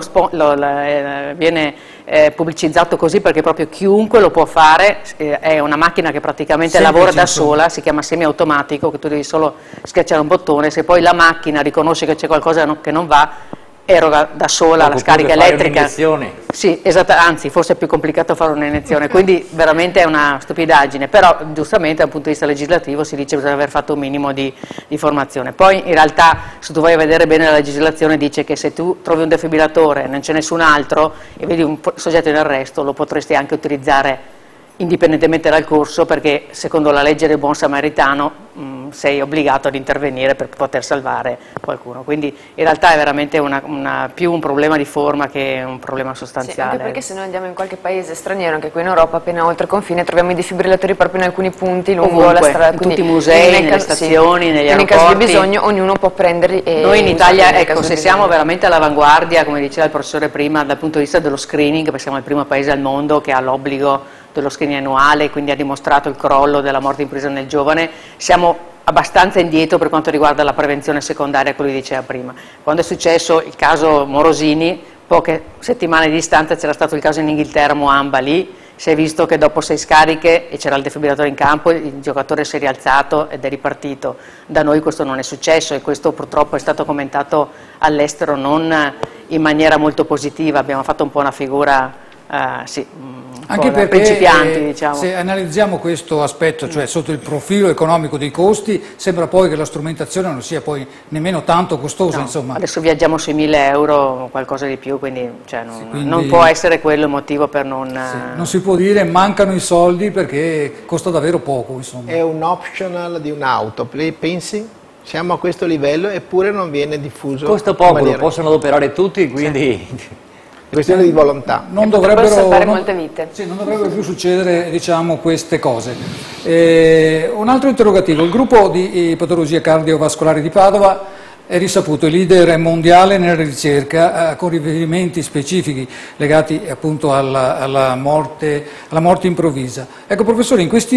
viene pubblicizzato così perché proprio chiunque lo può fare, è una macchina che praticamente lavora da sola, si chiama semiautomatico, che tu devi solo schiacciare un bottone, se poi la macchina riconosce che c'è qualcosa che non va, eroga da sola la scarica elettrica. Sì, esatto, anzi forse è più complicato fare un'iniezione, quindi veramente è una stupidaggine, però giustamente dal punto di vista legislativo si dice che bisogna aver fatto un minimo di formazione. Poi in realtà se tu vai a vedere bene la legislazione dice che se tu trovi un defibrillatore e non c'è nessun altro e vedi un soggetto in arresto lo potresti anche utilizzare indipendentemente dal corso, perché secondo la legge del buon samaritano sei obbligato ad intervenire per poter salvare qualcuno, quindi in realtà è veramente più un problema di forma che un problema sostanziale. Sì, anche perché se noi andiamo in qualche paese straniero, anche qui in Europa, appena oltre confine, troviamo i defibrillatori proprio in alcuni punti lungo la strada, in tutti i musei, nelle stazioni, negli aeroporti. In caso di bisogno ognuno può prenderli e noi in Italia, ecco, se siamo veramente all'avanguardia, come diceva il professore prima, dal punto di vista dello screening, perché siamo il primo paese al mondo che ha l'obbligo dello screening annuale, quindi ha dimostrato il crollo della morte impresa nel giovane, siamo abbastanza indietro per quanto riguarda la prevenzione secondaria, quello che diceva prima. Quando è successo il caso Morosini, poche settimane di distanza c'era stato il caso in Inghilterra, Moamba, lì si è visto che dopo 6 scariche e c'era il defibrillatore in campo, il giocatore si è rialzato ed è ripartito. Da noi questo non è successo e questo purtroppo è stato commentato all'estero non in maniera molto positiva, abbiamo fatto un po' una figura anche perché principianti, diciamo. Se analizziamo questo aspetto, cioè sotto il profilo economico dei costi, sembra poi che la strumentazione non sia poi nemmeno tanto costosa. No, insomma. Adesso viaggiamo sui 1.000 euro, qualcosa di più, quindi, non può essere quello il motivo per non... non si può dire mancano i soldi perché costa davvero poco. Insomma. È un optional di un'auto, pensi? Siamo a questo livello eppure non viene diffuso. Costa poco, lo possono adoperare tutti, quindi... Sì. Questione di volontà. Non dovrebbero salvare molte vite. Sì, non dovrebbero più succedere, diciamo, queste cose. Un altro interrogativo, il gruppo di patologie cardiovascolari di Padova è risaputo leader mondiale nella ricerca con riferimenti specifici legati appunto alla morte improvvisa. Ecco professore, in questi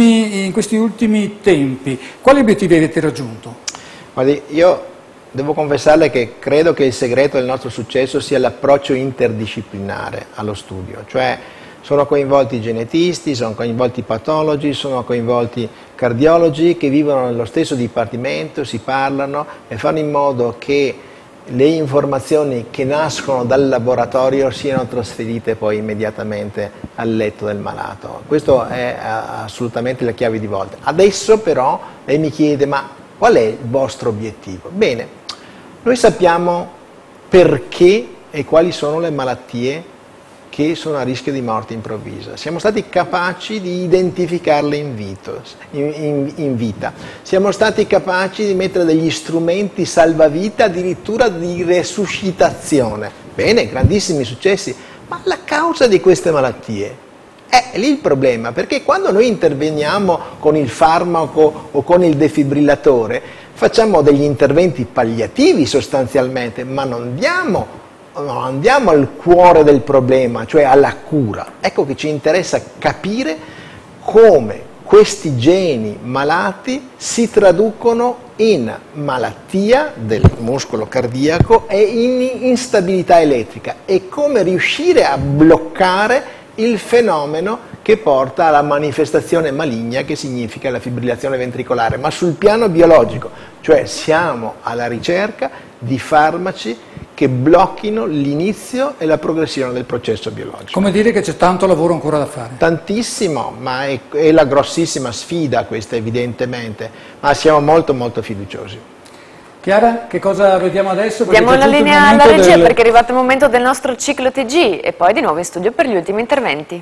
ultimi tempi, quali obiettivi avete raggiunto? Guardi, io devo confessarle che credo che il segreto del nostro successo sia l'approccio interdisciplinare allo studio, cioè sono coinvolti i genetisti, sono coinvolti i patologi, sono coinvolti cardiologi che vivono nello stesso dipartimento, si parlano e fanno in modo che le informazioni che nascono dal laboratorio siano trasferite poi immediatamente al letto del malato. Questo è assolutamente la chiave di volta. Adesso però lei mi chiede: ma qual è il vostro obiettivo? Bene, noi sappiamo perché e quali sono le malattie che sono a rischio di morte improvvisa. Siamo stati capaci di identificarle in vita. Siamo stati capaci di mettere degli strumenti salvavita, addirittura di resuscitazione. Bene, grandissimi successi, ma la causa di queste malattie è lì il problema, perché quando noi interveniamo con il farmaco o con il defibrillatore facciamo degli interventi palliativi sostanzialmente, ma non andiamo al cuore del problema, cioè alla cura. Ecco che ci interessa capire come questi geni malati si traducono in malattia del muscolo cardiaco e in instabilità elettrica, e come riuscire a bloccare il fenomeno che porta alla manifestazione maligna, che significa la fibrillazione ventricolare, ma sul piano biologico, cioè siamo alla ricerca di farmaci che blocchino l'inizio e la progressione del processo biologico. Come dire che c'è tanto lavoro ancora da fare? Tantissimo, ma è la grossissima sfida questa, evidentemente, ma siamo molto molto fiduciosi. Chiara, che cosa vediamo adesso? Diamo la linea alla regia perché è arrivato il momento del nostro ciclo TG e poi di nuovo in studio per gli ultimi interventi.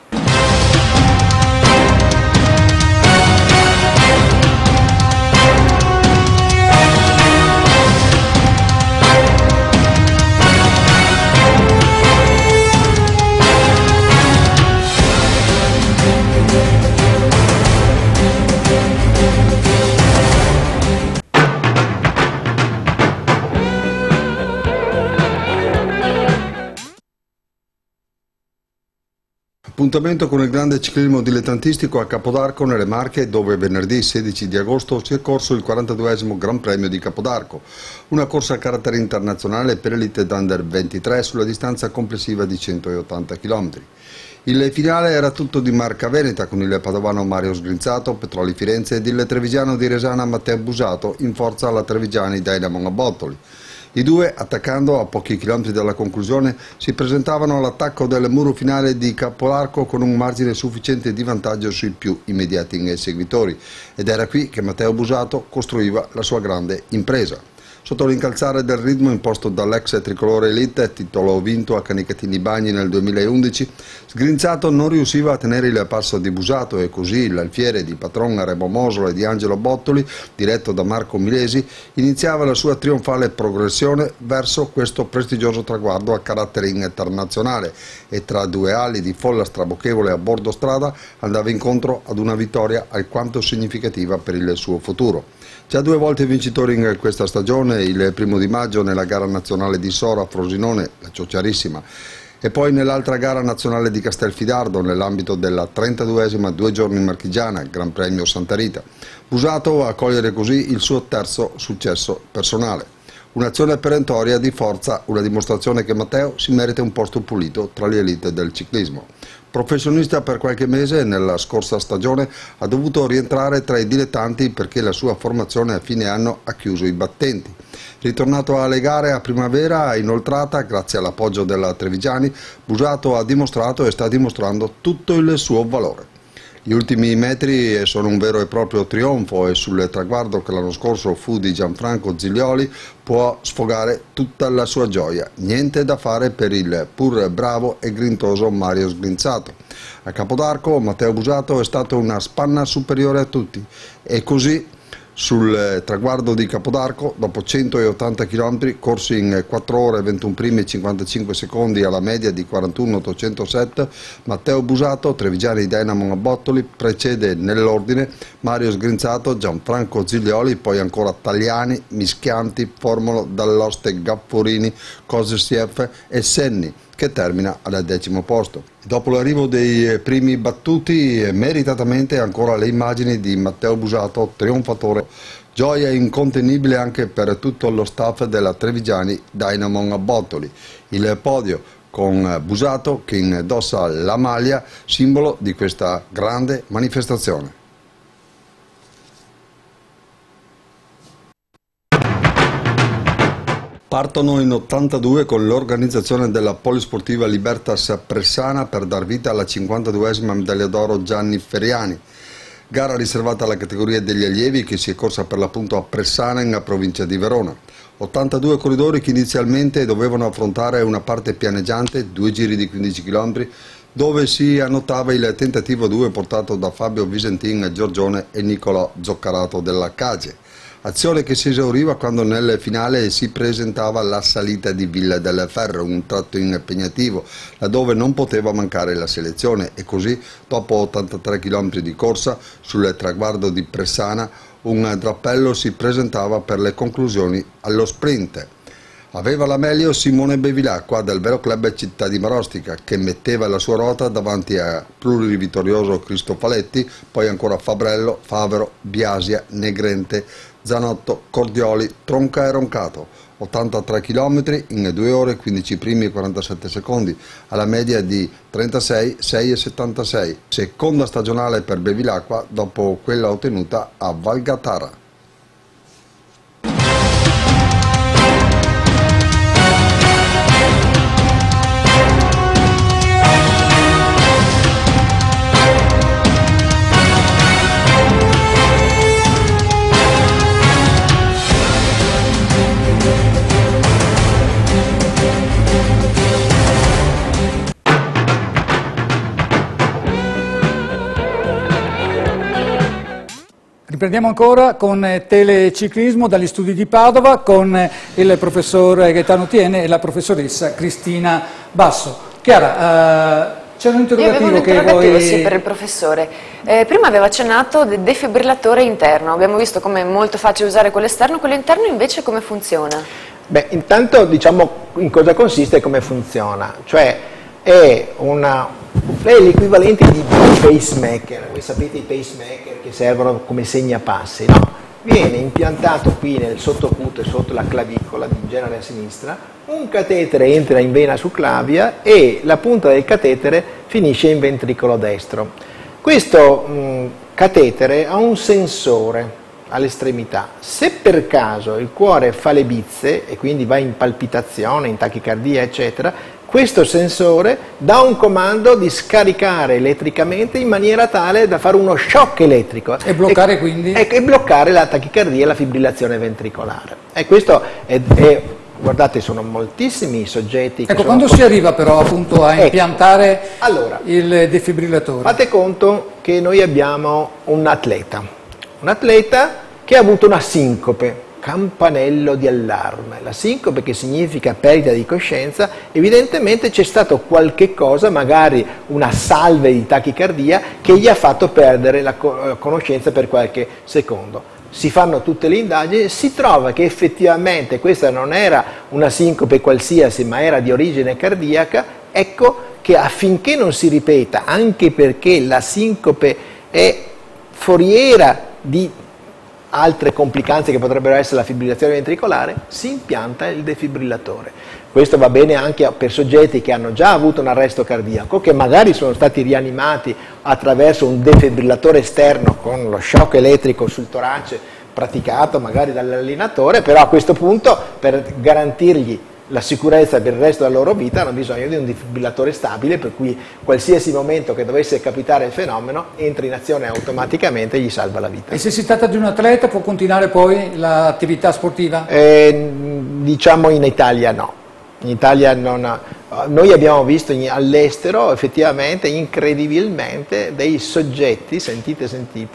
Appuntamento con il grande ciclismo dilettantistico a Capodarco nelle Marche, dove venerdì 16 di agosto si è corso il 42esimo Gran Premio di Capodarco, una corsa a carattere internazionale per elite d'Under 23 sulla distanza complessiva di 180 km. Il finale era tutto di marca veneta, con il padovano Mario Sgrinzato, Petroli Firenze, ed il trevigiano di Resana Matteo Busato in forza alla Trevigiani Dynamo a Bottoli. I due, attaccando a pochi chilometri dalla conclusione, si presentavano all'attacco del muro finale di Capodarco con un margine sufficiente di vantaggio sui più immediati inseguitori, ed era qui che Matteo Busato costruiva la sua grande impresa. Sotto l'incalzare del ritmo imposto dall'ex tricolore elite, titolo vinto a Canicatini Bagni nel 2011, Sgrinzato non riusciva a tenere il passo di Busato, e così l'alfiere di Patron Remo Mosolo e di Angelo Bottoli, diretto da Marco Milesi, iniziava la sua trionfale progressione verso questo prestigioso traguardo a carattere internazionale, e tra due ali di folla strabocchevole a bordo strada andava incontro ad una vittoria alquanto significativa per il suo futuro. Già due volte vincitore in questa stagione, il 1° di maggio nella gara nazionale di Sora a Frosinone, la Ciociarissima, e poi nell'altra gara nazionale di Castelfidardo nell'ambito della 32esima 2 giorni marchigiana, Gran Premio Santa Rita. Busato a cogliere così il suo terzo successo personale. Un'azione perentoria di forza, una dimostrazione che Matteo si merita un posto pulito tra le elite del ciclismo. Professionista per qualche mese, nella scorsa stagione ha dovuto rientrare tra i dilettanti perché la sua formazione a fine anno ha chiuso i battenti. Ritornato alle gare a primavera, inoltrata, grazie all'appoggio della Trevigiani, Busato ha dimostrato e sta dimostrando tutto il suo valore. Gli ultimi metri sono un vero e proprio trionfo, e sul traguardo che l'anno scorso fu di Gianfranco Ziglioli può sfogare tutta la sua gioia. Niente da fare per il pur bravo e grintoso Mario Sgrinzato. A Capodarco Matteo Busato è stato una spanna superiore a tutti, e così sul traguardo di Capodarco, dopo 180 km corsi in 4 ore 21 primi e 55 secondi alla media di 41.807, Matteo Busato, Trevigiani Dynamo a Bottoli, precede nell'ordine Mario Sgrinzato, Gianfranco Ziglioli, poi ancora Tagliani, Mischianti, Formolo, Dall'Oste, Gafforini, Kosesiev e Senni, che termina al 10° posto. Dopo l'arrivo dei primi battuti, meritatamente ancora le immagini di Matteo Busato trionfatore. Gioia incontenibile anche per tutto lo staff della Trevigiani Dynamo a Bottoli. Il podio con Busato che indossa la maglia, simbolo di questa grande manifestazione. Partono in 82 con l'organizzazione della Polisportiva Libertas Pressana per dar vita alla 52esima medaglia d'oro Gianni Feriani. Gara riservata alla categoria degli allievi che si è corsa per l'appunto a Pressana in provincia di Verona. 82 corridori che inizialmente dovevano affrontare una parte pianeggiante, 2 giri di 15 km, dove si annotava il tentativo 2 portato da Fabio Visentin Giorgione e Nicolò Zoccarato della Cage. Azione che si esauriva quando nel finale si presentava la salita di Villa del Ferro, un tratto impegnativo, laddove non poteva mancare la selezione e così, dopo 83 km di corsa, sul traguardo di Pressana, un drappello si presentava per le conclusioni allo sprint. Aveva la meglio Simone Bevilacqua del Velo Club Città di Marostica, che metteva la sua ruota davanti a plurivittorioso Cristofaletti, poi ancora Fabrello, Favero, Biasia, Negrente, Zanotto, Cordioli, Tronca e Roncato. 83 km in 2 ore 15 primi e 47 secondi, alla media di 36, 6 e 76. Seconda stagionale per Bevilacqua dopo quella ottenuta a Valgatara. Riprendiamo ancora con teleciclismo dagli studi di Padova con il professor Gaetano Tiene e la professoressa Cristina Basso. Chiara, c'è un interrogativo che vuoi... Sì, per il professore. Prima aveva accennato del defibrillatore interno, abbiamo visto come è molto facile usare quello esterno, quello interno invece come funziona? Beh, intanto diciamo in cosa consiste e come funziona, cioè è l'equivalente di pacemaker. Voi sapete i pacemaker che servono come segnapassi, no? Viene impiantato qui nel sottocute sotto la clavicola, in genere a sinistra, un catetere entra in vena subclavia e la punta del catetere finisce in ventricolo destro. Questo catetere ha un sensore all'estremità. Se per caso il cuore fa le bizze e quindi va in palpitazione, in tachicardia eccetera, questo sensore dà un comando di scaricare elettricamente in maniera tale da fare uno shock elettrico. E bloccare quindi? E bloccare la tachicardia e la fibrillazione ventricolare. E questo guardate, sono moltissimi i soggetti che quando si arriva però appunto a impiantare il defibrillatore? Fate conto che noi abbiamo un atleta che ha avuto una sincope, campanello di allarme. La sincope, che significa perdita di coscienza, evidentemente c'è stato qualche cosa, magari una salve di tachicardia, che gli ha fatto perdere la conoscenza per qualche secondo. Si fanno tutte le indagini, si trova che effettivamente questa non era una sincope qualsiasi, ma era di origine cardiaca. Ecco che affinché non si ripeta, anche perché la sincope è foriera di altre complicanze che potrebbero essere la fibrillazione ventricolare, si impianta il defibrillatore. Questo va bene anche per soggetti che hanno già avuto un arresto cardiaco, che magari sono stati rianimati attraverso un defibrillatore esterno con lo shock elettrico sul torace praticato magari dall'allenatore, però a questo punto per garantirgli la sicurezza per il resto della loro vita hanno bisogno di un defibrillatore stabile, per cui qualsiasi momento che dovesse capitare il fenomeno entra in azione automaticamente e gli salva la vita. E se si tratta di un atleta può continuare poi l'attività sportiva? Diciamo in Italia no. In Italia non. Noi abbiamo visto all'estero effettivamente, incredibilmente, dei soggetti, sentite,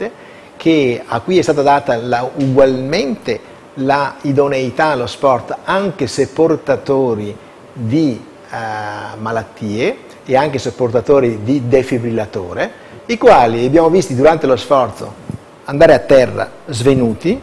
a cui è stata data ugualmente la idoneità allo sport, anche se portatori di malattie e anche se portatori di defibrillatore, i quali abbiamo visti durante lo sforzo andare a terra svenuti,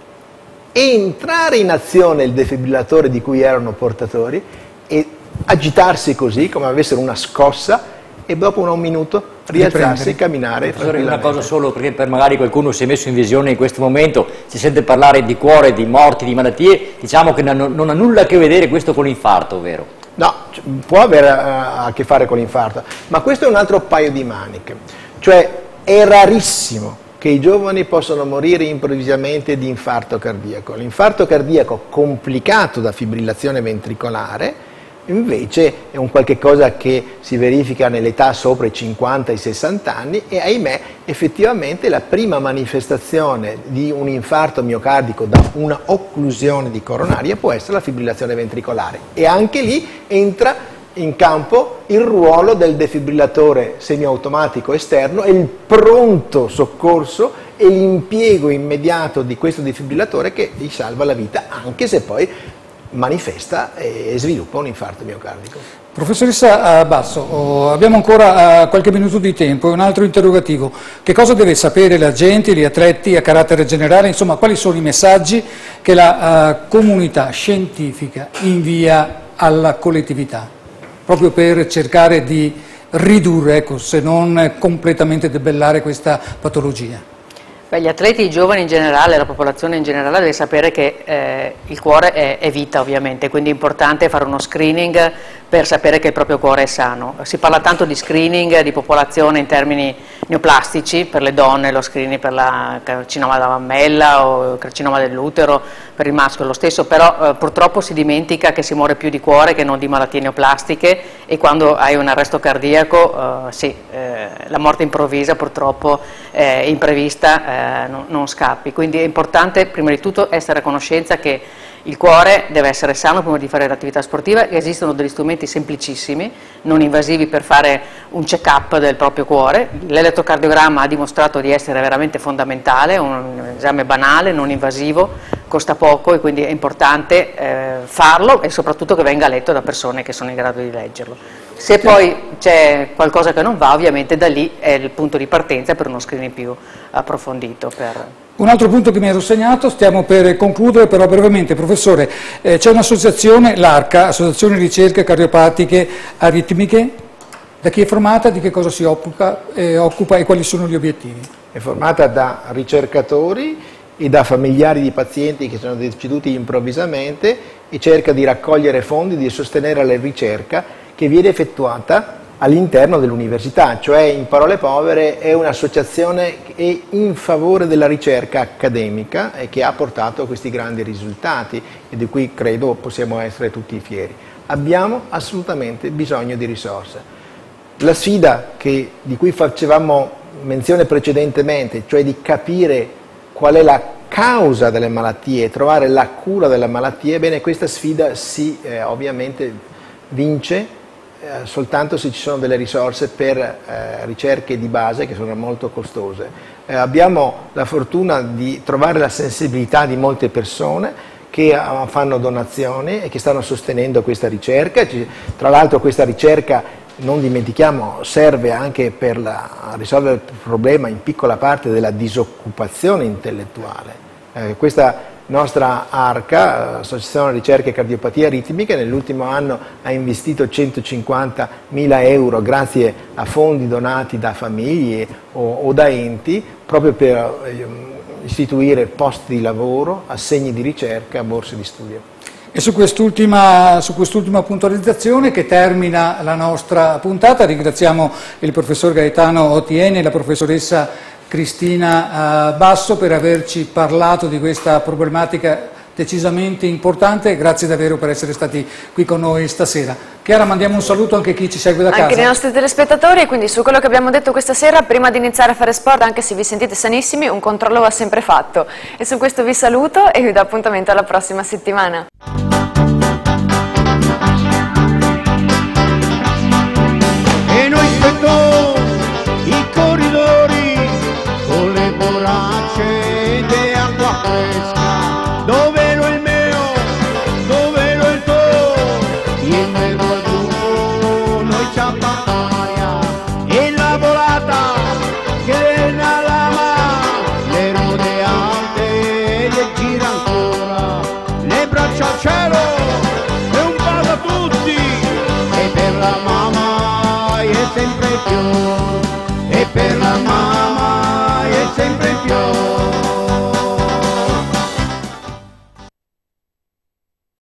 entrare in azione il defibrillatore di cui erano portatori e agitarsi così come avessero una scossa e dopo un minuto rialzarsi e camminare. Professore, una cosa solo, perché per magari qualcuno si è messo in visione in questo momento, si sente parlare di cuore, di morti, di malattie, diciamo che non ha nulla a che vedere questo con l'infarto, vero? No, può avere a che fare con l'infarto, ma questo è un altro paio di maniche. Cioè è rarissimo che che i giovani possono morire improvvisamente di infarto cardiaco. L'infarto cardiaco complicato da fibrillazione ventricolare invece è un qualche cosa che si verifica nell'età sopra i 50 e i 60 anni e ahimè effettivamente la prima manifestazione di un infarto miocardico da una occlusione di coronaria può essere la fibrillazione ventricolare e anche lì entra in campo il ruolo del defibrillatore semiautomatico esterno e il pronto soccorso e l'impiego immediato di questo defibrillatore che gli salva la vita anche se poi manifesta e sviluppa un infarto miocardico. Professoressa Basso, abbiamo ancora qualche minuto di tempo e un altro interrogativo. Che cosa deve sapere la gente, gli atleti a carattere generale, insomma quali sono i messaggi che la comunità scientifica invia alla collettività, proprio per cercare di ridurre, ecco, se non completamente debellare questa patologia? Beh, gli atleti, i giovani in generale, la popolazione in generale deve sapere che il cuore è vita ovviamente, quindi è importante fare uno screening per sapere che il proprio cuore è sano. Si parla tanto di screening di popolazione in termini neoplastici, per le donne lo screening per la carcinoma della mammella o carcinoma dell'utero, per il maschio lo stesso, però purtroppo si dimentica che si muore più di cuore che non di malattie neoplastiche e quando hai un arresto cardiaco, sì, la morte improvvisa purtroppo imprevista non scappi, quindi è importante prima di tutto essere a conoscenza che il cuore deve essere sano prima di fare l'attività sportiva, esistono degli strumenti semplicissimi, non invasivi per fare un check-up del proprio cuore, l'elettrocardiogramma ha dimostrato di essere veramente fondamentale, un esame banale, non invasivo, costa poco e quindi è importante farlo e soprattutto che venga letto da persone che sono in grado di leggerlo. Se poi c'è qualcosa che non va, ovviamente da lì è il punto di partenza per uno screening più approfondito. Un altro punto che mi ero segnato, stiamo per concludere però brevemente, professore, c'è un'associazione, l'ARCA, Associazione Ricerche Cardiopatiche Aritmiche, da chi è formata, di che cosa si occupa e quali sono gli obiettivi? È formata da ricercatori e da familiari di pazienti che sono deceduti improvvisamente e cerca di raccogliere fondi, di sostenere la ricerca che viene effettuata all'interno dell'università, cioè in parole povere è un'associazione che è in favore della ricerca accademica e che ha portato a questi grandi risultati e di cui credo possiamo essere tutti fieri. Abbiamo assolutamente bisogno di risorse. La sfida di cui facevamo menzione precedentemente, cioè di capire qual è la causa delle malattie e trovare la cura delle malattie, bene, questa sfida si ovviamente vince soltanto se ci sono delle risorse per ricerche di base che sono molto costose. Abbiamo la fortuna di trovare la sensibilità di molte persone che fanno donazioni e che stanno sostenendo questa ricerca. Tra l'altro questa ricerca, non dimentichiamo, serve anche per risolvere il problema in piccola parte della disoccupazione intellettuale. Questa nostra ARCA, Associazione Ricerche Cardiopatie Aritmiche, nell'ultimo anno ha investito 150.000 euro grazie a fondi donati da famiglie o da enti proprio per istituire posti di lavoro, assegni di ricerca, borse di studio. E su quest'ultima puntualizzazione che termina la nostra puntata ringraziamo il professor Gaetano Otieni e la professoressa Cristina Basso per averci parlato di questa problematica decisamente importante. Grazie davvero per essere stati qui con noi stasera. Chiara, mandiamo un saluto anche a chi ci segue da casa. Anche ai nostri telespettatori, e quindi su quello che abbiamo detto questa sera, prima di iniziare a fare sport, anche se vi sentite sanissimi, un controllo va sempre fatto. E su questo vi saluto e vi do appuntamento alla prossima settimana.